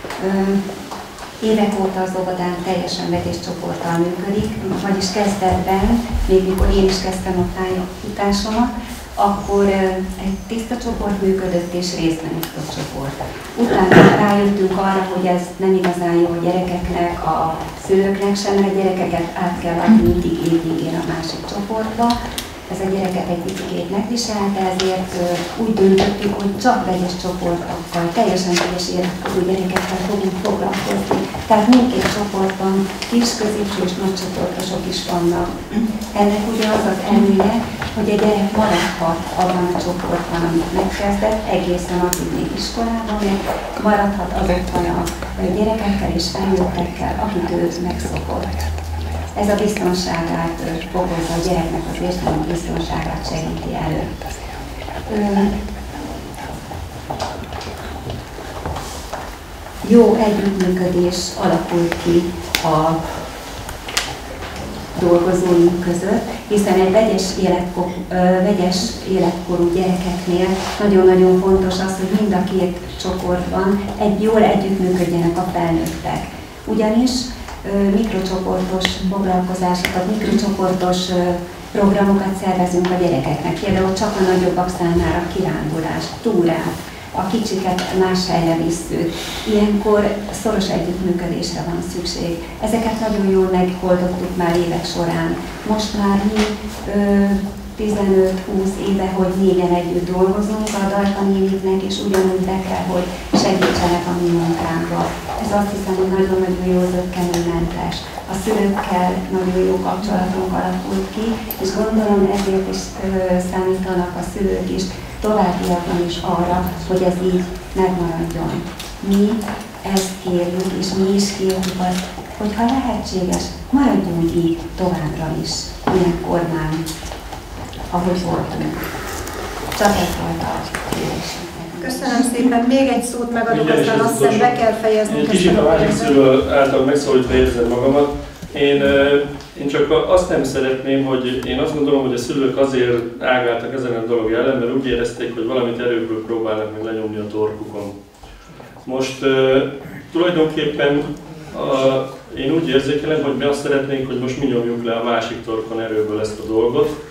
Évek óta az óvodán teljesen vegyes csoporttal működik, vagyis kezdetben, még mikor én is kezdtem a pályafutásomat, akkor egy tiszta csoport működött és részben nyitott csoport. Utána rájöttünk arra, hogy ez nem igazán jó a gyerekeknek, a szülőknek sem, mert a gyerekeket át kell adni mindig évvégén a másik csoportba. Ez a gyereket egy picit megviselte, ezért úgy döntöttük, hogy csak vegyes csoportokkal, teljesen vegyes életkorú gyerekekkel fogunk foglalkozni. Tehát mindkét csoportban kis, középső és nagy csoportosok is vannak. Ennek ugye az az előnye, hogy a gyerek maradhat abban a csoportban, amit megkezdett, egészen addig még iskolában, mert maradhat azokban a gyerekekkel és felnőttekkel, akit ő megszokott. Ez a biztonságát fokozza a gyereknek, az érzelmi biztonságát segíti elő. Jó együttműködés alakult ki a dolgozóink között, hiszen egy vegyes életkorú gyerekeknél nagyon-nagyon fontos az, hogy mind a két csoportban jól együttműködjenek a felnőttek. Ugyanis mikrocsoportos foglalkozásokat, mikrocsoportos programokat szervezünk a gyerekeknek. Például csak a nagyobbak számára kirándulást, túrát, a kicsiket más helyre visszük. Ilyenkor szoros együttműködésre van szükség. Ezeket nagyon jól megoldottuk már évek során. Most már mi 15-20 éve, hogy négyen együtt dolgozunk, a Dajka néniknek is ugyanúgy be kell, hogy segítsenek a mi munkánkba. Ez azt hiszem, hogy nagyon-nagyon jó zökkenőmentes. A szülőkkel nagyon jó kapcsolatunk alakult ki, és gondolom ezért is számítanak a szülők is továbbiakban is arra, hogy ez így megmaradjon. Mi ezt kérjük, és mi is kérjük azt, hogyha lehetséges, maradjunk így továbbra is, ilyen kormány, ahogy voltunk. Csak ez volt a kérdésünk. Köszönöm szépen. Még egy szót megadok, aztán azt hiszem be kell fejeznünk. Kicsit a másik szülő által megszólítva érzem magamat. Én csak azt nem szeretném, hogy én azt gondolom, hogy a szülők azért ágáltak ezen a dolog ellen, mert úgy érezték, hogy valamit erőből próbálnak meg lenyomni a torkukon. Most tulajdonképpen én úgy érzékelem, hogy mi azt szeretnénk, hogy most mi nyomjuk le a másik torkon erőből ezt a dolgot.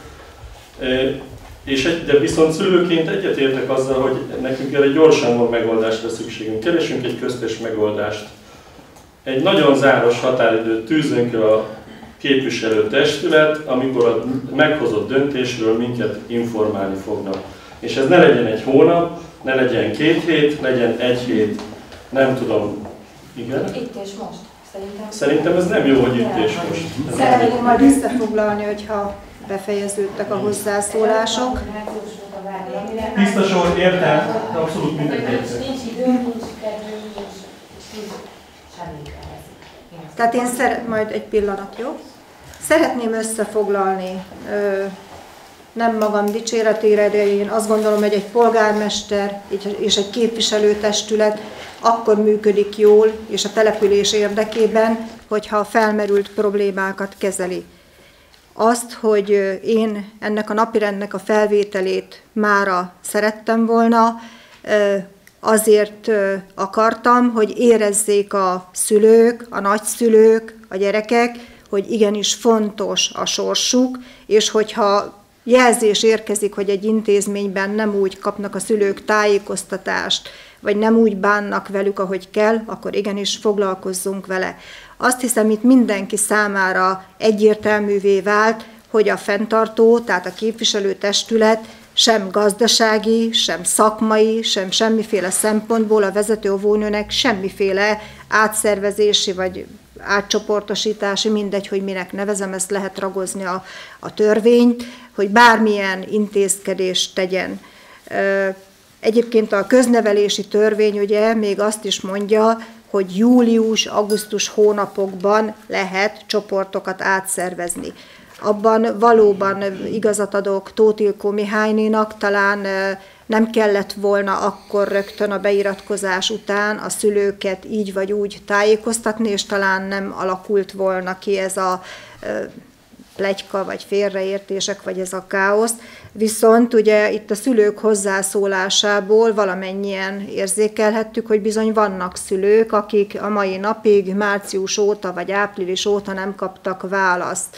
De viszont szülőként egyetértek azzal, hogy nekünk erre gyorsan van megoldásra szükségünk. Keresünk egy köztes megoldást. Egy nagyon záros határidőt tűzünk a képviselőtestület, amikor a meghozott döntésről minket informálni fognak. És ez ne legyen egy hónap, ne legyen 2 hét, legyen 1 hét, nem tudom. Igen? Itt és most. Szerintem ez nem jó, hogy itt és most. Szeretném majd összefoglalni, hogyha befejeződtek a hozzászólások. Tiszta sor, értem, abszolút mindent értem. Nincs időnk, nincs kedvünk, nincs semmi. Tehát én majd egy pillanat, jó? Szeretném összefoglalni nem magam dicséretére, de én azt gondolom, hogy egy polgármester és egy képviselőtestület akkor működik jól, és a település érdekében, hogyha a felmerült problémákat kezeli. Azt, hogy én ennek a napirendnek a felvételét mára szerettem volna, azért akartam, hogy érezzék a szülők, a nagyszülők, a gyerekek, hogy igenis fontos a sorsuk, és hogyha jelzés érkezik, hogy egy intézményben nem úgy kapnak a szülők tájékoztatást, vagy nem úgy bánnak velük, ahogy kell, akkor igenis foglalkozzunk vele. Azt hiszem, itt mindenki számára egyértelművé vált, hogy a fenntartó, tehát a képviselőtestület sem gazdasági, sem szakmai, sem semmiféle szempontból a vezető óvónőnek semmiféle átszervezési vagy átcsoportosítási, mindegy, hogy minek nevezem, ezt lehet ragozni a törvényt, hogy bármilyen intézkedést tegyen. Egyébként a köznevelési törvény ugye még azt is mondja, hogy július-augusztus hónapokban lehet csoportokat átszervezni. Abban valóban igazat adok Tóth Ilkó Mihálynénak, talán nem kellett volna akkor rögtön a beiratkozás után a szülőket így vagy úgy tájékoztatni, és talán nem alakult volna ki ez a pletyka, vagy félreértések, vagy ez a káosz. Viszont ugye itt a szülők hozzászólásából valamennyien érzékelhettük, hogy bizony vannak szülők, akik a mai napig, március óta, vagy április óta nem kaptak választ.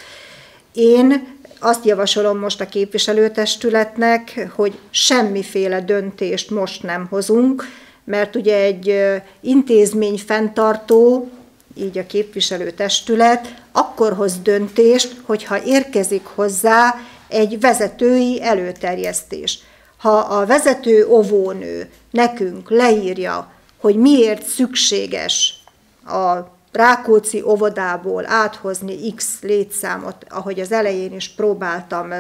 Én azt javasolom most a képviselőtestületnek, hogy semmiféle döntést most nem hozunk, mert ugye egy intézmény fenntartó, így a képviselőtestület, akkor hoz döntést, hogyha érkezik hozzá egy vezetői előterjesztés. Ha a vezető óvónő nekünk leírja, hogy miért szükséges a Rákóczi óvodából áthozni X létszámot, ahogy az elején is próbáltam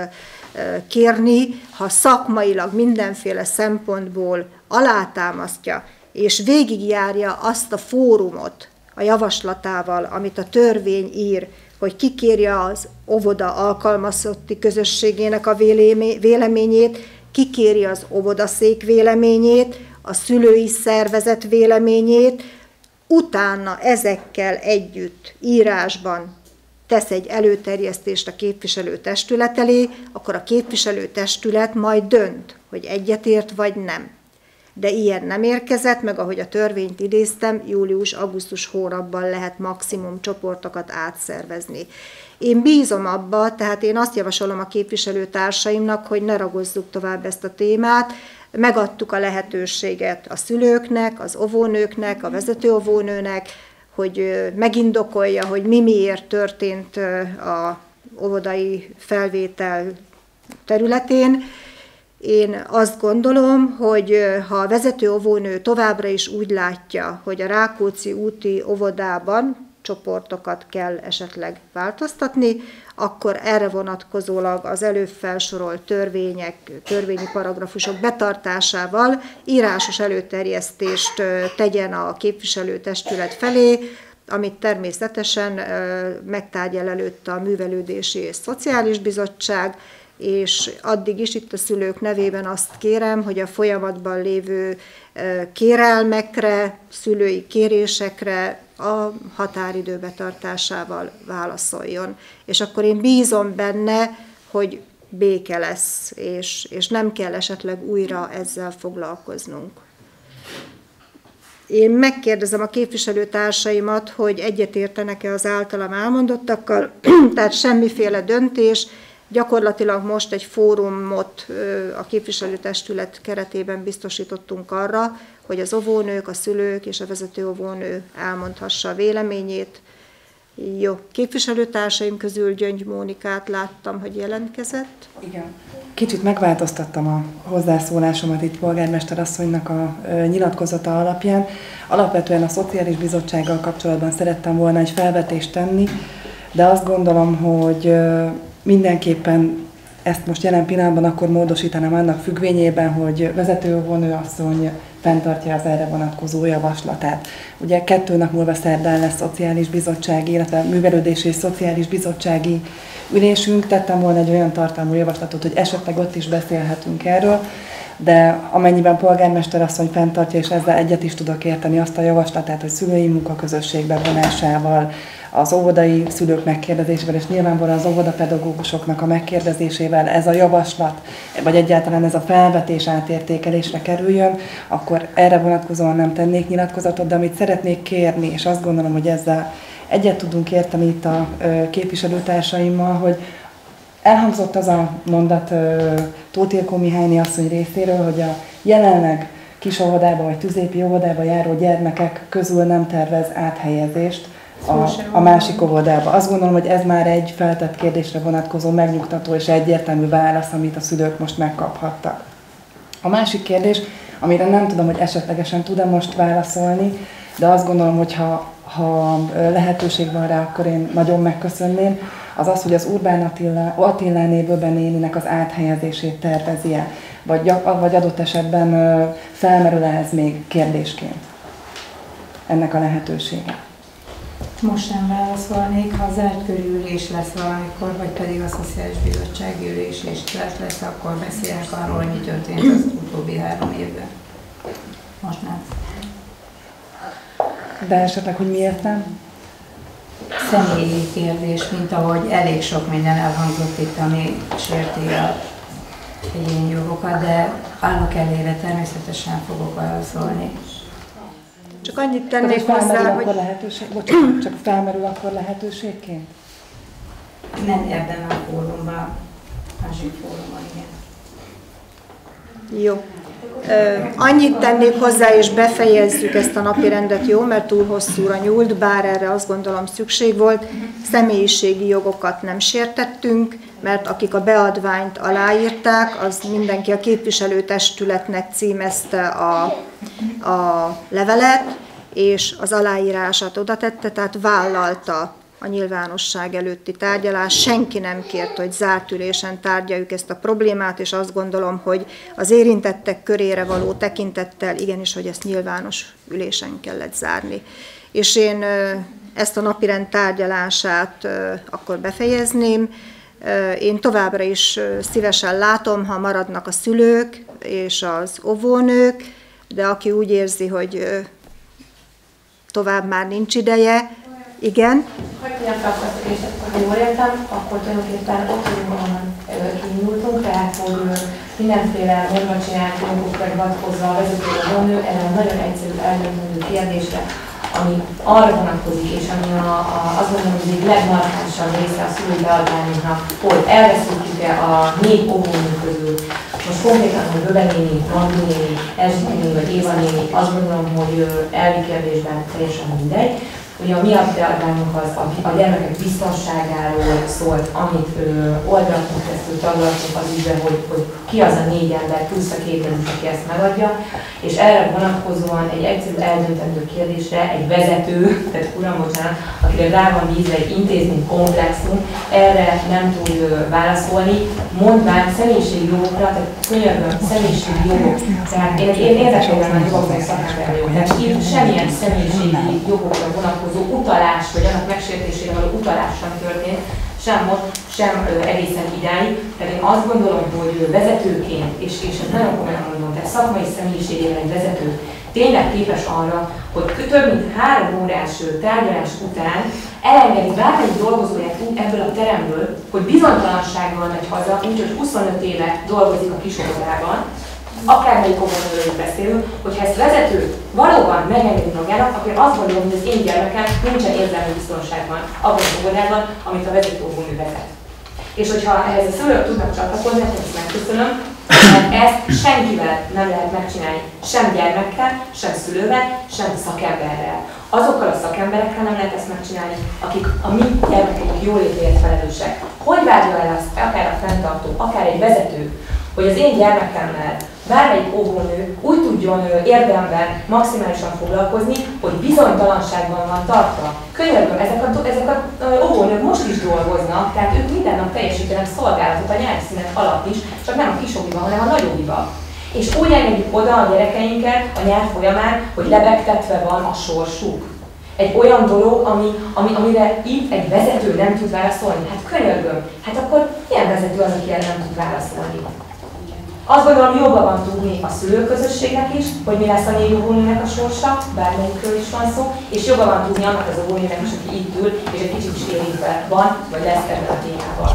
kérni, ha szakmailag mindenféle szempontból alátámasztja, és végigjárja azt a fórumot a javaslatával, amit a törvény ír, hogy kikérje az óvoda alkalmazotti közösségének a véleményét, kikéri az óvodaszék véleményét, a szülői szervezet véleményét, utána ezekkel együtt írásban tesz egy előterjesztést a képviselőtestület elé, akkor a képviselőtestület majd dönt, hogy egyetért vagy nem. De ilyen nem érkezett, meg ahogy a törvényt idéztem, július-augusztus hónapban lehet maximum csoportokat átszervezni. Én bízom abba, tehát én azt javasolom a képviselőtársaimnak, hogy ne ragozzuk tovább ezt a témát, megadtuk a lehetőséget a szülőknek, az óvónőknek, a vezető óvónőnek, hogy megindokolja, hogy miért történt a óvodai felvétel területén. Én azt gondolom, hogy ha a vezető óvónő továbbra is úgy látja, hogy a Rákóczi úti óvodában csoportokat kell esetleg változtatni, akkor erre vonatkozólag az előbb felsorolt törvényi paragrafusok betartásával írásos előterjesztést tegyen a képviselőtestület felé, amit természetesen megtárgyal előtt a Művelődési és Szociális Bizottság, és addig is itt a szülők nevében azt kérem, hogy a folyamatban lévő kérelmekre, szülői kérésekre a határidő betartásával válaszoljon. És akkor én bízom benne, hogy béke lesz, és nem kell esetleg újra ezzel foglalkoznunk. Én megkérdezem a képviselőtársaimat, hogy egyetértenek-e az általam elmondottakkal, tehát semmiféle döntés. Gyakorlatilag most egy fórumot a képviselőtestület keretében biztosítottunk arra, hogy az óvónők, a szülők és a vezető óvónő elmondhassa a véleményét. Jó, képviselőtársaim közül Gyöngy Mónikát láttam, hogy jelentkezett. Igen. Kicsit megváltoztattam a hozzászólásomat itt polgármester asszonynak a nyilatkozata alapján. Alapvetően a Szociális Bizottsággal kapcsolatban szerettem volna egy felvetést tenni, de azt gondolom, hogy mindenképpen ezt most jelen pillanatban akkor módosítanám annak függvényében, hogy vezetőóvónőasszony fenntartja az erre vonatkozó javaslatát. Ugye 2 nap múlva szerdán lesz szociális bizottsági, illetve művelődési és szociális bizottsági ülésünk. Tettem volna egy olyan tartalmú javaslatot, hogy esetleg ott is beszélhetünk erről, de amennyiben polgármester asszony fenntartja, és ezzel egyet is tudok érteni azt a javaslatát, hogy szülői munkaközösségbe vonásával, az óvodai szülők megkérdezésével, és nyilvánvalóan az óvodapedagógusoknak a megkérdezésével ez a javaslat, vagy egyáltalán ez a felvetés átértékelésre kerüljön, akkor erre vonatkozóan nem tennék nyilatkozatot, de amit szeretnék kérni, és azt gondolom, hogy ezzel egyet tudunk érteni itt a képviselőtársaimmal, hogy elhangzott az a mondat Tóth Ilkó Mihályné asszony részéről, hogy a jelenleg kis óvodába vagy tüzépi óvodába járó gyermekek közül nem tervez áthelyezést a másik óvodába. Azt gondolom, hogy ez már egy feltett kérdésre vonatkozó megnyugtató és egyértelmű válasz, amit a szülők most megkaphattak. A másik kérdés, amire nem tudom, hogy esetlegesen tud-e most válaszolni, de azt gondolom, hogy ha lehetőség van rá, akkor én nagyon megköszönném, az az, hogy az Urbán Attiláné Böbe néninek az áthelyezését tervezi-e, vagy adott esetben felmerül-e ez még kérdésként ennek a lehetősége. Most nem válaszolnék, ha zárt körülülés lesz valamikor, vagy pedig a Szociális Bizottsági ülés és lesz, akkor beszélek arról, hogy mi történt az utóbbi 3 évben. Most nem. De esetleg, hogy miért nem? Személyi kérdés, mint ahogy elég sok minden elhangzott itt, ami sérti a egyéni jogokat, de állok elére természetesen fogok válaszolni. Csak annyit tennék hozzá, hogy... Csak felmerül akkor lehetőségként? Nem ebben a fórumban, másik fórumban, igen. Jó. Annyit tennék hozzá, és befejezzük ezt a napirendet, jó, mert túl hosszúra nyúlt, bár erre azt gondolom szükség volt. Személyiségi jogokat nem sértettünk, mert akik a beadványt aláírták, az mindenki a képviselőtestületnek címezte a levelet, és az aláírását oda tette, tehát vállalta a nyilvánosság előtti tárgyalás. Senki nem kért, hogy zárt ülésen tárgyaljuk ezt a problémát, és azt gondolom, hogy az érintettek körére való tekintettel igenis, hogy ezt nyilvános ülésen kellett zárni. És én ezt a napirend tárgyalását akkor befejezném. Én továbbra is szívesen látom, ha maradnak a szülők és az óvónők, de aki úgy érzi, hogy tovább már nincs ideje, igen. Hogy tudjam felhasználni, és ha jól értem, akkor tulajdonképpen ott vagyunk, ahonnan kiindultunk, tehát hogy mindenféle mondvacsinálati jogokra hivatkozva a vezetőre vonő, erre a nagyon egyszerű eldöntő kérdésre, ami arra vonatkozik, és ami azt mondom, hogy egy legmarkánsabb része a szülői beadványunknak, hogy elveszítjük-e a 4 óvónő közül. Most konkrétan, hogy Böbe néni, Magdi néni, Erzsika néni vagy Éva néni, azt gondolom, hogy elvi kérdésben teljesen mindegy. Ugye a mi beadványunk az a gyermekek biztonságáról szólt, amit oldalaton keresztül taglaltunk az ügyben, hogy ki az a 4 ember plusz a 2 ember, aki ezt megadja, és erre vonatkozóan egy egyszerű eldöntendő kérdésre egy vezető, tehát uram, bocsánat, akire rá van bízva egy intézmény komplexum, erre nem tud válaszolni, mondván személyiségi jogokra, tehát könyörgöm, személyiségi jogok. Tehát én érdekelően a jogoknak szakember vagyok, tehát itt semmilyen személyiségi jogokra vonatkozó utalás, vagy annak megsértésére való utalás sem történt, sem most, sem egészen idáig. Tehát én azt gondolom, hogy vezetőként, és ezt nagyon komolyan mondom, tehát szakmai személyiségében egy vezető tényleg képes arra, hogy több mint 3 órás tárgyalás után elengedi bármelyik dolgozóját ebből a teremből, hogy bizonytalansággal megy haza, úgyhogy 25 éve dolgozik a kisóvodában, akármelyik óvodában beszélünk, hogyha ezt vezető valóban megengedi magának, akkor azt gondolom, hogy az én gyermekem nincsen érzelmi biztonságban abban az óvodában, amit a vezető óvónő vezet. És hogyha ehhez a szülők tudnak csatlakozni, akkor ezt megköszönöm, mert ezt senkivel nem lehet megcsinálni, sem gyermekkel, sem szülővel, sem szakemberrel. Azokkal a szakemberekkel nem lehet ezt megcsinálni, akik a mi gyermekeink jólétéért felelősek. Hogy várja el azt akár a fenntartó, akár egy vezető, hogy az én gyermekemmel bármelyik óvónő úgy tud tudjon érdemben maximálisan foglalkozni, hogy bizonytalanságban van tartva. Könyörgöm, ezek a óvónők most is dolgoznak, tehát ők minden nap teljesítenek szolgálatot a nyári szünet alatt is, csak nem a kisogiba, hanem a nagyogiba. És úgy engedjük oda a gyerekeinket a nyár folyamán, hogy lebegtetve van a sorsuk. Egy olyan dolog, amire itt egy vezető nem tud válaszolni. Hát könyörgöm, hát akkor milyen vezető az, aki erre nem tud válaszolni? Azt gondolom, joga van tudni a szülőközösségnek is, hogy mi lesz a 4 óvónőnek a sorsa, bármelyikről is van szó, és joga van tudni annak az óvónőnek is, aki itt ül, és egy kicsit is érintve van, vagy lesz ebben a témával.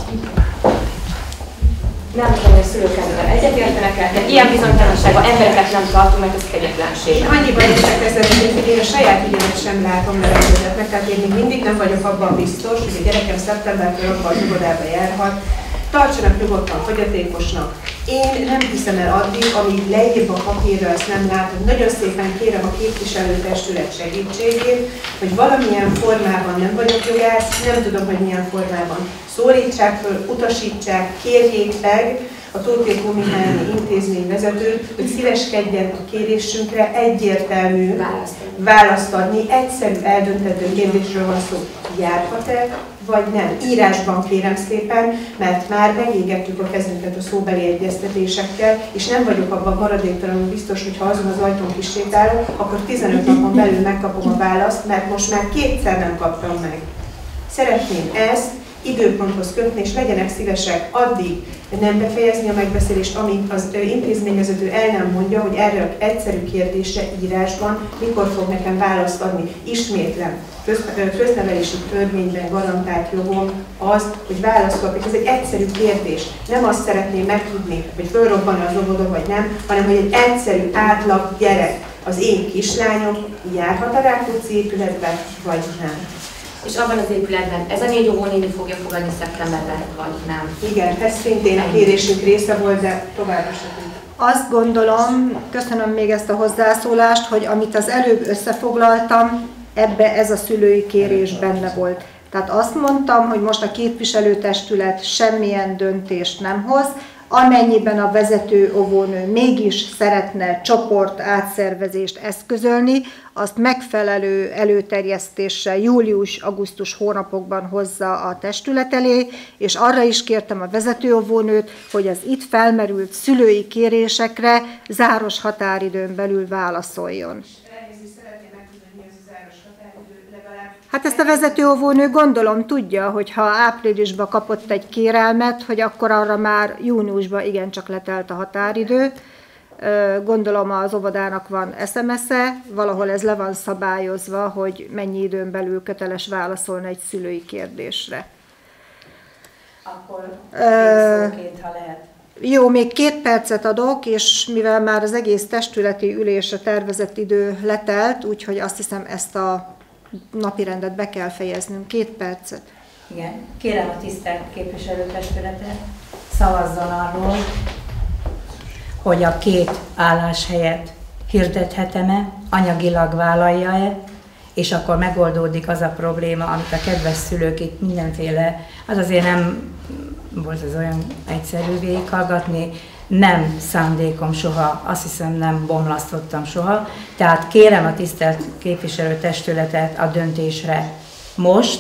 Nem tudom, hogy a szülők ezzel egyetértenek el, de ilyen bizonytalanságban embereket nem tartunk, mert ez kegyetlenség. Annyiban értek ezzel, hogy én a saját ügyemet sem látom lehetőzetnek, tehát én még mindig nem vagyok abban biztos, hogy a gyerekem szeptembertől abban az óvodába járhat, tartsanak nyugodtan fogyatékosnak. Én nem hiszem el addig, amíg leírva a papírra ezt nem látom. Nagyon szépen kérem a képviselőtestület segítségét, hogy valamilyen formában, nem vagyok jogász, nem tudom, hogy milyen formában, szólítsák föl, utasítsák, kérjék meg a Tóth Mihály intézményvezetőt, hogy szíveskedjen a kérésünkre egyértelmű választ adni. Egyszerű, eldöntető kérdésről van szó. Járhat-e, vagy nem? Írásban kérem szépen, mert már megégettük a kezünket a szóbeli egyeztetésekkel, és nem vagyok abban maradéktalanul biztos, hogy ha azon az ajtón kisétálok, akkor 15 napon belül megkapom a választ, mert most már 2-szer nem kaptam meg. Szeretném ezt időponthoz kötni, és legyenek szívesek addig nem befejezni a megbeszélést, amíg az intézményvezető el nem mondja, hogy erre az egyszerű kérdésre írásban mikor fog nekem választ adni. Ismétlem, köznevelési törvényben garantált jogom az, hogy választ kapjuk. Ez egy egyszerű kérdés. Nem azt szeretném megtudni, hogy fölrobban az óvoda vagy nem, hanem hogy egy egyszerű átlag gyerek, az én kislányom járhat a Rákóczi épületbe, vagy nem. És abban az épületben ez a 4 óvónéni fogja fogadni szeptemberben, vagy nem? Igen, ez szintén a kérésünk része volt, de tovább is. Azt gondolom, köszönöm még ezt a hozzászólást, hogy amit az előbb összefoglaltam, ebbe ez a szülői kérés benne volt. Tehát azt mondtam, hogy most a képviselőtestület semmilyen döntést nem hoz, amennyiben a vezető óvónő mégis szeretne csoport átszervezést eszközölni, azt megfelelő előterjesztéssel július-augusztus hónapokban hozza a testület elé, és arra is kértem a vezető óvónőt, hogy az itt felmerült szülői kérésekre záros határidőn belül válaszoljon. Hát ezt a vezetőóvónő gondolom tudja, hogy ha áprilisban kapott egy kérelmet, hogy akkor arra már júniusban igencsak letelt a határidő. Gondolom az óvodának van SMS-e, valahol ez le van szabályozva, hogy mennyi időn belül köteles válaszolni egy szülői kérdésre. Akkor szóként, ha lehet. Jó, még 2 percet adok, és mivel már az egész testületi ülésre tervezett idő letelt, úgyhogy azt hiszem ezt a napirendet be kell fejeznünk. 2 percet. Igen. Kérem a tisztelt képviselőtestületet, szavazzon arról, hogy a 2 álláshelyet hirdethetem-e, anyagilag vállalja-e, és akkor megoldódik az a probléma, amit a kedves szülők itt mindenféle, az azért nem volt ez olyan egyszerű végighallgatni, nem szándékom soha, azt hiszem nem bomlasztottam soha, tehát kérem a tisztelt képviselőtestületet a döntésre most,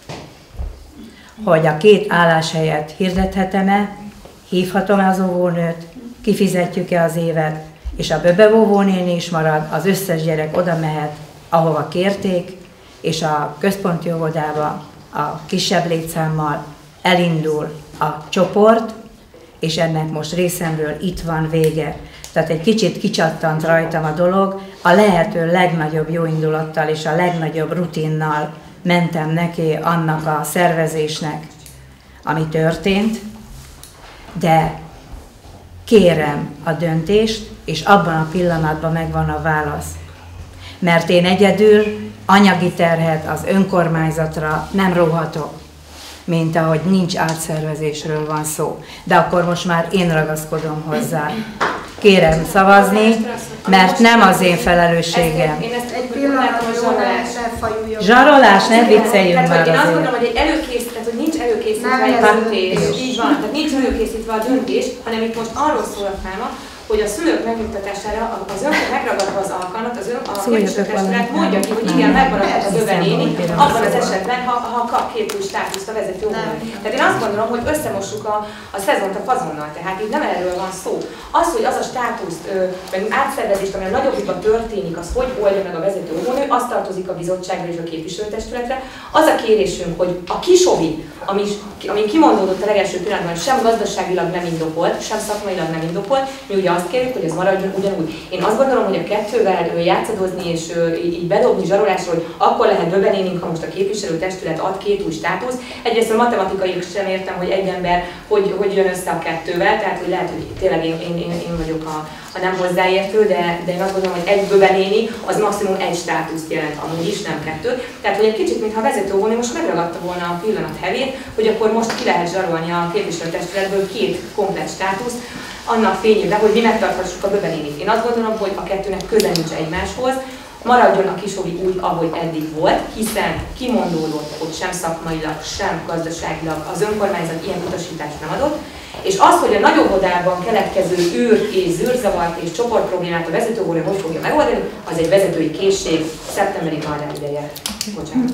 hogy a 2 álláshelyet hirdethetem-e, hívhatom-e az óvónőt, kifizetjük-e az évet, és a Böbe óvónéni is marad, az összes gyerek oda mehet, ahova kérték, és a központi óvodába a kisebb létszámmal elindul a csoport, és ennek most részemről itt van vége. Tehát egy kicsit kicsattant rajtam a dolog, a lehető legnagyobb jóindulattal és a legnagyobb rutinnal mentem neki annak a szervezésnek, ami történt, de kérem a döntést, és abban a pillanatban megvan a válasz. Mert én egyedül anyagi terhet az önkormányzatra nem róhatok, mint ahogy nincs átszervezésről van szó. De akkor most már én ragaszkodom hozzá. Kérem szavazni, mert nem az én felelősségem. Én ezt egy pillanatban zsarolás, ne vicceljünk már azért. Én azt azért. mondom, hogy hogy nincs előkészítve egy döntés. Így van, tehát nincs előkészítve a döntés, hanem itt most arról szól a fáma, hogy a szülők megnyugtatására megragadva az alkalmat, a képviselőtestület mondja ki, hogy igen, megmaradhat a bövenéni, abban az esetben, ha kap két új státuszt a vezető óvónő. Tehát én azt gondolom, hogy összemossuk a szezont a fazonnal, tehát itt nem erről van szó. Az, hogy az a státuszt, meg átszervezést, ami a nagyobbikban történik, az hogy oldja meg a vezető óvónő, az tartozik a bizottságra és a képviselőtestületre. Az a kérésünk, hogy a kisovi, ami kimondódott a legelső pillanatban, sem gazdaságilag nem indokolt, sem szakmailag nem indokolt, mi ugye azt kérjük, hogy ez maradjon ugyanúgy. Én azt gondolom, hogy a kettővel játszadozni és így bedobni zsarolásról, hogy akkor lehet döbenénünk, ha most a képviselőtestület ad két új státuszt. Egyrészt a matematikai sem értem, hogy egy ember hogy jön össze a kettővel, tehát hogy lehet, hogy tényleg én vagyok a nem hozzáértő, de én azt gondolom, hogy egy böbenéni az maximum egy státuszt jelent, amúgy is, nem kettő. Tehát, hogy egy kicsit, mintha a vezetőóvónő most megragadta volna a pillanat hevét, hogy akkor most ki lehet zsarolni a képviselőtestületből két komplett státuszt, annak fényében, hogy mi megtarthassuk a böbenénit. Én azt gondolom, hogy a kettőnek köze nincs egymáshoz, maradjon a kisovi úgy, ahogy eddig volt, hiszen kimondódott, hogy sem szakmailag, sem gazdaságilag az önkormányzat ilyen utasítást nem adott, és az, hogy a nagyobb óvodában keletkező űr és zűrzavart és csoportproblémát a vezetőóvónő hogy fogja megoldani, az egy vezetői készség, szeptemberig van rá ideje. Bocsánat.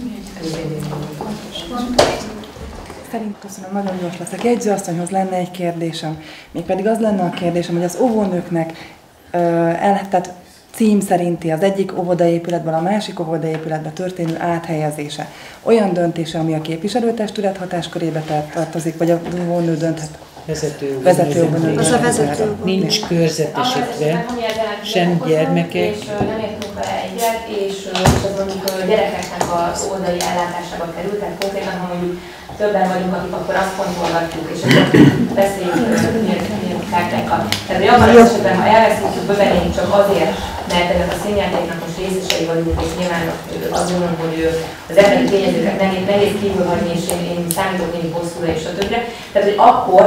Szerint köszönöm, nagyon gyors leszek. Jegyzőasszonyhoz lenne egy kérdésem. Mégpedig az lenne a kérdésem, hogy az óvónőknek tehát cím szerinti az egyik óvodaépületből a másik óvodaépületbe történő áthelyezése. Olyan döntése, ami a képviselőtestület hatáskörébe tartozik, vagy a óvónő dönthet? Vezetőóvónő. Az a vezető. Nincs körzetesítve, sem gyermekek. És nem értünk vele egyet, és az mondjuk gyerekeknek az óvodai ellátásába került, tehát konkrétan, ha mondjuk többen vagyunk, akik akkor azt fontolgatjuk, és akkor beszéljük miért kártyákkal. Tehát, hogy abban az esetben, ha elveszítjük bövenénk csak azért, mert ennek a színjátéknak most részesei vagyunk, és nyilván azt gondolom, hogy az emberi tényezőket nehéz kívül hagyni, és én számítok némi bosszúra és a többre. Tehát, hogy akkor,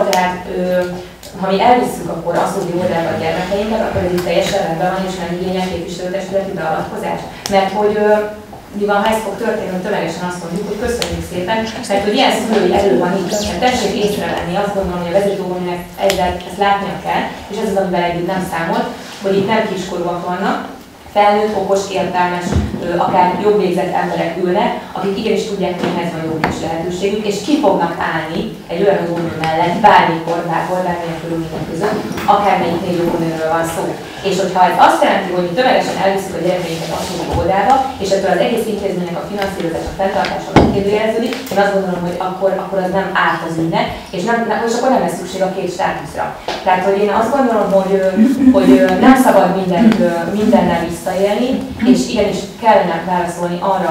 ha mi elviszünk akkor aszódi óvodába a gyermekeinket, akkor ez itt teljesen rendben van, és nem igényel képviselőtestületi beavatkozás. Mert hogy mi van, ha ez fog történni, hogy tömegesen azt mondjuk, hogy köszönjük szépen, mert hogy ilyen szülői erő van itt, mert tessék észrevenni, azt gondolom, hogy a vezetőóvónőnek ezt látnia kell, és ez az, amivel együtt nem számolt, hogy itt nem kiskorúak vannak, felnőtt, okos, értelmes, akár jobb végzett emberek ülnek, akik igenis tudják, hogy ehhez van jó kis lehetőségük, és ki fognak állni egy olyan óvónő mellett bármikor, bármilyen körülmények között, akármelyik óvónőről van szó. És hogyha ez azt jelenti, hogy mi tömegesen elviszük a gyerekeinket aszódi óvodába, és ettől az egész intézménynek a finanszírozása, a fenntartása megkérdőjeleződik, én azt gondolom, hogy akkor az nem árt az ügynek, és akkor nem lesz szükség a két státuszra. Tehát, hogy én azt gondolom, hogy nem szabad mindennel visszaélni, és igenis kellene válaszolni arra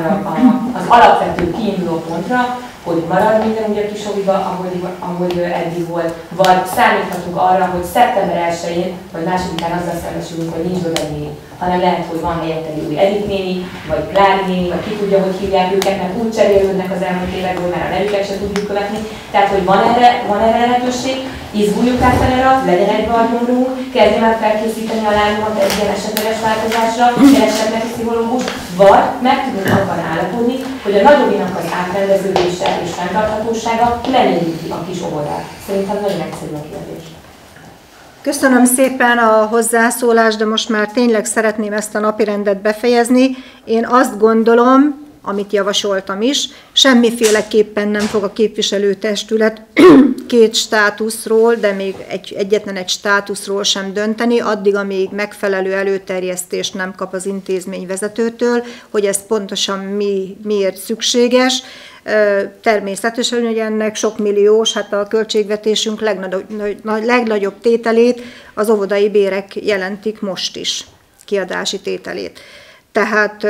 az alapvető kiinduló pontra, hogy marad minden úgy a kisoviba, ahogy eddig volt, vagy számíthatunk arra, hogy szeptember 1-én vagy 2-án azzal szembesülünk, hogy nincs bövenéni, hanem lehet, hogy van helyette egy új Edith néni, vagy Klári néni, vagy ki tudja, hogy hívják őket, mert úgy cserélődnek az elmúlt évekből, mert a nevüket sem tudjuk követni. Tehát, hogy van erre lehetőség, izguljuk át vele, legyen egy barmondunk, kezdjem el felkészíteni a lányomat egy ilyen esetleges változásra, keresek neki pszichológus, vagy meg tudunk abban állapodni, hogy a nagyobbinak az átrendeződése és fenntarthatósága nem érinti a kis óvodát. Szerintem nagyon egyszerű a kérdés. Köszönöm szépen a hozzászólást, de most már tényleg szeretném ezt a napirendet befejezni. Én azt gondolom, amit javasoltam is, semmiféleképpen nem fog a képviselőtestület két státuszról, de még egyetlen egy státuszról sem dönteni, addig, amíg megfelelő előterjesztést nem kap az intézmény vezetőtől, hogy ez pontosan miért szükséges. Természetesen, hogy ennek sok milliós, hát a költségvetésünk legnagyobb tételét az óvodai bérek jelentik most is, kiadási tételét. Tehát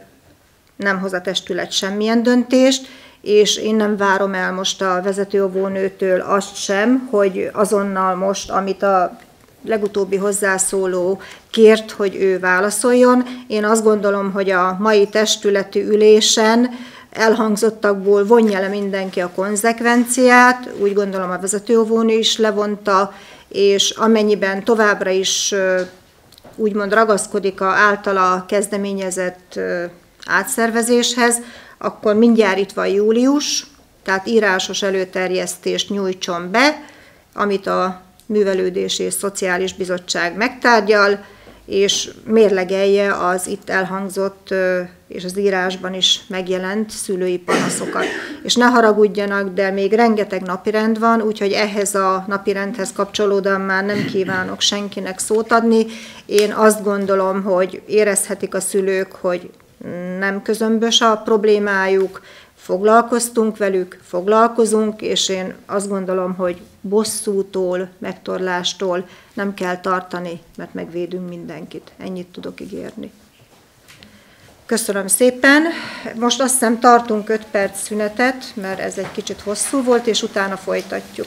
nem hoz a testület semmilyen döntést, és én nem várom el most a vezetőóvónőtől azt sem, hogy azonnal most, amit a legutóbbi hozzászóló kért, hogy ő válaszoljon. Én azt gondolom, hogy a mai testületi ülésen elhangzottakból vonja le mindenki a konzekvenciát, úgy gondolom a vezetőóvónő is levonta, és amennyiben továbbra is úgymond ragaszkodik az általa kezdeményezett átszervezéshez, akkor mindjárt itt van július, tehát írásos előterjesztést nyújtson be, amit a Művelődési és Szociális Bizottság megtárgyal, és mérlegelje az itt elhangzott és az írásban is megjelent szülői panaszokat. És ne haragudjanak, de még rengeteg napirend van, úgyhogy ehhez a napirendhez kapcsolódóan már nem kívánok senkinek szót adni. Én azt gondolom, hogy érezhetik a szülők, hogy nem közömbös a problémájuk, foglalkoztunk velük, foglalkozunk, és én azt gondolom, hogy bosszútól, megtorlástól nem kell tartani, mert megvédünk mindenkit. Ennyit tudok ígérni. Köszönöm szépen. Most azt hiszem tartunk 5 perc szünetet, mert ez egy kicsit hosszú volt, és utána folytatjuk.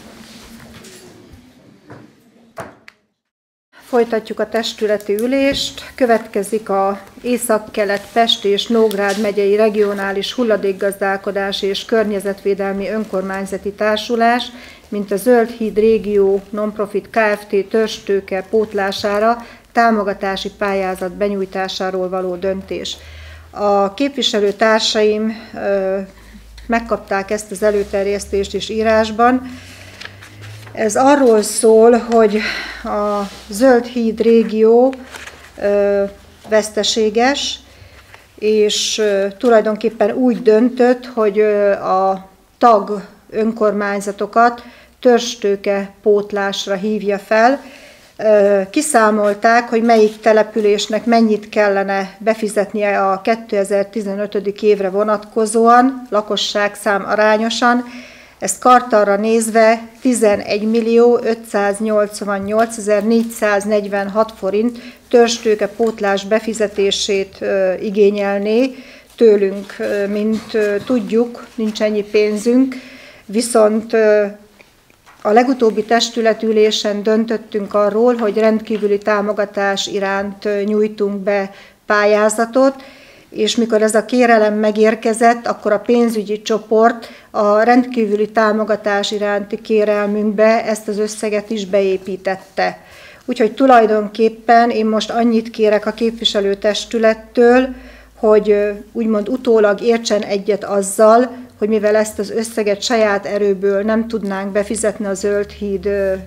Folytatjuk a testületi ülést. Következik a Észak-Kelet-Pest és Nógrád megyei regionális hulladékgazdálkodási és környezetvédelmi önkormányzati társulás, mint a Zöld Híd Régió Nonprofit Kft. Törstőke pótlására támogatási pályázat benyújtásáról való döntés. A képviselőtársaim megkapták ezt az előterjesztést is írásban. Ez arról szól, hogy a Zöld Híd régió veszteséges, és tulajdonképpen úgy döntött, hogy a tag önkormányzatokat törstőke pótlásra hívja fel. Kiszámolták, hogy melyik településnek mennyit kellene befizetnie a 2015. évre vonatkozóan, lakosságszám arányosan. Ezt kartarra nézve 11.588.446 forint törstőke pótlás befizetését igényelné tőlünk, mint tudjuk, nincs ennyi pénzünk, viszont a legutóbbi testületülésen döntöttünk arról, hogy rendkívüli támogatás iránt nyújtunk be pályázatot, és mikor ez a kérelem megérkezett, akkor a pénzügyi csoport a rendkívüli támogatás iránti kérelmünkbe ezt az összeget is beépítette. Úgyhogy tulajdonképpen én most annyit kérek a képviselőtestülettől, hogy úgymond utólag értsen egyet azzal, hogy mivel ezt az összeget saját erőből nem tudnánk befizetni a Zöld Híd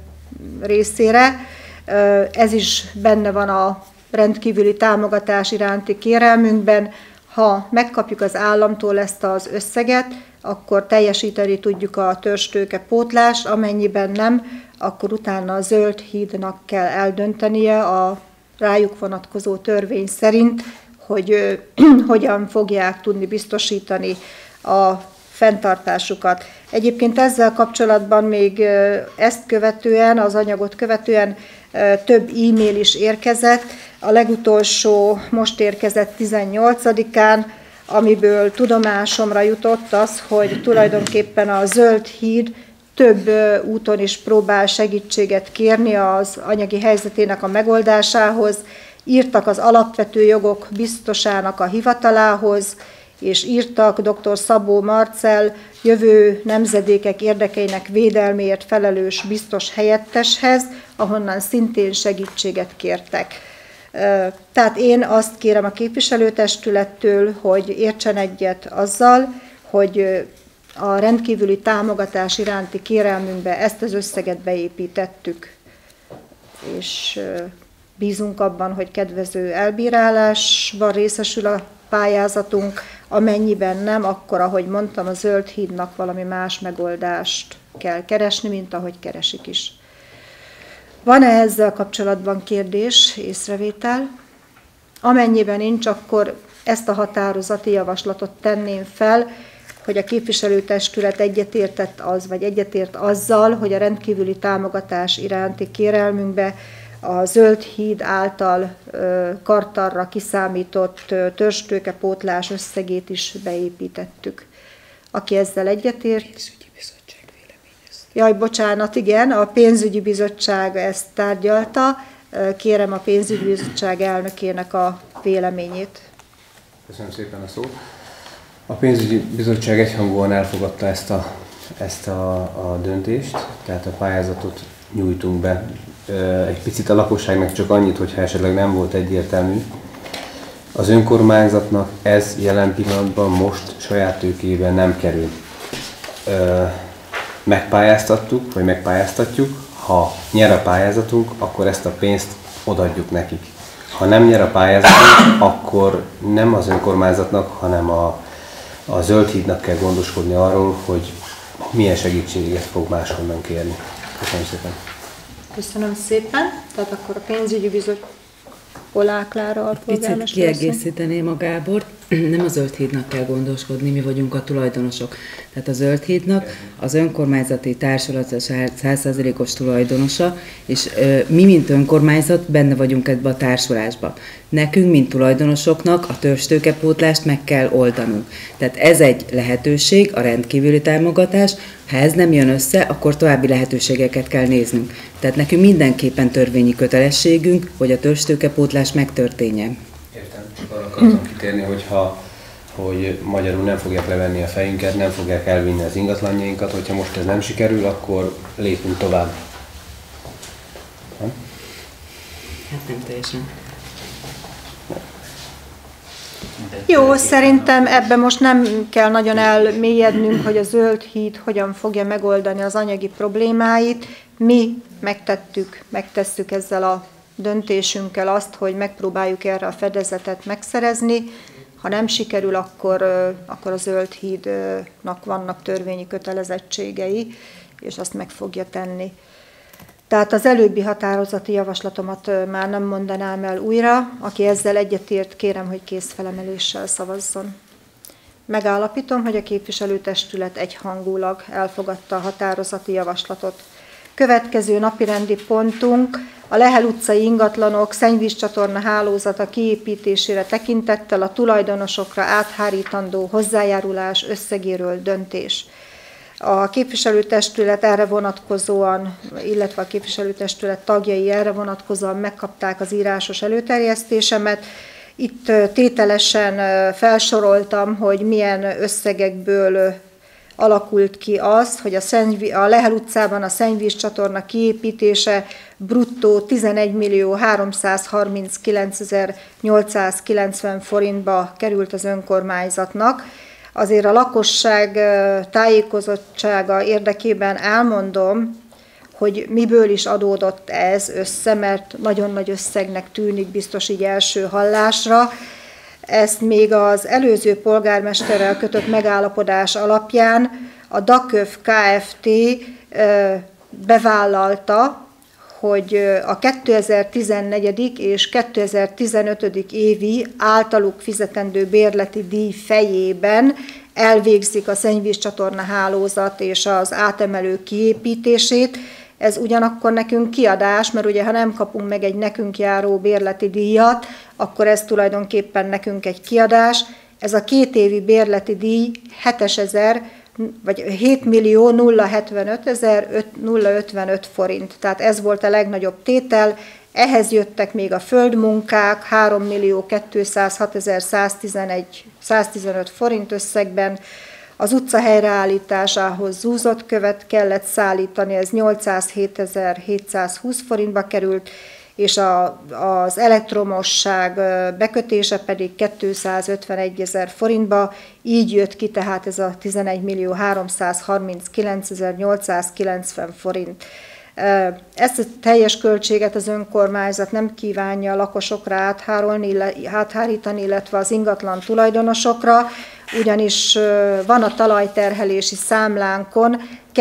részére, ez is benne van a rendkívüli támogatás iránti kérelmünkben. Ha megkapjuk az államtól ezt az összeget, akkor teljesíteni tudjuk a törstőke pótlást, amennyiben nem, akkor utána a Zöld Hídnak kell eldöntenie a rájuk vonatkozó törvény szerint, hogy hogyan fogják tudni biztosítani a fenntartásukat. Egyébként ezzel kapcsolatban még ezt követően, az anyagot követően több e-mail is érkezett. A legutolsó most érkezett 18-án, amiből tudomásomra jutott az, hogy tulajdonképpen a Zöld Híd több úton is próbál segítséget kérni az anyagi helyzetének a megoldásához. Írtak az alapvető jogok biztosának a hivatalához, és írtak dr. Szabó Marcell jövő nemzedékek érdekeinek védelméért felelős biztos helyetteshez, ahonnan szintén segítséget kértek. Tehát én azt kérem a képviselőtestülettől, hogy értsen egyet azzal, hogy a rendkívüli támogatás iránti kérelmünkbe ezt az összeget beépítettük, és bízunk abban, hogy kedvező elbírálásban részesül a pályázatunk, amennyiben nem, akkor, ahogy mondtam, a Zöld Hídnak valami más megoldást kell keresni, mint ahogy keresik is. Van-e ezzel kapcsolatban kérdés, észrevétel? Amennyiben nincs, akkor ezt a határozati javaslatot tenném fel, hogy a képviselőtestület egyetértett az, vagy egyetért azzal, hogy a rendkívüli támogatás iránti kérelmünkbe a Zöld Híd által kartarra kiszámított törstőkepótlás összegét is beépítettük. Aki ezzel egyetért? Pénzügyi bizottság véleményezte. Jaj, bocsánat, igen, a pénzügyi bizottság ezt tárgyalta. Kérem a pénzügyi bizottság elnökének a véleményét. Köszönöm szépen a szót. A pénzügyi bizottság egyhangúan elfogadta ezt a döntést, tehát a pályázatot nyújtunk be. Egy picit a lakosságnak csak annyit, hogyha esetleg nem volt egyértelmű. Az önkormányzatnak ez jelen pillanatban most saját tőkében nem kerül. Megpályáztattuk, vagy megpályáztatjuk. ha nyer a pályázatunk, akkor ezt a pénzt odaadjuk nekik. Ha nem nyer a pályázatunk, akkor nem az önkormányzatnak, hanem a Zöld Hídnak kell gondoskodni arról, hogy milyen segítséget fog máshonnan kérni. Köszönöm szépen. Köszönöm szépen. Tehát akkor a pénzügyi bizottság Polák Klára alpolgármester. Picit kiegészíteném a Gábort. Nem a Zöld Hídnak kell gondoskodni, mi vagyunk a tulajdonosok. Tehát a Zöld Hídnak az önkormányzati társulat 100%-os tulajdonosa, és mi, mint önkormányzat, benne vagyunk ebbe a társulásba. Nekünk, mint tulajdonosoknak a törzstőkepótlást meg kell oldanunk. Tehát ez egy lehetőség, a rendkívüli támogatás. Ha ez nem jön össze, akkor további lehetőségeket kell néznünk. Tehát nekünk mindenképpen törvényi kötelességünk, hogy a törzstőkepótlás megtörténjen. Értem, csak arra akartam kitérni, hogy magyarul nem fogják levenni a fejünket, nem fogják elvinni az ingatlanjainkat, hogyha most ez nem sikerül, akkor lépünk tovább. Hát nem teljesen. Jó, szerintem ebben most nem kell nagyon elmélyednünk, hogy a Zöld Híd hogyan fogja megoldani az anyagi problémáit. Mi megtesszük ezzel a döntésünkkel azt, hogy megpróbáljuk erre a fedezetet megszerezni. Ha nem sikerül, akkor a Zöld Hídnak vannak törvényi kötelezettségei, és azt meg fogja tenni. Tehát az előbbi határozati javaslatomat már nem mondanám el újra. Aki ezzel egyetért, kérem, hogy kézfelemeléssel szavazzon. Megállapítom, hogy a képviselőtestület egyhangulag elfogadta a határozati javaslatot. Következő napirendi pontunk a Lehel utcai ingatlanok szennyvízcsatorna hálózata kiépítésére tekintettel a tulajdonosokra áthárítandó hozzájárulás összegéről döntés. A képviselőtestület erre vonatkozóan, illetve a képviselőtestület tagjai erre vonatkozóan megkapták az írásos előterjesztésemet. Itt tételesen felsoroltam, hogy milyen összegekből alakult ki az, hogy a Lehel utcában a szennyvízcsatorna kiépítése bruttó 11.339.890 forintba került az önkormányzatnak. Azért a lakosság tájékozottsága érdekében elmondom, hogy miből is adódott ez össze, mert nagyon nagy összegnek tűnik biztos így első hallásra. Ezt még az előző polgármesterrel kötött megállapodás alapján a DAKÖV Kft. Bevállalta, hogy a 2014. és 2015. évi általuk fizetendő bérleti díj fejében elvégzik a szennyvízcsatorna hálózat és az átemelő kiépítését. Ez ugyanakkor nekünk kiadás, mert ugye ha nem kapunk meg egy nekünk járó bérleti díjat, akkor ez tulajdonképpen nekünk egy kiadás. Ez a 2 évi bérleti díj 7.075.055 forint. Tehát ez volt a legnagyobb tétel. Ehhez jöttek még a földmunkák 3.206.115 forint összegben. Az utca helyreállításához zúzott követ kellett szállítani, ez 807.720 forintba került, és az elektromosság bekötése pedig 251.000 forintba, így jött ki tehát ez a 11.339.890 forint. Ezt a teljes költséget az önkormányzat nem kívánja a lakosokra áthárítani, illetve az ingatlan tulajdonosokra, ugyanis van a talajterhelési számlánkon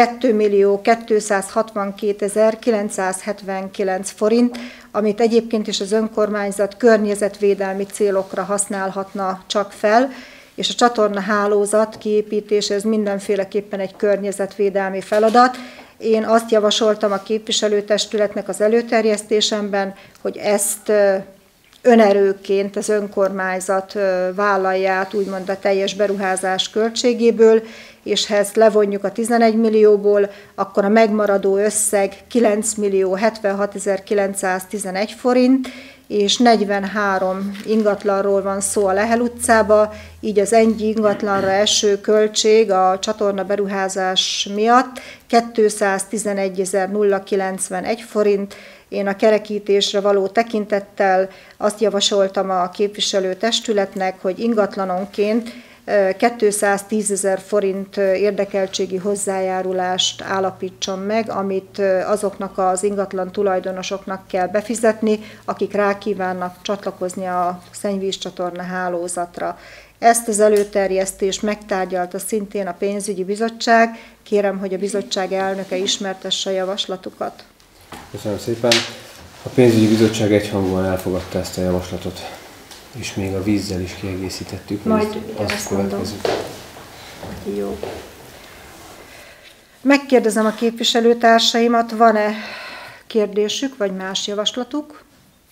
2.262.979 forint, amit egyébként is az önkormányzat környezetvédelmi célokra használhatna csak fel, és a csatornahálózat kiépítése ez mindenféleképpen egy környezetvédelmi feladat. Én azt javasoltam a képviselőtestületnek az előterjesztésemben, hogy ezt önerőként az önkormányzat vállalja át, úgymond a teljes beruházás költségéből, és ha ezt levonjuk a 11 millióból, akkor a megmaradó összeg 9.076.911 forint, és 43 ingatlanról van szó a Lehel utcába, így az ennyi ingatlanra eső költség a csatorna beruházás miatt 211.091 forint. Én a kerekítésre való tekintettel azt javasoltam a képviselőtestületnek, hogy ingatlanonként 210 000 forint érdekeltségi hozzájárulást állapítson meg, amit azoknak az ingatlan tulajdonosoknak kell befizetni, akik rá kívánnak csatlakozni a szennyvízcsatorna hálózatra. Ezt az előterjesztést megtárgyalta szintén a pénzügyi bizottság. Kérem, hogy a bizottság elnöke ismertesse a javaslatukat. Köszönöm szépen. A pénzügyi bizottság egyhangúan elfogadta ezt a javaslatot, és még a vízzel is kiegészítettük. Majd azt következik. Jó. Megkérdezem a képviselőtársaimat, van-e kérdésük, vagy más javaslatuk?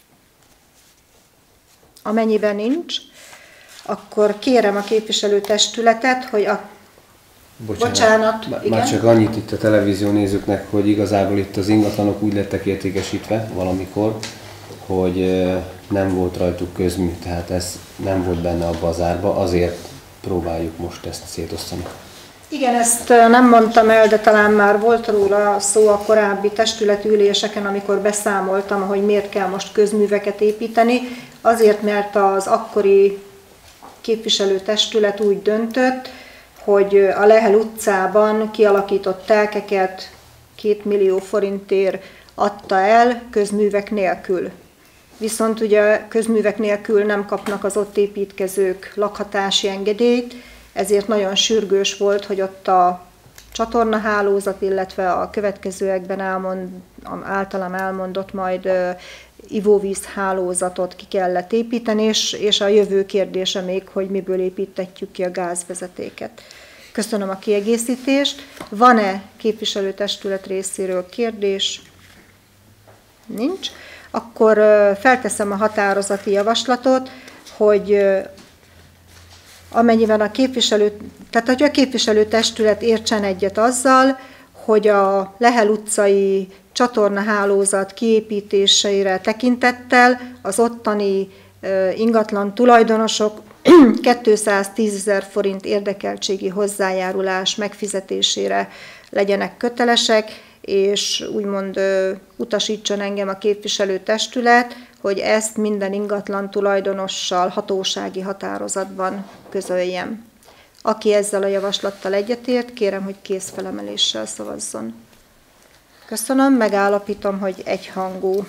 Amennyiben nincs, akkor kérem a képviselőtestületet, hogy a... Bocsánat, igen? Már csak annyit itt a televízió nézőknek, hogy igazából itt az ingatlanok úgy lettek értékesítve valamikor, hogy nem volt rajtuk közmű, tehát ez nem volt benne abba az árba, azért próbáljuk most ezt szétosztani. Igen, ezt nem mondtam el, de talán már volt róla szó a korábbi testületüléseken, amikor beszámoltam, hogy miért kell most közműveket építeni. Azért, mert az akkori képviselőtestület úgy döntött, hogy a Lehel utcában kialakított telkeket 2 millió forintért adta el közművek nélkül. Viszont ugye közművek nélkül nem kapnak az ott építkezők lakhatási engedélyt, ezért nagyon sürgős volt, hogy ott a csatornahálózat, illetve a következőekben általam elmondott majd ivóvíz hálózatot ki kellett építeni, és a jövő kérdése még, hogy miből építetjük ki a gázvezetéket. Köszönöm a kiegészítést. Van-e képviselőtestület részéről kérdés? Nincs. Akkor felteszem a határozati javaslatot, hogy amennyiben hogy a képviselőtestület értsen egyet azzal, hogy a Lehel utcai csatornahálózat kiépítéseire tekintettel az ottani ingatlan tulajdonosok 210 000 forint érdekeltségi hozzájárulás megfizetésére legyenek kötelesek, és úgymond utasítson engem a képviselőtestület, hogy ezt minden ingatlan tulajdonossal hatósági határozatban közöljem. Aki ezzel a javaslattal egyetért, kérem, hogy kézfelemeléssel szavazzon. Köszönöm, megállapítom, hogy egyhangú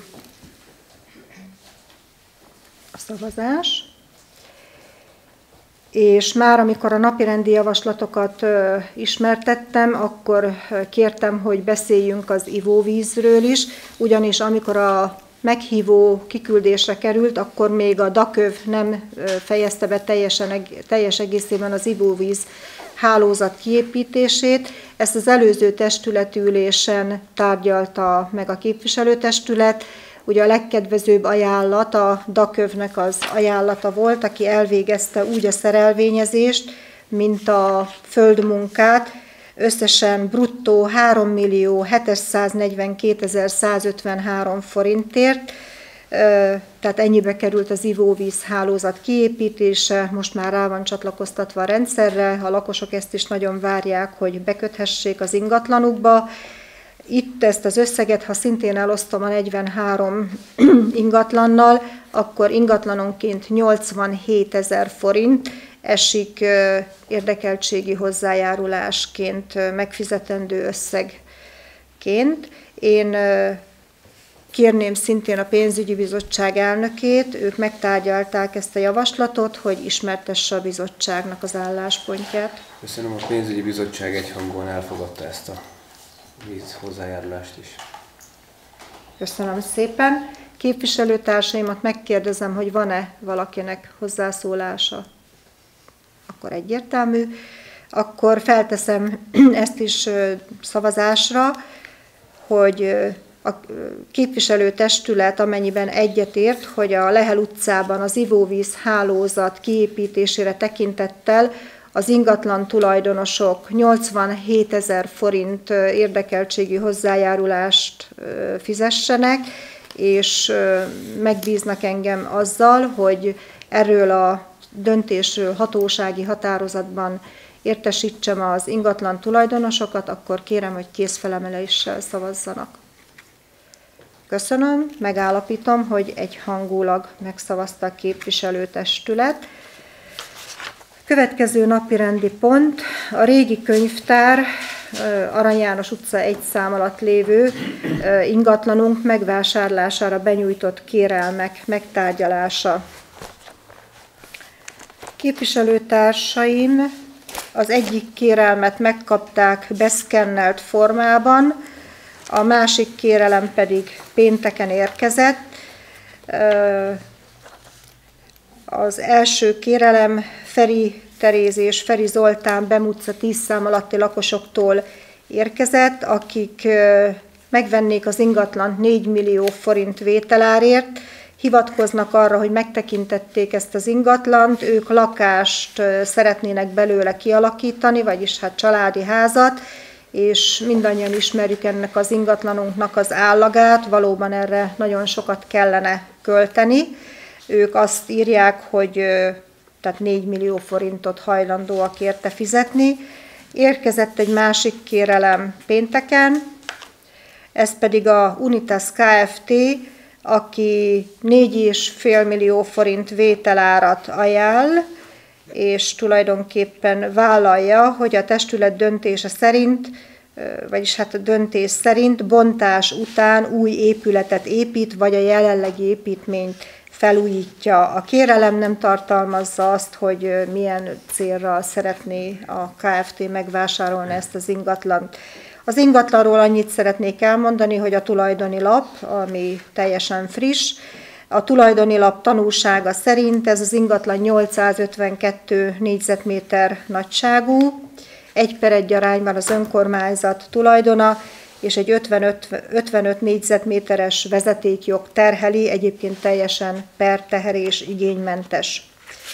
a szavazás. És már amikor a napirendi javaslatokat ismertettem, akkor kértem, hogy beszéljünk az ivóvízről is, ugyanis amikor a meghívó kiküldésre került, akkor még a DAKÖV nem fejezte be teljes egészében az ivóvíz hálózat kiépítését. Ezt az előző testületülésen tárgyalta meg a képviselőtestület. Ugye a legkedvezőbb ajánlat a DAKÖV-nek az ajánlata volt, aki elvégezte úgy a szerelvényezést, mint a földmunkát, összesen bruttó 3.742.153 forintért, tehát ennyibe került az ivóvíz hálózat kiépítése, most már rá van csatlakoztatva a rendszerre, a lakosok ezt is nagyon várják, hogy beköthessék az ingatlanukba. Itt ezt az összeget, ha szintén elosztom a 43 ingatlannal, akkor ingatlanonként 87 000 forint esik érdekeltségi hozzájárulásként, megfizetendő összegként. Én kérném szintén a pénzügyi bizottság elnökét, ők megtárgyalták ezt a javaslatot, hogy ismertesse a bizottságnak az álláspontját. Köszönöm, a pénzügyi bizottság egyhangúan elfogadta ezt a víz hozzájárulást is. Köszönöm szépen. Képviselőtársaimat megkérdezem, hogy van-e valakinek hozzászólása. Akkor egyértelmű. Akkor felteszem ezt is szavazásra, hogy a képviselőtestület amennyiben egyetért, hogy a Lehel utcában az ivóvíz hálózat kiépítésére tekintettel az ingatlan tulajdonosok 87 000 forint érdekeltségi hozzájárulást fizessenek, és megbíznak engem azzal, hogy erről a döntésről hatósági határozatban értesítsem az ingatlan tulajdonosokat, akkor kérem, hogy kézfelemeléssel szavazzanak. Köszönöm, megállapítom, hogy egyhangulag megszavazta a képviselőtestület. Következő napirendi pont a régi könyvtár, Arany János utca 1 szám alatt lévő ingatlanunk megvásárlására benyújtott kérelmek megtárgyalása. Képviselőtársaim az egyik kérelmet megkapták beszkennelt formában, a másik kérelem pedig pénteken érkezett. Az első kérelem Feri Teréz és Feri Zoltán Bem utca 10 szám alatti lakosoktól érkezett, akik megvennék az ingatlant 4 millió forint vételárért, hivatkoznak arra, hogy megtekintették ezt az ingatlant, ők lakást szeretnének belőle kialakítani, vagyis hát családi házat, és mindannyian ismerjük ennek az ingatlanunknak az állagát, valóban erre nagyon sokat kellene költeni. Ők azt írják, hogy tehát 4 millió forintot hajlandóak érte fizetni. Érkezett egy másik kérelem pénteken, ez pedig a Unitas Kft., aki 4,5 millió forint vételárat ajánl, és tulajdonképpen vállalja, hogy a testület döntése szerint, vagyis hát a döntés szerint bontás után új épületet épít, vagy a jelenlegi építményt felújítja. A kérelem nem tartalmazza azt, hogy milyen célra szeretné a Kft. Megvásárolni ezt az ingatlant. Az ingatlanról annyit szeretnék elmondani, hogy a tulajdoni lap, ami teljesen friss, a tulajdoni lap tanúsága szerint ez az ingatlan 852 négyzetméter nagyságú, 1/1 arányban az önkormányzat tulajdona, és egy 55 négyzetméteres vezetékjog terheli, egyébként teljesen perteherés igénymentes.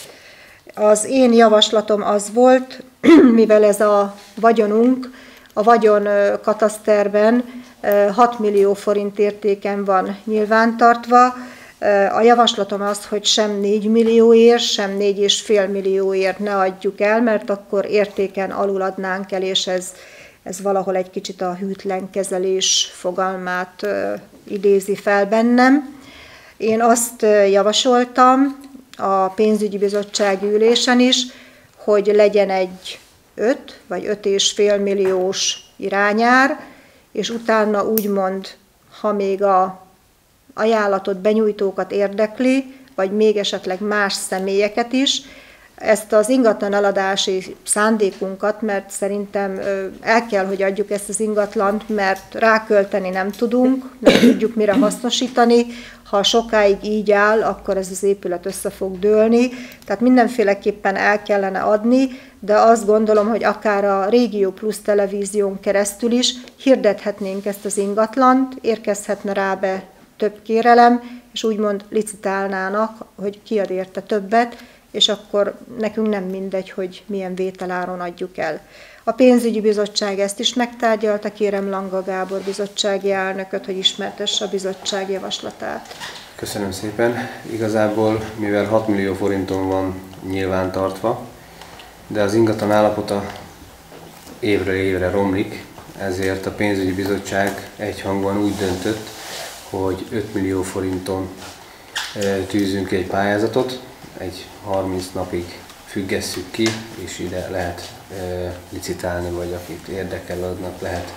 Az én javaslatom az volt, mivel ez a vagyonunk, a vagyon kataszterben 6 millió forint értéken van nyilvántartva, a javaslatom az, hogy sem 4 millióért, sem 4,5 millióért ne adjuk el, mert akkor értéken alul adnánk el, és ez valahol egy kicsit a hűtlen kezelés fogalmát idézi fel bennem. Én azt javasoltam a pénzügyi bizottsági ülésen is, hogy legyen egy 5 vagy 5,5 milliós irányár, és utána úgymond, ha még a ajánlatot benyújtókat érdekli, vagy még esetleg más személyeket is, ezt az ingatlan eladási szándékunkat, mert szerintem el kell, hogy adjuk ezt az ingatlant, mert rákölteni nem tudunk, nem tudjuk mire hasznosítani. Ha sokáig így áll, akkor ez az épület össze fog dőlni. Tehát mindenféleképpen el kellene adni, de azt gondolom, hogy akár a Régió Plus televízión keresztül is hirdethetnénk ezt az ingatlant, érkezhetne rá be több kérelem, és úgymond licitálnának, hogy ki ad érte többet, és akkor nekünk nem mindegy, hogy milyen vételáron adjuk el. A pénzügyi bizottság ezt is megtárgyalta, kérem Langa Gábor bizottsági elnököt, hogy ismertesse a bizottság javaslatát. Köszönöm szépen. Igazából, mivel 6 millió forinton van nyilvántartva, de az ingatlan állapota évről évre romlik, ezért a pénzügyi bizottság egyhangúan úgy döntött, hogy 5 millió forinton tűzünk egy pályázatot, egy 30 napig függesszük ki, és ide lehet licitálni, vagy akit érdekel, aznak lehet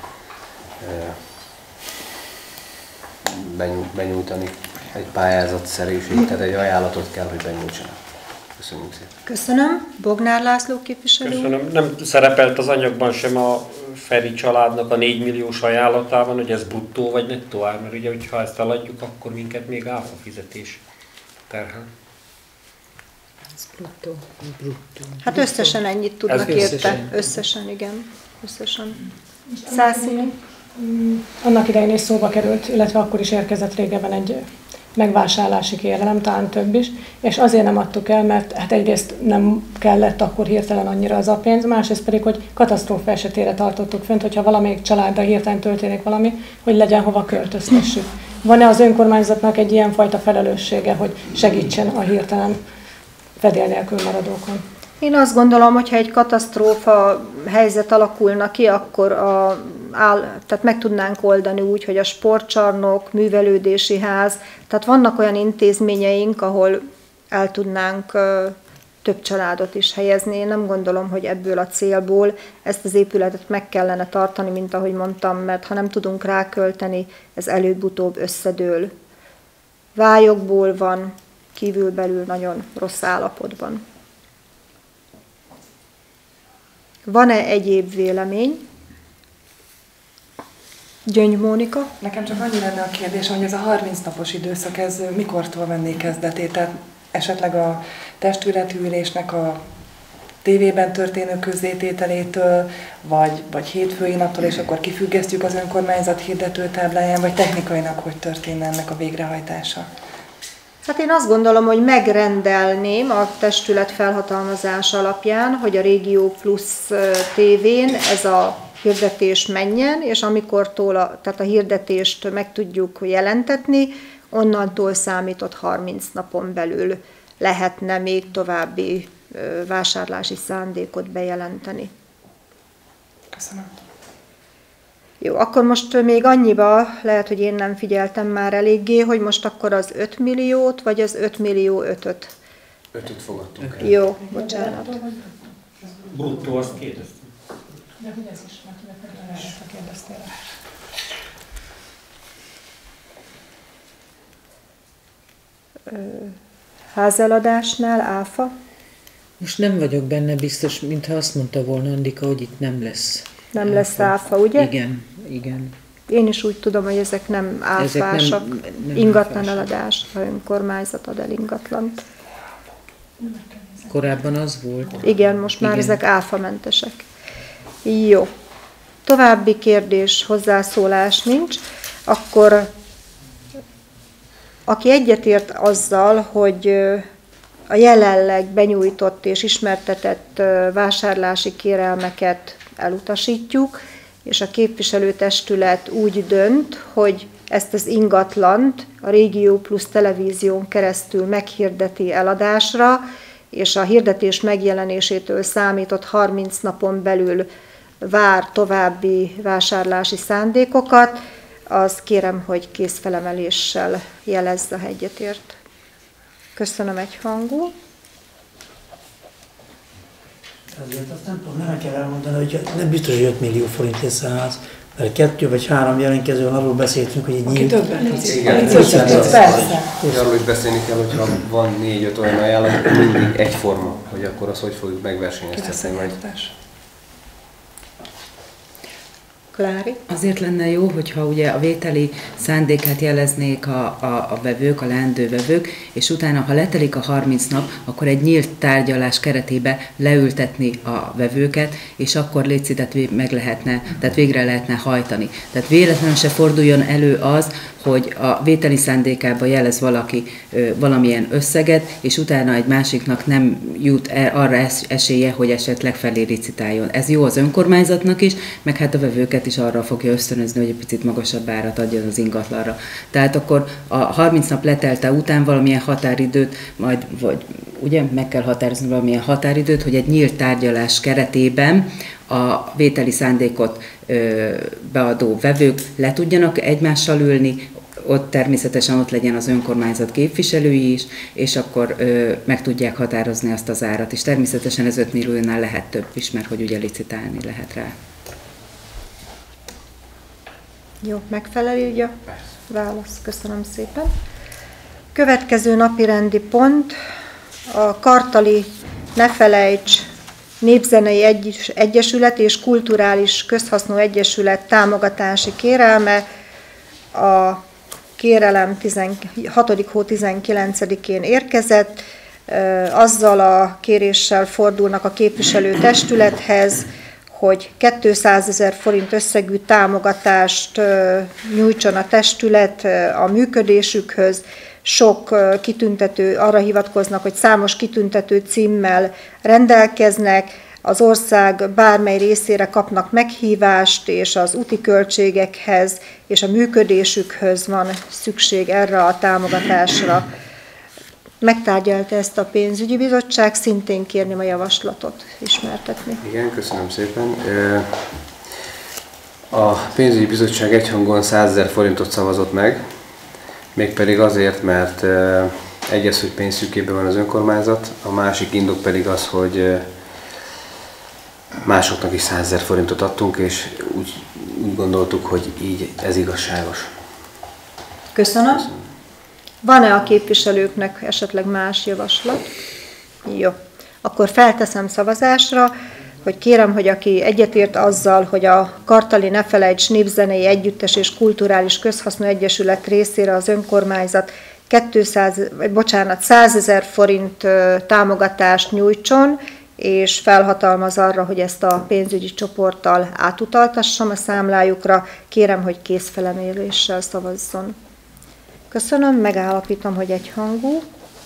benyújtani egy pályázatszerűség, tehát egy ajánlatot kell, hogy benyújtsanak. Köszönjük szépen. Köszönöm. Bognár László képviselő. Köszönöm. Nem szerepelt az anyagban sem a Feri családnak a 4 milliós ajánlatában, hogy ez bruttó vagy nettó ár, mert ugye, hogyha ezt eladjuk, akkor minket még áfa fizetés terhel. Ez bruttó. Bruttó. Hát összesen ennyit tudnak érte. Összesen, igen. Összesen. 100 szín. Annak idején is szóba került, illetve akkor is érkezett régebben egy megvásárlási kérelem, talán több is, és azért nem adtuk el, mert hát egyrészt nem kellett akkor hirtelen annyira az a pénz, másrészt pedig, hogy katasztrófa esetére tartottuk fönt, hogyha valamelyik családdal hirtelen történik valami, hogy legyen hova költöztessük. Van-e az önkormányzatnak egy ilyenfajta felelőssége, hogy segítsen a hirtelen fedél nélkül maradókon? Én azt gondolom, hogyha egy katasztrófa helyzet alakulna ki, akkor tehát meg tudnánk oldani úgy, hogy a sportcsarnok, művelődési ház, tehát vannak olyan intézményeink, ahol el tudnánk több családot is helyezni. Én nem gondolom, hogy ebből a célból ezt az épületet meg kellene tartani, mint ahogy mondtam, mert ha nem tudunk rákölteni, ez előbb-utóbb összedől. Vályokból van, kívülbelül nagyon rossz állapotban. Van-e egyéb vélemény? Gyöngy Mónika? Nekem csak annyi lenne a kérdés, hogy ez a 30 napos időszak, ez mikortól venné kezdetét? Tehát esetleg a testületülésnek a tévében történő közzétételétől, vagy hétfői naptól, és akkor kifüggesztjük az önkormányzat hirdetőtábláján, vagy technikainak hogy történne ennek a végrehajtása? Hát én azt gondolom, hogy megrendelném a testület felhatalmazása alapján, hogy a Régió Plusz tévén ez a hirdetés menjen, és amikortól tehát a hirdetést meg tudjuk jelentetni, onnantól számított 30 napon belül lehetne még további vásárlási szándékot bejelenteni. Köszönöm. Jó, akkor most még annyiba, lehet, hogy én nem figyeltem már eléggé, hogy most akkor az 5 milliót, vagy az 5 millió 5-öt? 5-öt fogadtunk el. Jó, bocsánat. Bruttó, azt kérdeztem. De hogy ez is, mert erre kérdeztél. Házeladásnál áfa? Most nem vagyok benne biztos, mintha azt mondta volna Andika, hogy itt nem lesz. Nem lesz áfa, ugye? Igen, igen. Én is úgy tudom, hogy ezek nem áfásak, nem ingatlan eladás, ha önkormányzat ad el ingatlant. Korábban az volt. Igen, most már ezek áfamentesek. Jó. További kérdés, hozzászólás nincs. Akkor aki egyetért azzal, hogy a jelenleg benyújtott és ismertetett vásárlási kérelmeket elutasítjuk, és a képviselőtestület úgy dönt, hogy ezt az ingatlant a Régió Plusz televízión keresztül meghirdeti eladásra, és a hirdetés megjelenésétől számított 30 napon belül vár további vásárlási szándékokat, azt kérem, hogy kézfelemeléssel jelezze, ha egyetért. Köszönöm egyhangú. Azért azt nem tudom, nem kell elmondani, hogy nem biztos, hogy 5 millió forint lesz a ház, mert 2 vagy 3 jelentkezően arról beszéltünk, hogy egy nyílt... Igen, arról is beszélni kell, hogyha van 4-5 olyan ajánlat, akkor mindig egyforma, hogy akkor azt hogy fogjuk megversenyeztetni majd. Klári? Azért lenne jó, hogyha ugye a vételi szándékát jeleznék a vevők, a leendő vevők, és utána, ha letelik a 30 nap, akkor egy nyílt tárgyalás keretébe leültetni a vevőket, és akkor létszitet meg lehetne, tehát végre lehetne hajtani. Tehát véletlenül se forduljon elő az, hogy a vételi szándékába jelez valaki valamilyen összeget, és utána egy másiknak nem jut arra esélye, hogy esetleg felé licitáljon. Ez jó az önkormányzatnak is, meg hát a vevőket is arra fogja ösztönözni, hogy egy picit magasabb árat adjon az ingatlanra. Tehát akkor a 30 nap letelte után valamilyen határidőt, majd vagy ugye meg kell határozni valamilyen határidőt, hogy egy nyílt tárgyalás keretében a vételi szándékot beadó vevők le tudjanak egymással ülni, ott természetesen ott legyen az önkormányzat képviselői is, és akkor meg tudják határozni azt az árat. És természetesen ez 5 milliónál lehet több is, mert hogy ugye licitálni lehet rá. Jó, megfelelő így a válasz. Köszönöm szépen. Következő napi rendi pont a Kartali Ne Felejts Népzenei Egyesület és Kulturális Közhasznú Egyesület támogatási kérelme. A kérelem 6. hó 19-én érkezett. Azzal a kéréssel fordulnak a képviselőtestülethez, hogy 200 000 forint összegű támogatást nyújtson a testület a működésükhöz. Sok kitüntető, arra hivatkoznak, hogy számos kitüntető címmel rendelkeznek, az ország bármely részére kapnak meghívást, és az úti költségekhez és a működésükhöz van szükség erre a támogatásra. Megtárgyalta ezt a pénzügyi bizottság, szintén kérném a javaslatot ismertetni. Igen, köszönöm szépen. A pénzügyi bizottság egyhangon 100 000 forintot szavazott meg, mégpedig azért, mert Egy az, hogy pénzszűkében van az önkormányzat, a másik indok pedig az, hogy másoknak is 100 000 forintot adtunk, és úgy gondoltuk, hogy így ez igazságos. Köszönöm. Van-e a képviselőknek esetleg más javaslat? Jó. Akkor felteszem szavazásra, hogy kérem, hogy aki egyetért azzal, hogy a Kartali Ne Felejts Népzenei Együttes és Kulturális Közhasznú Egyesület részére az önkormányzat 100 000 forint támogatást nyújtson, és felhatalmaz arra, hogy ezt a pénzügyi csoporttal átutaltassam a számlájukra, kérem, hogy kézfelemeléssel szavazzon. Köszönöm, megállapítom, hogy egyhangú.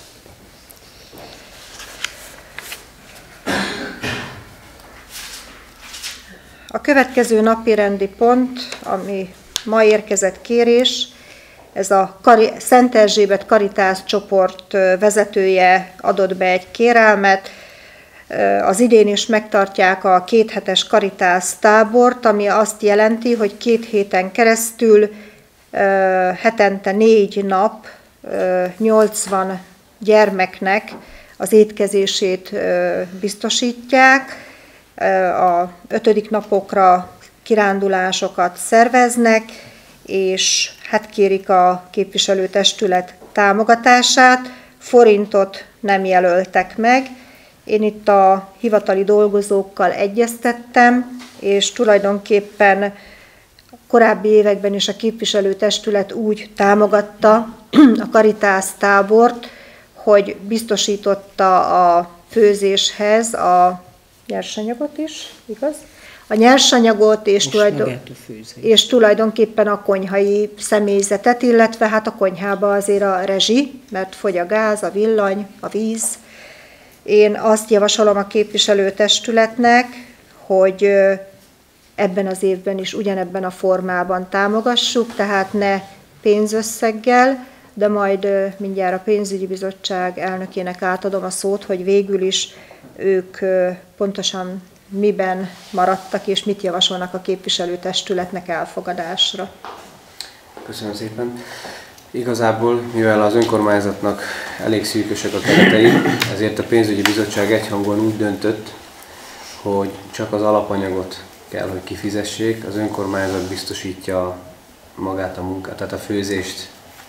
A következő napirendi pont, ami ma érkezett kérés, ez a Szent Erzsébet Karitász csoport vezetője adott be egy kérelmet. Az idén is megtartják a 2 hetes karitász tábort, ami azt jelenti, hogy 2 héten keresztül hetente 4 nap 80 gyermeknek az étkezését biztosítják. A 5. napokra kirándulásokat szerveznek, és hát kérik a képviselőtestület támogatását. Forintot nem jelöltek meg. Én itt a hivatali dolgozókkal egyeztettem, és tulajdonképpen korábbi években is a képviselőtestület úgy támogatta a karitász tábort, hogy biztosította a főzéshez a nyersanyagot is, igaz? A nyersanyagot és tulajdonképpen a konyhai személyzetet, illetve hát a konyhába azért a rezsi, mert fogy a gáz, a villany, a víz. Én azt javasolom a képviselőtestületnek, hogy ebben az évben is ugyanebben a formában támogassuk, tehát ne pénzösszeggel, de majd mindjárt a pénzügyi bizottság elnökének átadom a szót, hogy végül is ők pontosan miben maradtak, és mit javasolnak a képviselőtestületnek elfogadásra. Köszönöm szépen. Igazából, mivel az önkormányzatnak elég szűkösek a keretei, ezért a pénzügyi bizottság egyhangúan úgy döntött, hogy csak az alapanyagot kell, hogy kifizessék. Az önkormányzat biztosítja magát a munkát, tehát a főzést.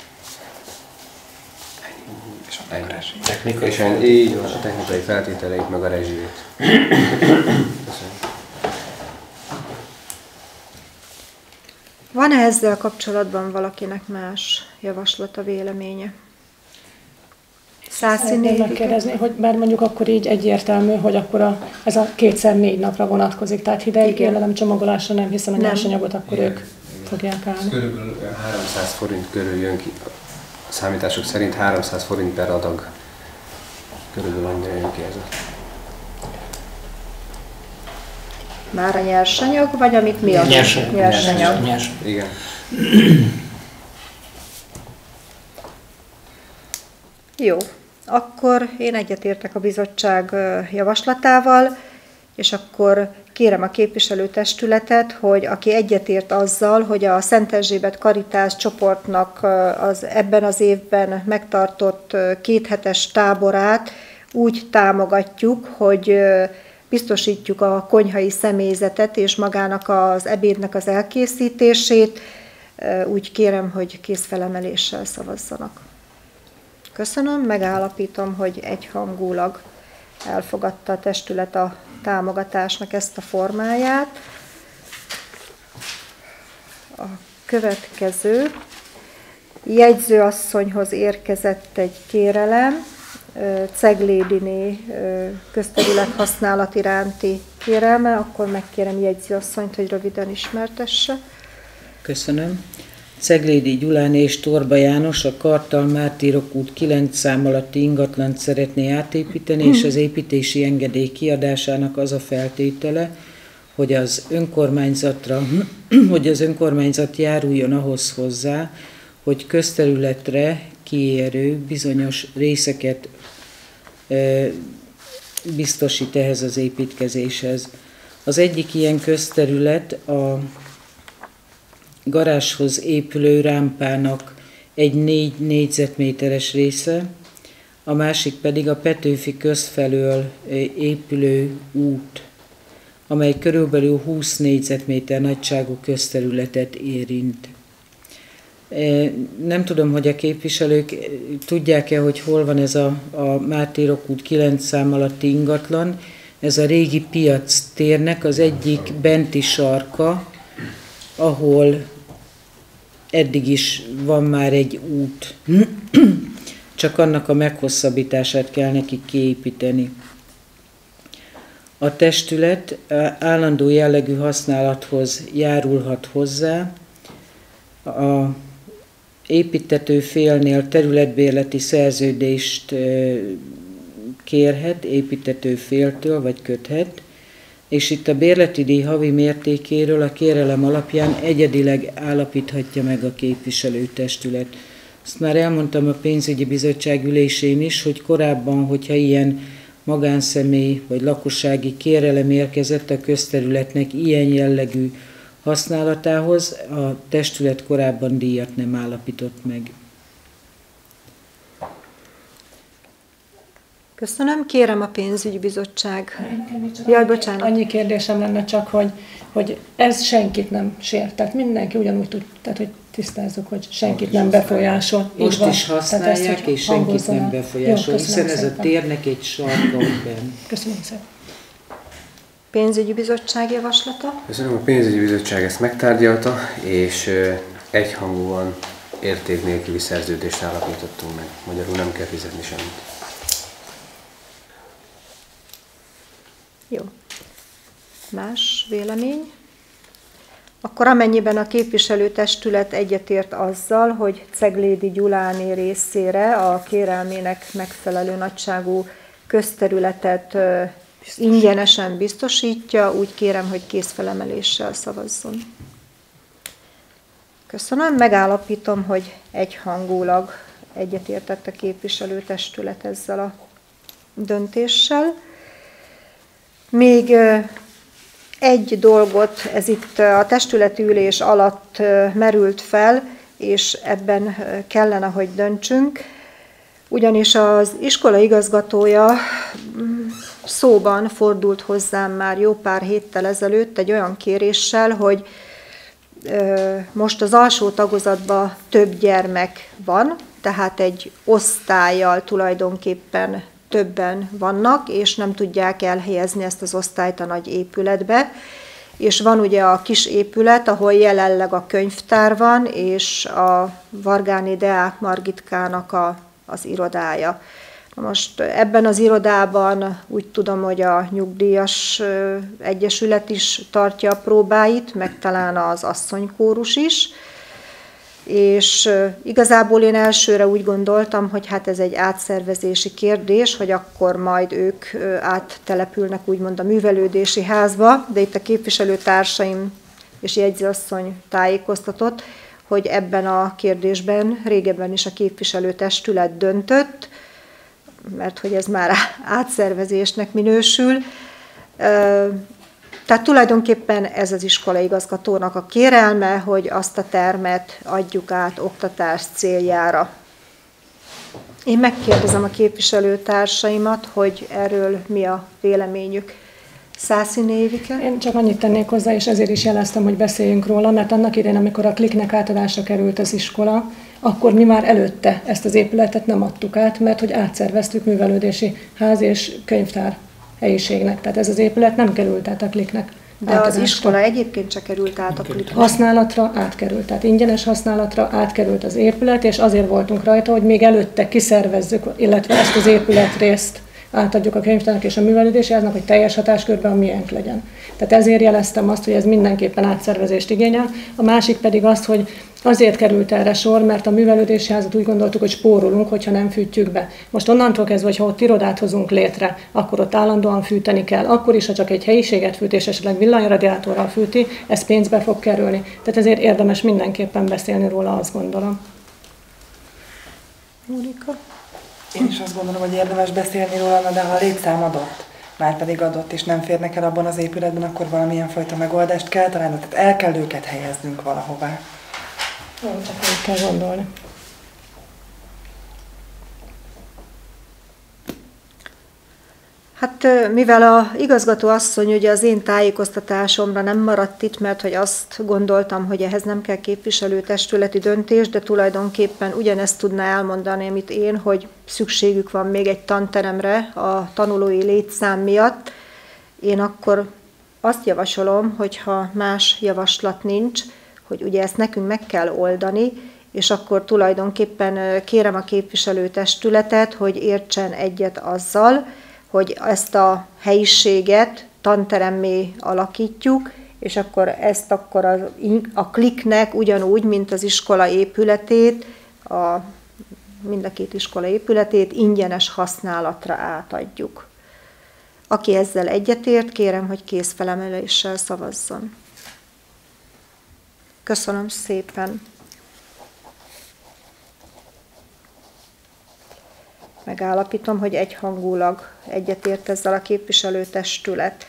És a technikai feltételeit, meg a rezsijét. Köszönöm. Van-e ezzel kapcsolatban valakinek más javaslata, véleménye? Szeretném megkérdezni, hogy bár mondjuk akkor így egyértelmű, hogy akkor ez a 2x4 napra vonatkozik, tehát hideg élelem csomagolásra nem, hiszen a nyersanyagot akkor ők fogják állni. Körülbelül 300 forint körül jön ki, a számítások szerint 300 forint per adag. Körülbelül annyira jön ki ez a... Már a nyersanyag, vagy amit mi adunk? Nyersanyag. Igen. Jó, akkor én egyetértek a bizottság javaslatával, és akkor kérem a képviselőtestületet, hogy aki egyetért azzal, hogy a Szent Erzsébet Karitász csoportnak az ebben az évben megtartott 2 hetes táborát úgy támogatjuk, hogy biztosítjuk a konyhai személyzetet és magának az ebédnek az elkészítését, úgy kérem, hogy kézfelemeléssel szavazzanak. Köszönöm, megállapítom, hogy egyhangulag elfogadta a testület a támogatásnak ezt a formáját. A következő jegyzőasszonyhoz érkezett egy kérelem, Ceglédiné közterület használat iránti kérelme, akkor megkérem jegyzőasszonyt, hogy röviden ismertesse. Köszönöm. Ceglédi Gyuláné és Torba János a Kartal Mártírok út 9 szám alatti ingatlant szeretné átépíteni, és az építési engedély kiadásának az a feltétele, hogy az önkormányzat járuljon ahhoz hozzá, hogy közterületre kiérő bizonyos részeket biztosít ehhez az építkezéshez. Az egyik ilyen közterület a garázshoz épülő rámpának egy 4 négyzetméteres része, a másik pedig a Petőfi köz felől épülő út, amely körülbelül 20 négyzetméter nagyságú közterületet érint. Nem tudom, hogy a képviselők tudják-e, hogy hol van ez a Mártírok út 9 szám alatti ingatlan. Ez a régi piac térnek az egyik benti sarka, ahol eddig is van már egy út, csak annak a meghosszabbítását kell neki kiépíteni. A testület állandó jellegű használathoz járulhat hozzá, a építtető félnél területbérleti szerződést kérhet építtető féltől, vagy köthet, és itt a bérleti díj havi mértékéről a kérelem alapján egyedileg állapíthatja meg a képviselőtestület. Azt már elmondtam a pénzügyi bizottság ülésén is, hogy korábban, hogyha ilyen magánszemély vagy lakossági kérelem érkezett a közterületnek ilyen jellegű használatához, a testület korábban díjat nem állapított meg. Köszönöm, kérem a pénzügyi bizottság. Jaj, bocsánat. Annyi kérdésem lenne csak, hogy ez senkit nem sért. Tehát mindenki ugyanúgy tud, tehát hogy tisztázzuk, hogy senkit nem befolyásol. Most is használják, és senkit nem befolyásol, hiszen ez a térnek egy sarka benn. Köszönöm szépen. Pénzügyi bizottság javaslata? Köszönöm, a pénzügyi bizottság ezt megtárgyalta, és egyhangúan érték nélküli szerződést állapítottunk meg. Magyarul nem kell fizetni semmit. Jó. Más vélemény? Akkor amennyiben a képviselőtestület egyetért azzal, hogy Ceglédi Gyuláné részére a kérelmének megfelelő nagyságú közterületet ingyenesen biztosítja, úgy kérem, hogy kézfelemeléssel szavazzon. Köszönöm, megállapítom, hogy egyhangulag egyetértett a képviselőtestület ezzel a döntéssel. Még egy dolgot, ez itt a testületi ülés alatt merült fel, és ebben kellene, hogy döntsünk, ugyanis az iskola igazgatója szóban fordult hozzám már jó pár héttel ezelőtt egy olyan kéréssel, hogy most az alsó tagozatban több gyermek van, tehát egy osztállyal tulajdonképpen többen vannak, és nem tudják elhelyezni ezt az osztályt a nagy épületbe. És van ugye a kis épület, ahol jelenleg a könyvtár van, és a Vargáni Deák Margitkának az irodája. Most ebben az irodában úgy tudom, hogy a nyugdíjas egyesület is tartja a próbáit, meg talán az asszonykórus is. És igazából én elsőre úgy gondoltam, hogy hát ez egy átszervezési kérdés, hogy akkor majd ők áttelepülnek úgymond a művelődési házba, de itt a képviselőtársaim és jegyzőasszony tájékoztatott, hogy ebben a kérdésben régebben is a képviselőtestület döntött, mert hogy ez már átszervezésnek minősül. Tehát tulajdonképpen ez az iskolai igazgatónak a kérelme, hogy azt a termet adjuk át oktatás céljára. Én megkérdezem a képviselőtársaimat, hogy erről mi a véleményük. Szászini Évike? Én csak annyit tennék hozzá, és ezért is jeleztem, hogy beszéljünk róla, mert annak idején, amikor a Kliknek átadásra került az iskola, akkor mi már előtte ezt az épületet nem adtuk át, mert hogy átszerveztük művelődési ház és könyvtár helyiségnek. Tehát ez az épület nem került át a Kliknek. De az iskola egyébként csak került át a Kliknek. Használatra átkerült, tehát ingyenes használatra átkerült az épület, és azért voltunk rajta, hogy még előtte kiszervezzük, illetve ezt az épületrészt átadjuk a könyvtárnak és a művelődési háznak, hogy teljes hatáskörben a miénk legyen. Tehát ezért jeleztem azt, hogy ez mindenképpen átszervezést igényel. A másik pedig az, hogy azért került erre sor, mert a művelődési házat úgy gondoltuk, hogy spórolunk, hogyha nem fűtjük be. Most onnantól kezdve, hogyha ott irodát hozunk létre, akkor ott állandóan fűteni kell. Akkor is, ha csak egy helyiséget fűt, és esetleg villanyradiátorral fűti, ez pénzbe fog kerülni. Tehát ezért érdemes mindenképpen beszélni róla, azt gondolom. Mónika? Én is azt gondolom, hogy érdemes beszélni róla, de ha a létszám adott, már pedig adott, és nem férnek el abban az épületben, akkor valamilyen fajta megoldást kell találni, tehát el kell őket helyeznünk valahová. Csak úgy kell gondolni. Hát mivel a igazgató asszony ugye az én tájékoztatásomra nem maradt itt, mert hogy azt gondoltam, hogy ehhez nem kell képviselőtestületi döntés, de tulajdonképpen ugyanezt tudná elmondani, amit én, hogy szükségük van még egy tanteremre a tanulói létszám miatt. Én akkor azt javasolom, hogyha más javaslat nincs, hogy ugye ezt nekünk meg kell oldani, és akkor tulajdonképpen kérem a képviselőtestületet, hogy értsen egyet azzal, hogy ezt a helyiséget tanteremmé alakítjuk, és akkor ezt akkor a kliknek ugyanúgy, mint az iskola épületét, mind a két iskola épületét ingyenes használatra átadjuk. Aki ezzel egyetért, kérem, hogy kézfelemeléssel szavazzon. Köszönöm szépen! Megállapítom, hogy egyhangulag egyetért ezzel a képviselőtestület.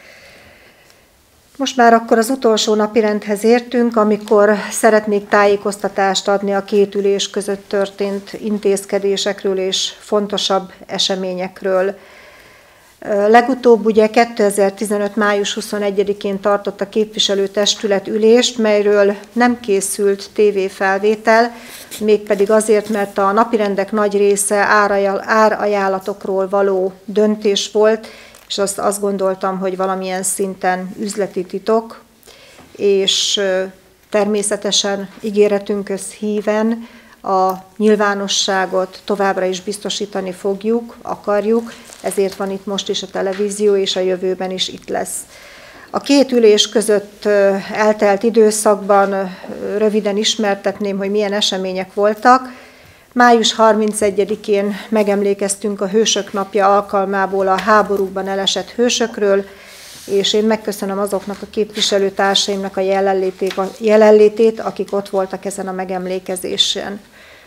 Most már akkor az utolsó napirendhez értünk, amikor szeretnék tájékoztatást adni a két ülés között történt intézkedésekről és fontosabb eseményekről. Legutóbb ugye 2015. május 21-én tartott a képviselőtestület ülést, melyről nem készült tévéfelvétel, mégpedig azért, mert a napirendek nagy része árajánlatokról való döntés volt, és azt gondoltam, hogy valamilyen szinten üzleti titok, és természetesen ígéretünkhöz híven a nyilvánosságot továbbra is biztosítani akarjuk, ezért van itt most is a televízió, és a jövőben is itt lesz. A két ülés között eltelt időszakban röviden ismertetném, hogy milyen események voltak. Május 31-én megemlékeztünk a Hősök napja alkalmából a háborúban elesett hősökről, és én megköszönöm azoknak a képviselőtársaimnak a jelenlétét, akik ott voltak ezen a megemlékezésen.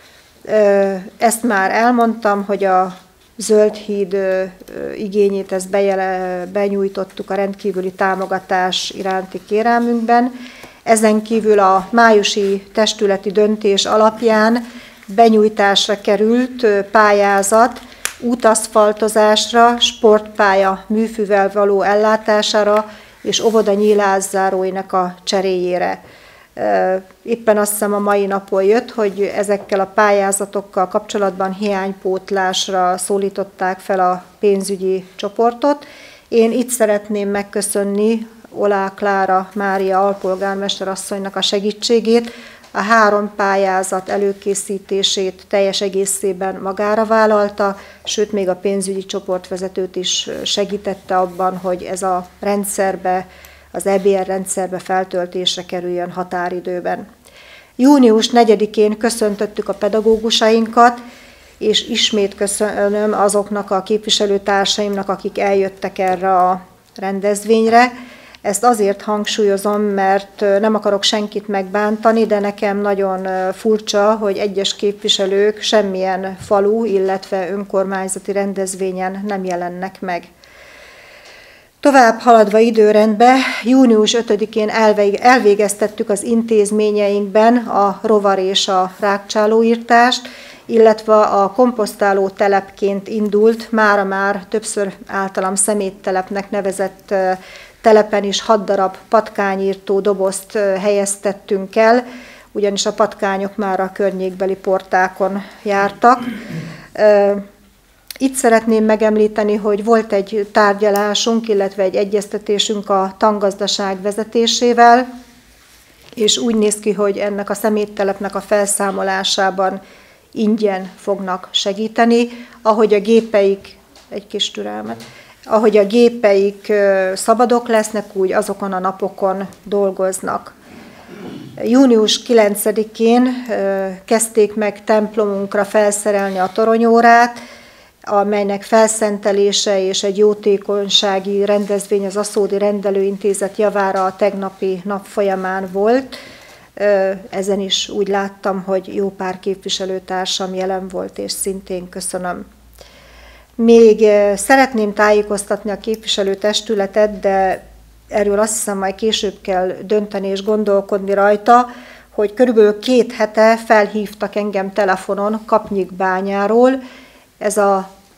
Ezt már elmondtam, hogy a Zöld híd igényét ezt benyújtottuk a rendkívüli támogatás iránti kérelmünkben. Ezen kívül a májusi testületi döntés alapján benyújtásra került pályázat útaszfaltozásra, sportpálya műfűvel való ellátására és óvoda nyílászáróinak a cseréjére. Éppen azt hiszem a mai napon jött, hogy ezekkel a pályázatokkal kapcsolatban hiánypótlásra szólították fel a pénzügyi csoportot. Én itt szeretném megköszönni Olá Klára Mária alpolgármester asszonynak a segítségét, a 3 pályázat előkészítését teljes egészében magára vállalta, sőt még a pénzügyi csoportvezetőt is segítette abban, hogy ez a rendszerbe, az EBR rendszerbe feltöltésre kerüljön határidőben. Június 4-én köszöntöttük a pedagógusainkat, és ismét köszönöm azoknak a képviselőtársaimnak, akik eljöttek erre a rendezvényre. Ezt azért hangsúlyozom, mert nem akarok senkit megbántani, de nekem nagyon furcsa, hogy egyes képviselők semmilyen falu, illetve önkormányzati rendezvényen nem jelennek meg. Tovább haladva időrendbe, június 5-én elvégeztettük az intézményeinkben a rovar és a rágcsálóirtást, illetve a komposztáló telepként indult, mára már többször általam szeméttelepnek nevezett telepen is 6 darab patkányírtó dobozt helyeztettünk el, ugyanis a patkányok már a környékbeli portákon jártak. Itt szeretném megemlíteni, hogy volt egy tárgyalásunk, illetve egy egyeztetésünk a tangazdaság vezetésével, és úgy néz ki, hogy ennek a szeméttelepnek a felszámolásában ingyen fognak segíteni, ahogy a gépeik, egy kis türelmet, ahogy a gépeik szabadok lesznek, úgy azokon a napokon dolgoznak. Június 9-én kezdték meg templomunkra felszerelni a toronyórát, amelynek felszentelése és egy jótékonysági rendezvény az Aszódi Rendelőintézet javára a tegnapi nap folyamán volt. Ezen is úgy láttam, hogy jó pár képviselőtársam jelen volt, és szintén köszönöm. Még szeretném tájékoztatni a képviselőtestületet, de erről azt hiszem majd később kell dönteni és gondolkodni rajta, hogy körülbelül 2 hete felhívtak engem telefonon Kapnyikbányáról. Ez a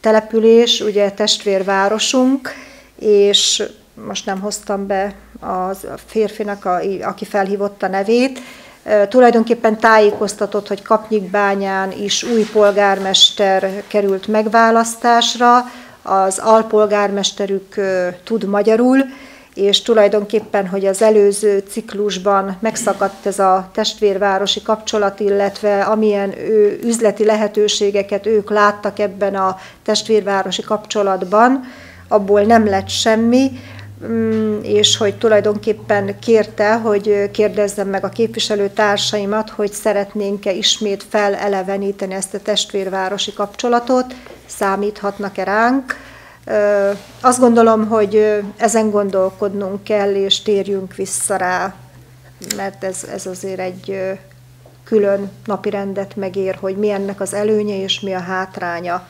település, ugye testvérvárosunk, és most nem hoztam be a férfinak, aki felhívotta nevét, tulajdonképpen tájékoztatott, hogy Kapnyikbányán is új polgármester került megválasztásra, az alpolgármesterük tud magyarul, és tulajdonképpen, hogy az előző ciklusban megszakadt ez a testvérvárosi kapcsolat, illetve amilyen üzleti lehetőségeket ők láttak ebben a testvérvárosi kapcsolatban, abból nem lett semmi, és hogy tulajdonképpen kérte, hogy kérdezzem meg a képviselőtársaimat, hogy szeretnénk-e ismét feleleveníteni ezt a testvérvárosi kapcsolatot, számíthatnak-e ránk. Azt gondolom, hogy ezen gondolkodnunk kell, és térjünk vissza rá, mert ez azért egy külön napirendet megér, hogy mi ennek az előnye és mi a hátránya.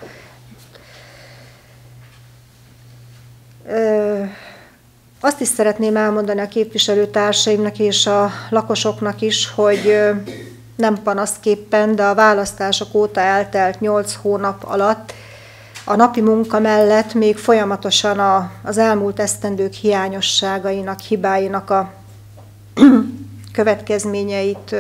Azt is szeretném elmondani a képviselőtársaimnak és a lakosoknak is, hogy nem panaszképpen, de a választások óta eltelt 8 hónap alatt a napi munka mellett még folyamatosan az elmúlt esztendők hiányosságainak, hibáinak a következményeit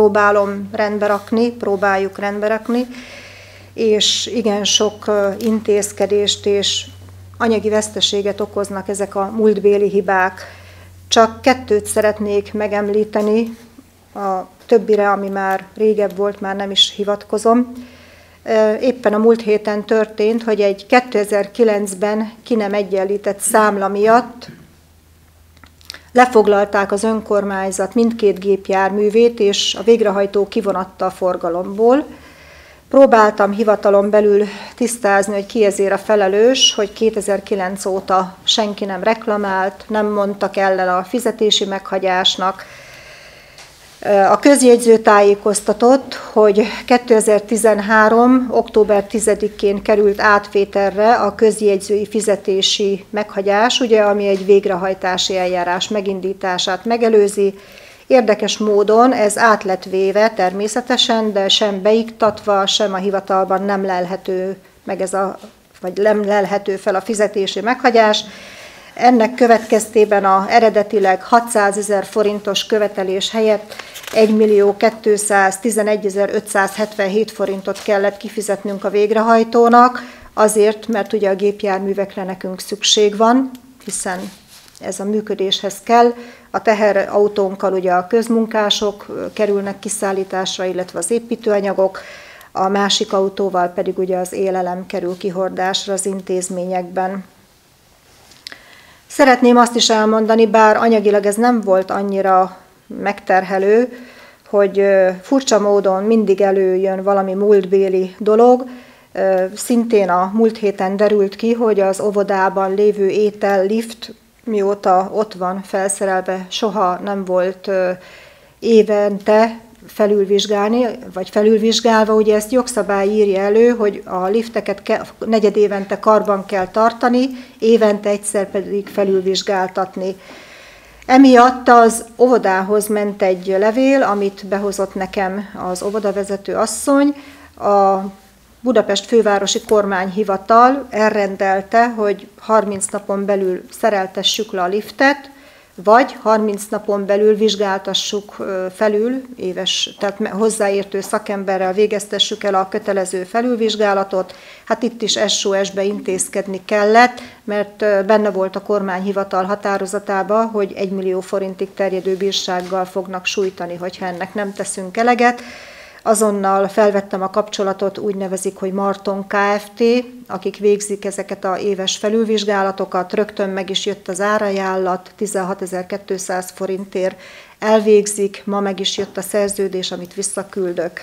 próbáljuk rendbe rakni, és igen sok intézkedést és anyagi veszteséget okoznak ezek a múltbéli hibák. Csak 2 szeretnék megemlíteni, a többire, ami már régebb volt, már nem is hivatkozom. Éppen a múlt héten történt, hogy egy 2009-ben ki nem egyenlített számla miatt lefoglalták az önkormányzat mindkét gépjárművét, és a végrehajtó kivonatta a forgalomból. Próbáltam hivatalon belül tisztázni, hogy ki ezért a felelős, hogy 2009 óta senki nem reklamált, nem mondtak ellen a fizetési meghagyásnak. A közjegyző tájékoztatott, hogy 2013. október 10-én került átvételre a közjegyzői fizetési meghagyás, ugye, ami egy végrehajtási eljárás megindítását megelőzi. Érdekes módon ez át lett véve természetesen, de sem beiktatva, sem a hivatalban nem lelhető meg vagy nem lelhető fel a fizetési meghagyás. Ennek következtében eredetileg 600 000 forintos követelés helyett 1.211.577 forintot kellett kifizetnünk a végrehajtónak, azért, mert ugye a gépjárművekre nekünk szükség van, hiszen ez a működéshez kell. A teherautónkkal ugye a közmunkások kerülnek kiszállításra, illetve az építőanyagok, a másik autóval pedig ugye az élelem kerül kihordásra az intézményekben. Szeretném azt is elmondani, bár anyagilag ez nem volt annyira megterhelő, hogy furcsa módon mindig előjön valami múltbéli dolog. Szintén a múlt héten derült ki, hogy az óvodában lévő étellift, mióta ott van felszerelve, soha nem volt évente felülvizsgálni, vagy felülvizsgálva. Ugye ezt jogszabály írja elő, hogy a lifteket negyedévente karban kell tartani, évente egyszer pedig felülvizsgáltatni. Emiatt az óvodához ment egy levél, amit behozott nekem az óvodavezető asszony. A Budapest fővárosi kormányhivatal elrendelte, hogy 30 napon belül szereltessük le a liftet, vagy 30 napon belül vizsgáltassuk felül, tehát hozzáértő szakemberrel végeztessük el a kötelező felülvizsgálatot. Hát itt is SOS-be intézkedni kellett, mert benne volt a kormányhivatal határozatában, hogy 1 millió forintig terjedő bírsággal fognak sújtani, hogyha ennek nem teszünk eleget. Azonnal felvettem a kapcsolatot, úgy nevezik, hogy Marton Kft., akik végzik ezeket az éves felülvizsgálatokat, rögtön meg is jött az árajánlat, 16.200 forintért elvégzik, ma meg is jött a szerződés, amit visszaküldök.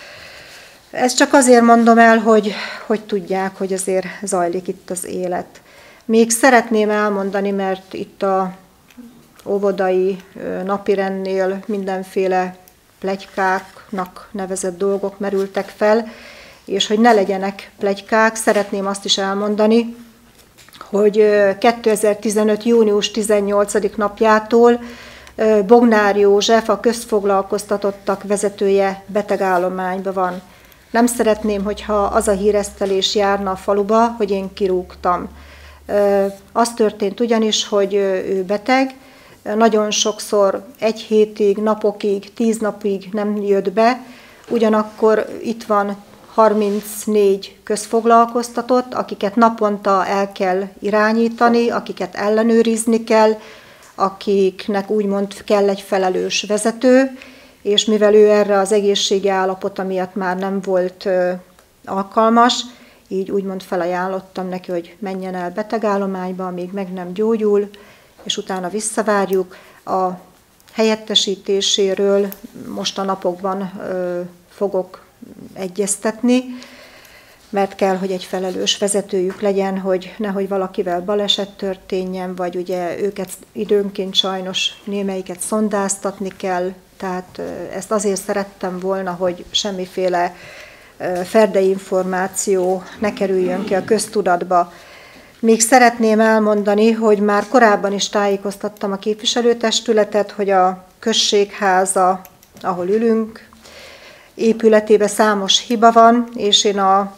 Ezt csak azért mondom el, hogy tudják, hogy azért zajlik itt az élet. Még szeretném elmondani, mert itt a óvodai napirendnél mindenféle pletykáknak nevezett dolgok merültek fel, és hogy ne legyenek pletykák, szeretném azt is elmondani, hogy 2015. június 18. napjától Bognár József, a közfoglalkoztatottak vezetője betegállományban van. Nem szeretném, hogyha az a híresztelés járna a faluba, hogy én kirúgtam. Az történt ugyanis, hogy ő beteg, nagyon sokszor 1 hétig, napokig, 10 napig nem jött be, ugyanakkor itt van 34 közfoglalkoztatott, akiket naponta el kell irányítani, akiket ellenőrizni kell, akiknek úgymond kell egy felelős vezető, és mivel ő erre az egészségi állapota miatt már nem volt alkalmas, így úgymond felajánlottam neki, hogy menjen el betegállományba, amíg meg nem gyógyul, és utána visszavárjuk. A helyettesítéséről most a napokban fogok egyeztetni, mert kell, hogy egy felelős vezetőjük legyen, hogy nehogy valakivel baleset történjen, vagy ugye őket időnként sajnos némelyiket szondáztatni kell, tehát ezt azért szerettem volna, hogy semmiféle ferdei információ ne kerüljön ki a köztudatba. Még szeretném elmondani, hogy már korábban is tájékoztattam a képviselőtestületet, hogy a községháza, ahol ülünk, épületében számos hiba van, és én a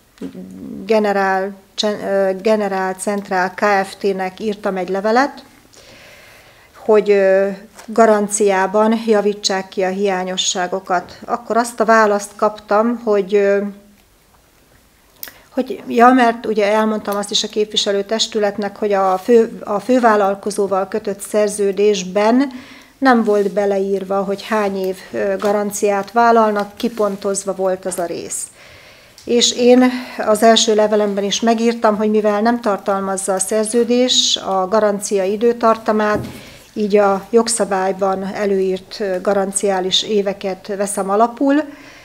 Generál Centrál Kft-nek írtam egy levelet, hogy garanciában javítsák ki a hiányosságokat. Akkor azt a választ kaptam, hogy mert ugye elmondtam azt is a képviselőtestületnek, hogy a fővállalkozóval kötött szerződésben nem volt beleírva, hogy hány év garanciát vállalnak, kipontozva volt az a rész. És én az első levelemben is megírtam, hogy mivel nem tartalmazza a szerződés a garancia időtartamát, így a jogszabályban előírt garanciális éveket veszem alapul.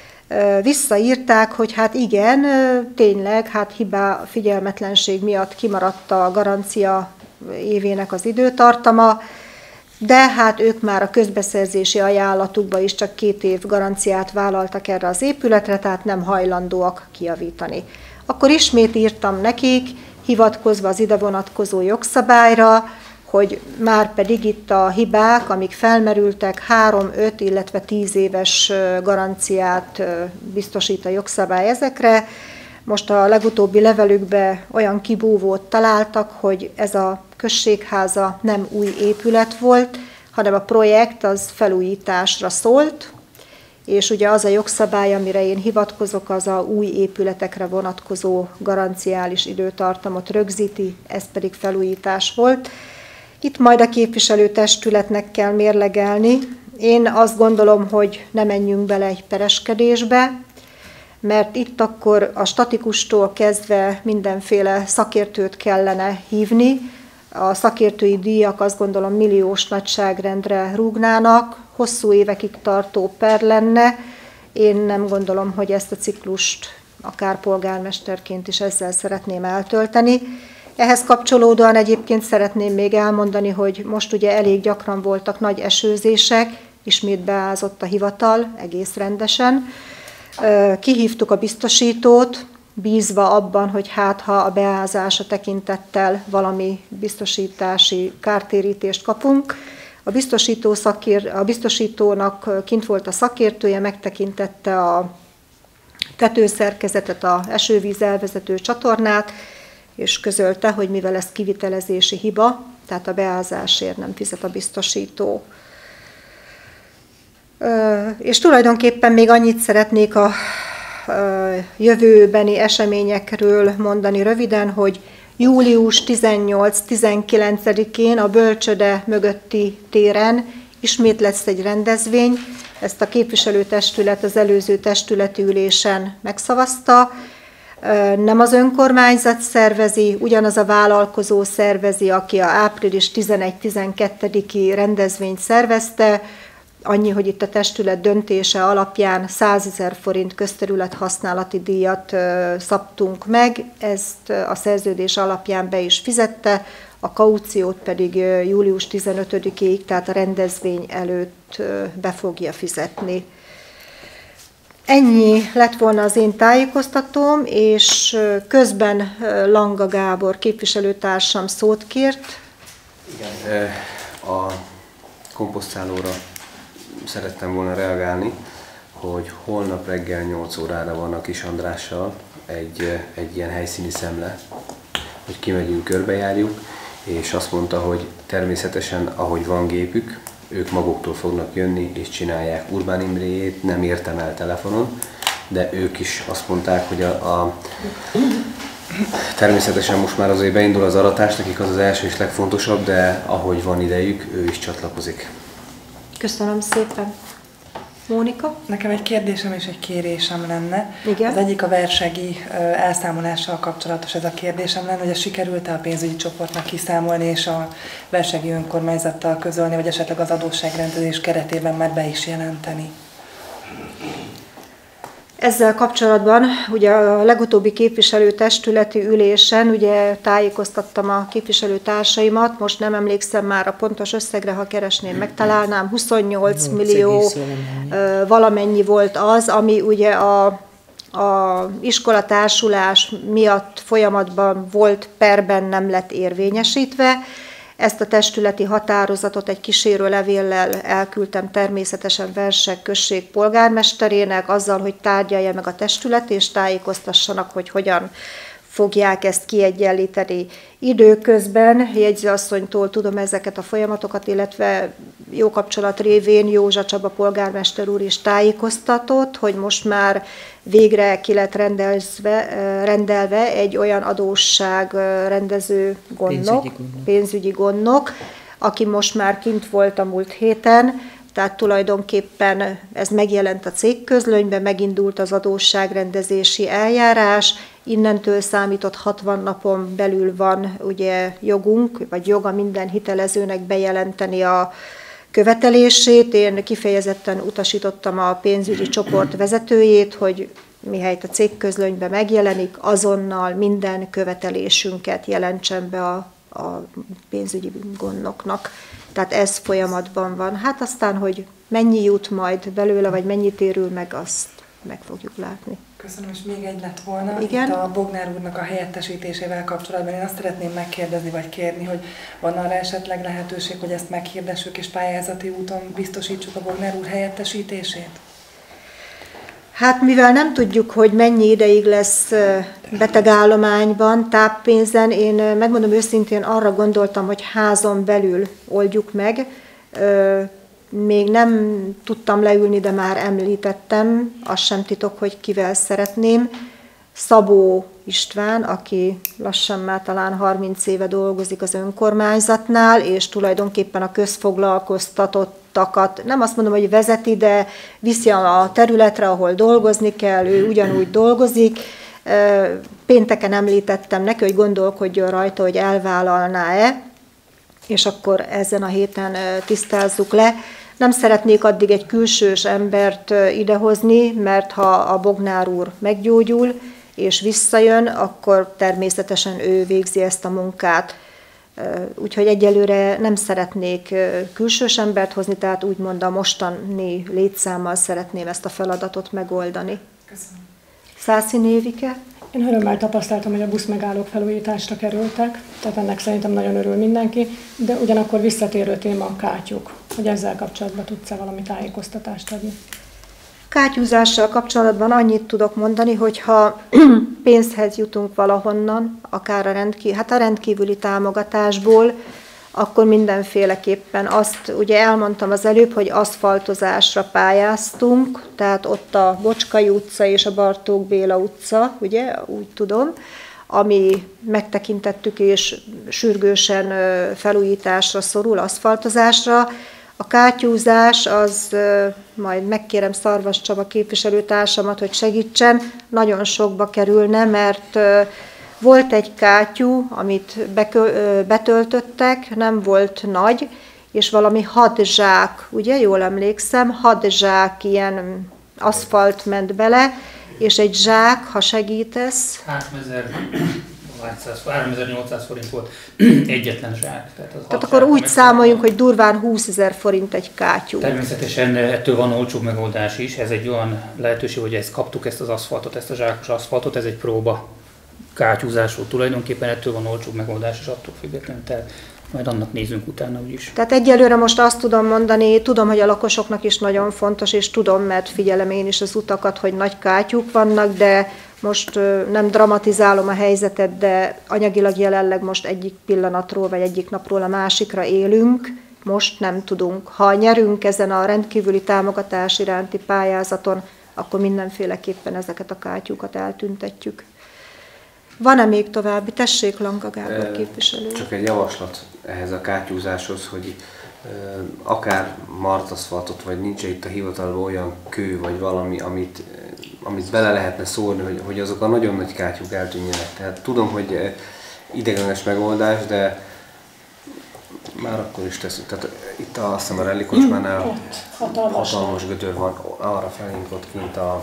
Visszaírták, hogy hát igen, tényleg, hát figyelmetlenség miatt kimaradt a garancia évének az időtartama, de hát ők már a közbeszerzési ajánlatukban is csak 2 év garanciát vállaltak erre az épületre, tehát nem hajlandóak kijavítani. Akkor ismét írtam nekik, hivatkozva az ide vonatkozó jogszabályra, hogy már pedig itt a hibák, amik felmerültek, 3, 5, illetve 10 éves garanciát biztosít a jogszabály ezekre. Most a legutóbbi levelükbe olyan kibúvót találtak, hogy ez a községháza nem új épület volt, hanem a projekt az felújításra szólt, és ugye az a jogszabály, amire én hivatkozok, az a új épületekre vonatkozó garanciális időtartamot rögzíti, ez pedig felújítás volt. Itt majd a képviselőtestületnek kell mérlegelni. Én azt gondolom, hogy ne menjünk bele egy pereskedésbe, mert itt akkor a statikustól kezdve mindenféle szakértőt kellene hívni. A szakértői díjak azt gondolom milliós nagyságrendre rúgnának, hosszú évekig tartó per lenne. Én nem gondolom, hogy ezt a ciklust akár polgármesterként is ezzel szeretném eltölteni. Ehhez kapcsolódóan egyébként szeretném még elmondani, hogy most ugye elég gyakran voltak nagy esőzések, ismét beázott a hivatal egész rendesen. Kihívtuk a biztosítót, bízva abban, hogy hát ha a beázása tekintettel valami biztosítási kártérítést kapunk. A biztosítónak kint volt a szakértője, megtekintette a tetőszerkezetet, a esővíz elvezető csatornát, és közölte, hogy mivel ez kivitelezési hiba, tehát a beázásért nem fizet a biztosító. És tulajdonképpen még annyit szeretnék a jövőbeni eseményekről mondani röviden, hogy július 18-19-én a Bölcsöde mögötti téren ismét lesz egy rendezvény. Ezt a képviselőtestület az előző testületi ülésen megszavazta. Nem az önkormányzat szervezi, ugyanaz a vállalkozó szervezi, aki a április 11-12-i rendezvényt szervezte. Annyi, hogy itt a testület döntése alapján 100 000 forint közterület használati díjat szabtunk meg, ezt a szerződés alapján be is fizette, a kauciót pedig július 15-ig, tehát a rendezvény előtt be fogja fizetni. Ennyi lett volna az én tájékoztatóm, és közben Langa Gábor képviselőtársam szót kért. Igen, a komposztálóra szerettem volna reagálni, hogy holnap reggel 8 órára van a Kis Andrással egy ilyen helyszíni szemle, hogy kimegyünk, körbejárjuk, és azt mondta, hogy természetesen, ahogy van gépük, ők maguktól fognak jönni és csinálják. Urbán Imréjét nem értem el telefonon, de ők is azt mondták, hogy természetesen most már azért beindul az aratás, nekik az az első és legfontosabb, de ahogy van idejük, ő is csatlakozik. Köszönöm szépen. Mónika? Nekem egy kérdésem és egy kérésem lenne. Igen? Az egyik a versegi elszámolással kapcsolatos ez a kérdésem lenne, hogy sikerült-e a pénzügyi csoportnak kiszámolni és a versegi önkormányzattal közölni, vagy esetleg az adósságrendezés keretében már be is jelenteni. Ezzel kapcsolatban ugye a legutóbbi képviselőtestületi ülésen ugye tájékoztattam a képviselőtársaimat, most nem emlékszem már a pontos összegre, ha keresném, megtalálnám, 28 millió valamennyi volt az, ami ugye a iskolatársulás miatt folyamatban volt, perben nem lett érvényesítve. Ezt a testületi határozatot egy kísérő levéllel elküldtem természetesen Verseg község polgármesterének, azzal, hogy tárgyalja meg a testület, és tájékoztassanak, hogy hogyan fogják ezt kiegyenlíteni. Időközben jegyzőasszonytól tudom ezeket a folyamatokat, illetve jó kapcsolat révén Józsa Csaba polgármester úr is tájékoztatott, hogy most már végre ki lett rendelve egy olyan adósságrendező gondnok, pénzügyi gondnok, aki most már kint volt a múlt héten, tehát tulajdonképpen ez megjelent a cégközlönyben, megindult az adósságrendezési eljárás, innentől számított 60 napon belül van ugye jogunk, vagy joga minden hitelezőnek bejelenteni a követelését. Én kifejezetten utasítottam a pénzügyi csoport vezetőjét, hogy mihelyt a cégközlönyben megjelenik, azonnal minden követelésünket jelentsen be a pénzügyi gondnoknak. Tehát ez folyamatban van. Hát aztán, hogy mennyi jut majd belőle, vagy mennyi térül meg, azt meg fogjuk látni. Köszönöm, és még egy lett volna. Igen? Itt a Bognár úrnak a helyettesítésével kapcsolatban én azt szeretném megkérdezni, vagy kérni, hogy van arra esetleg lehetőség, hogy ezt meghirdessük és pályázati úton biztosítsuk a Bognár úr helyettesítését? Hát mivel nem tudjuk, hogy mennyi ideig lesz betegállományban, táppénzen, én megmondom őszintén arra gondoltam, hogy házon belül oldjuk meg. Még nem tudtam leülni, de már említettem, az sem titok, hogy kivel szeretném. Szabó István, aki lassan már talán 30 éve dolgozik az önkormányzatnál, és tulajdonképpen a közfoglalkoztatottakat, nem azt mondom, hogy vezeti, de viszi a területre, ahol dolgozni kell, ő ugyanúgy dolgozik. Pénteken említettem neki, hogy gondolkodjon rajta, hogy elvállalná-e, és akkor ezen a héten tisztázzuk le. Nem szeretnék addig egy külsős embert idehozni, mert ha a Bognár úr meggyógyul és visszajön, akkor természetesen ő végzi ezt a munkát. Úgyhogy egyelőre nem szeretnék külsős embert hozni, tehát úgymond a mostani létszámmal szeretném ezt a feladatot megoldani. Köszönöm. Szászi Évike? Én örömmel tapasztaltam, hogy a buszmegállók felújításra kerültek, tehát ennek szerintem nagyon örül mindenki, de ugyanakkor visszatérő téma a kátyúk, hogy ezzel kapcsolatban tudsz-e valami tájékoztatást adni? Kátyúzással kapcsolatban annyit tudok mondani, hogy ha pénzhez jutunk valahonnan, akár a rendkívüli támogatásból, akkor mindenféleképpen azt, ugye elmondtam az előbb, hogy aszfaltozásra pályáztunk, tehát ott a Bocskai utca és a Bartók Béla utca, ugye, úgy tudom, ami megtekintettük és sürgősen felújításra szorul, aszfaltozásra. A kátyúzás, az majd megkérem Szarvas Csaba képviselőtársamat, hogy segítsen, nagyon sokba kerülne, mert volt egy kátyú, amit betöltöttek, nem volt nagy, és valami 6 zsák, ugye, jól emlékszem, 6 zsák ilyen aszfalt ment bele, és egy zsák, ha segítesz. 3800 forint volt egyetlen zsák. Tehát akkor úgy számoljunk, hogy durván 20 000 forint egy kátyú. Természetesen ettől van olcsóbb megoldás is. Ez egy olyan lehetőség, hogy kaptuk ezt az aszfaltot, ezt a zsákos aszfaltot, ez egy próba kátyúzásról tulajdonképpen, ettől van olcsóbb megoldás, és attól függetlenül, tehát majd annak nézzünk utána úgyis. Tehát egyelőre most azt tudom mondani, tudom, hogy a lakosoknak is nagyon fontos, és tudom, mert figyelem én is az utakat, hogy nagy kátyúk vannak, de most nem dramatizálom a helyzetet, de anyagilag jelenleg most egyik pillanatról, vagy egyik napról a másikra élünk, most nem tudunk. Ha nyerünk ezen a rendkívüli támogatás iránti pályázaton, akkor mindenféleképpen ezeket a kátyúkat eltüntetjük. Van-e még további? Tessék, Lanka Gábor képviselő. Csak egy javaslat ehhez a kátyúzáshoz, hogy akár martaszfaltot, vagy nincs itt a hivatalban olyan kő, vagy valami, amit bele lehetne szórni, hogy azok a nagyon nagy kátyúk eltűnjenek. Tehát tudom, hogy ideiglenes megoldás, de már akkor is teszünk. Tehát itt azt hiszem a Rally kocsmánál hatalmas gödör van, arra felénk ott kint a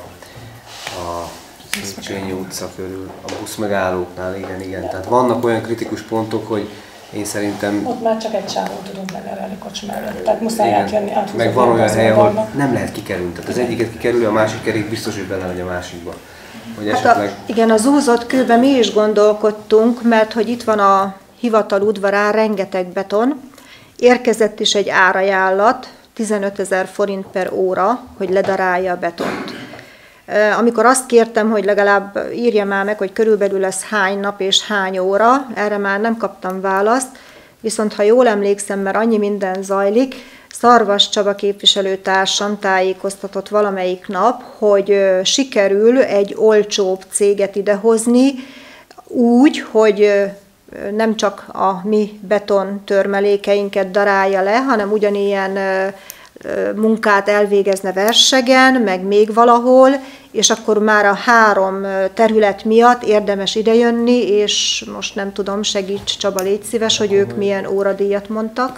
Széchenyi utca körül, a buszmegállóknál, igen. Tehát vannak olyan kritikus pontok, hogy én szerintem... Ott már csak egy sávon tudunk menni a Rally kocsmára, tehát muszáj átjönni, áthúzni. Meg van olyan hely, ahol nem lehet kikerülni. Tehát az egyiket kikerül, a másik kerék biztos, hogy bele megy a másikba. Hogy esetleg... Igen, az úzott kőben mi is gondolkodtunk, mert hogy itt van a hivatal udvarán rengeteg beton, érkezett is egy árajánlat, 15 000 forint per óra, hogy ledarálja a betont. Amikor azt kértem, hogy legalább írja már meg, hogy körülbelül lesz hány nap és hány óra, erre már nem kaptam választ, viszont ha jól emlékszem, mert annyi minden zajlik, Szarvas Csaba képviselőtársam tájékoztatott valamelyik nap, hogy sikerül egy olcsóbb céget idehozni, úgy, hogy nem csak a mi beton törmelékeinket darálja le, hanem ugyanilyen munkát elvégezne Versegen, meg még valahol, és akkor már a 3 terület miatt érdemes idejönni, és most nem tudom, segíts Csaba, légy szíves, hogy ők milyen óradíjat mondtak.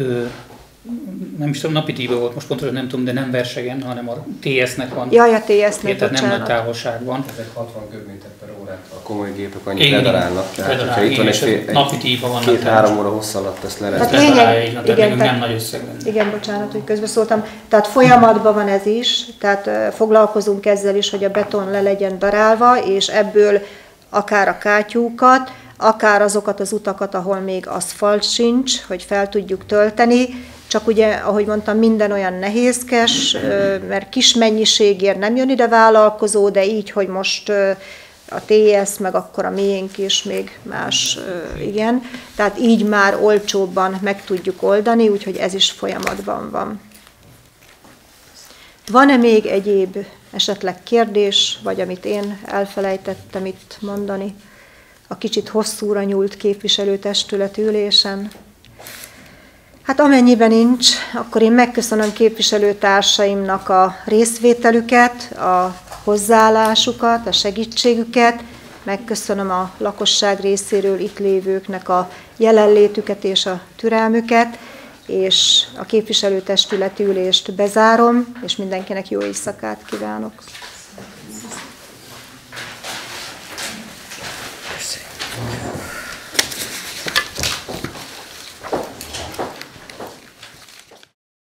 Nem is tudom, napi díjban volt, most pontosan nem tudom, de nem Versegen, hanem a TS-nek van. Jaj, a TS-nek, tehát nem nagy távolság van. Ezek 60 köbméter per órát, a komoly gépek annyit ledarálnak. Tehát, hogyha itt van egy napi díjban van. 2-3 óra hossz alatt ezt ledarálják, de nekünk nem nagy összegben. Igen, bocsánat, hogy közbeszóltam. Tehát folyamatban van ez is, tehát foglalkozunk ezzel is, hogy a beton le legyen darálva, és ebből akár a kátyúkat, akár azokat az utakat, ahol még aszfalt sincs, hogy fel tudjuk tölteni, csak ugye, ahogy mondtam, minden olyan nehézkes, mert kis mennyiségért nem jön ide vállalkozó, de így, hogy most a TS, meg akkor a miénk is, még más, igen. Tehát így már olcsóbban meg tudjuk oldani, úgyhogy ez is folyamatban van. Van-e még egyéb esetleg kérdés, vagy amit én elfelejtettem itt mondani a kicsit hosszúra nyúlt képviselőtestület ülésen? Hát amennyiben nincs, akkor én megköszönöm képviselőtársaimnak a részvételüket, a hozzáállásukat, a segítségüket, megköszönöm a lakosság részéről itt lévőknek a jelenlétüket és a türelmüket, és a képviselőtestületi ülést bezárom, és mindenkinek jó éjszakát kívánok.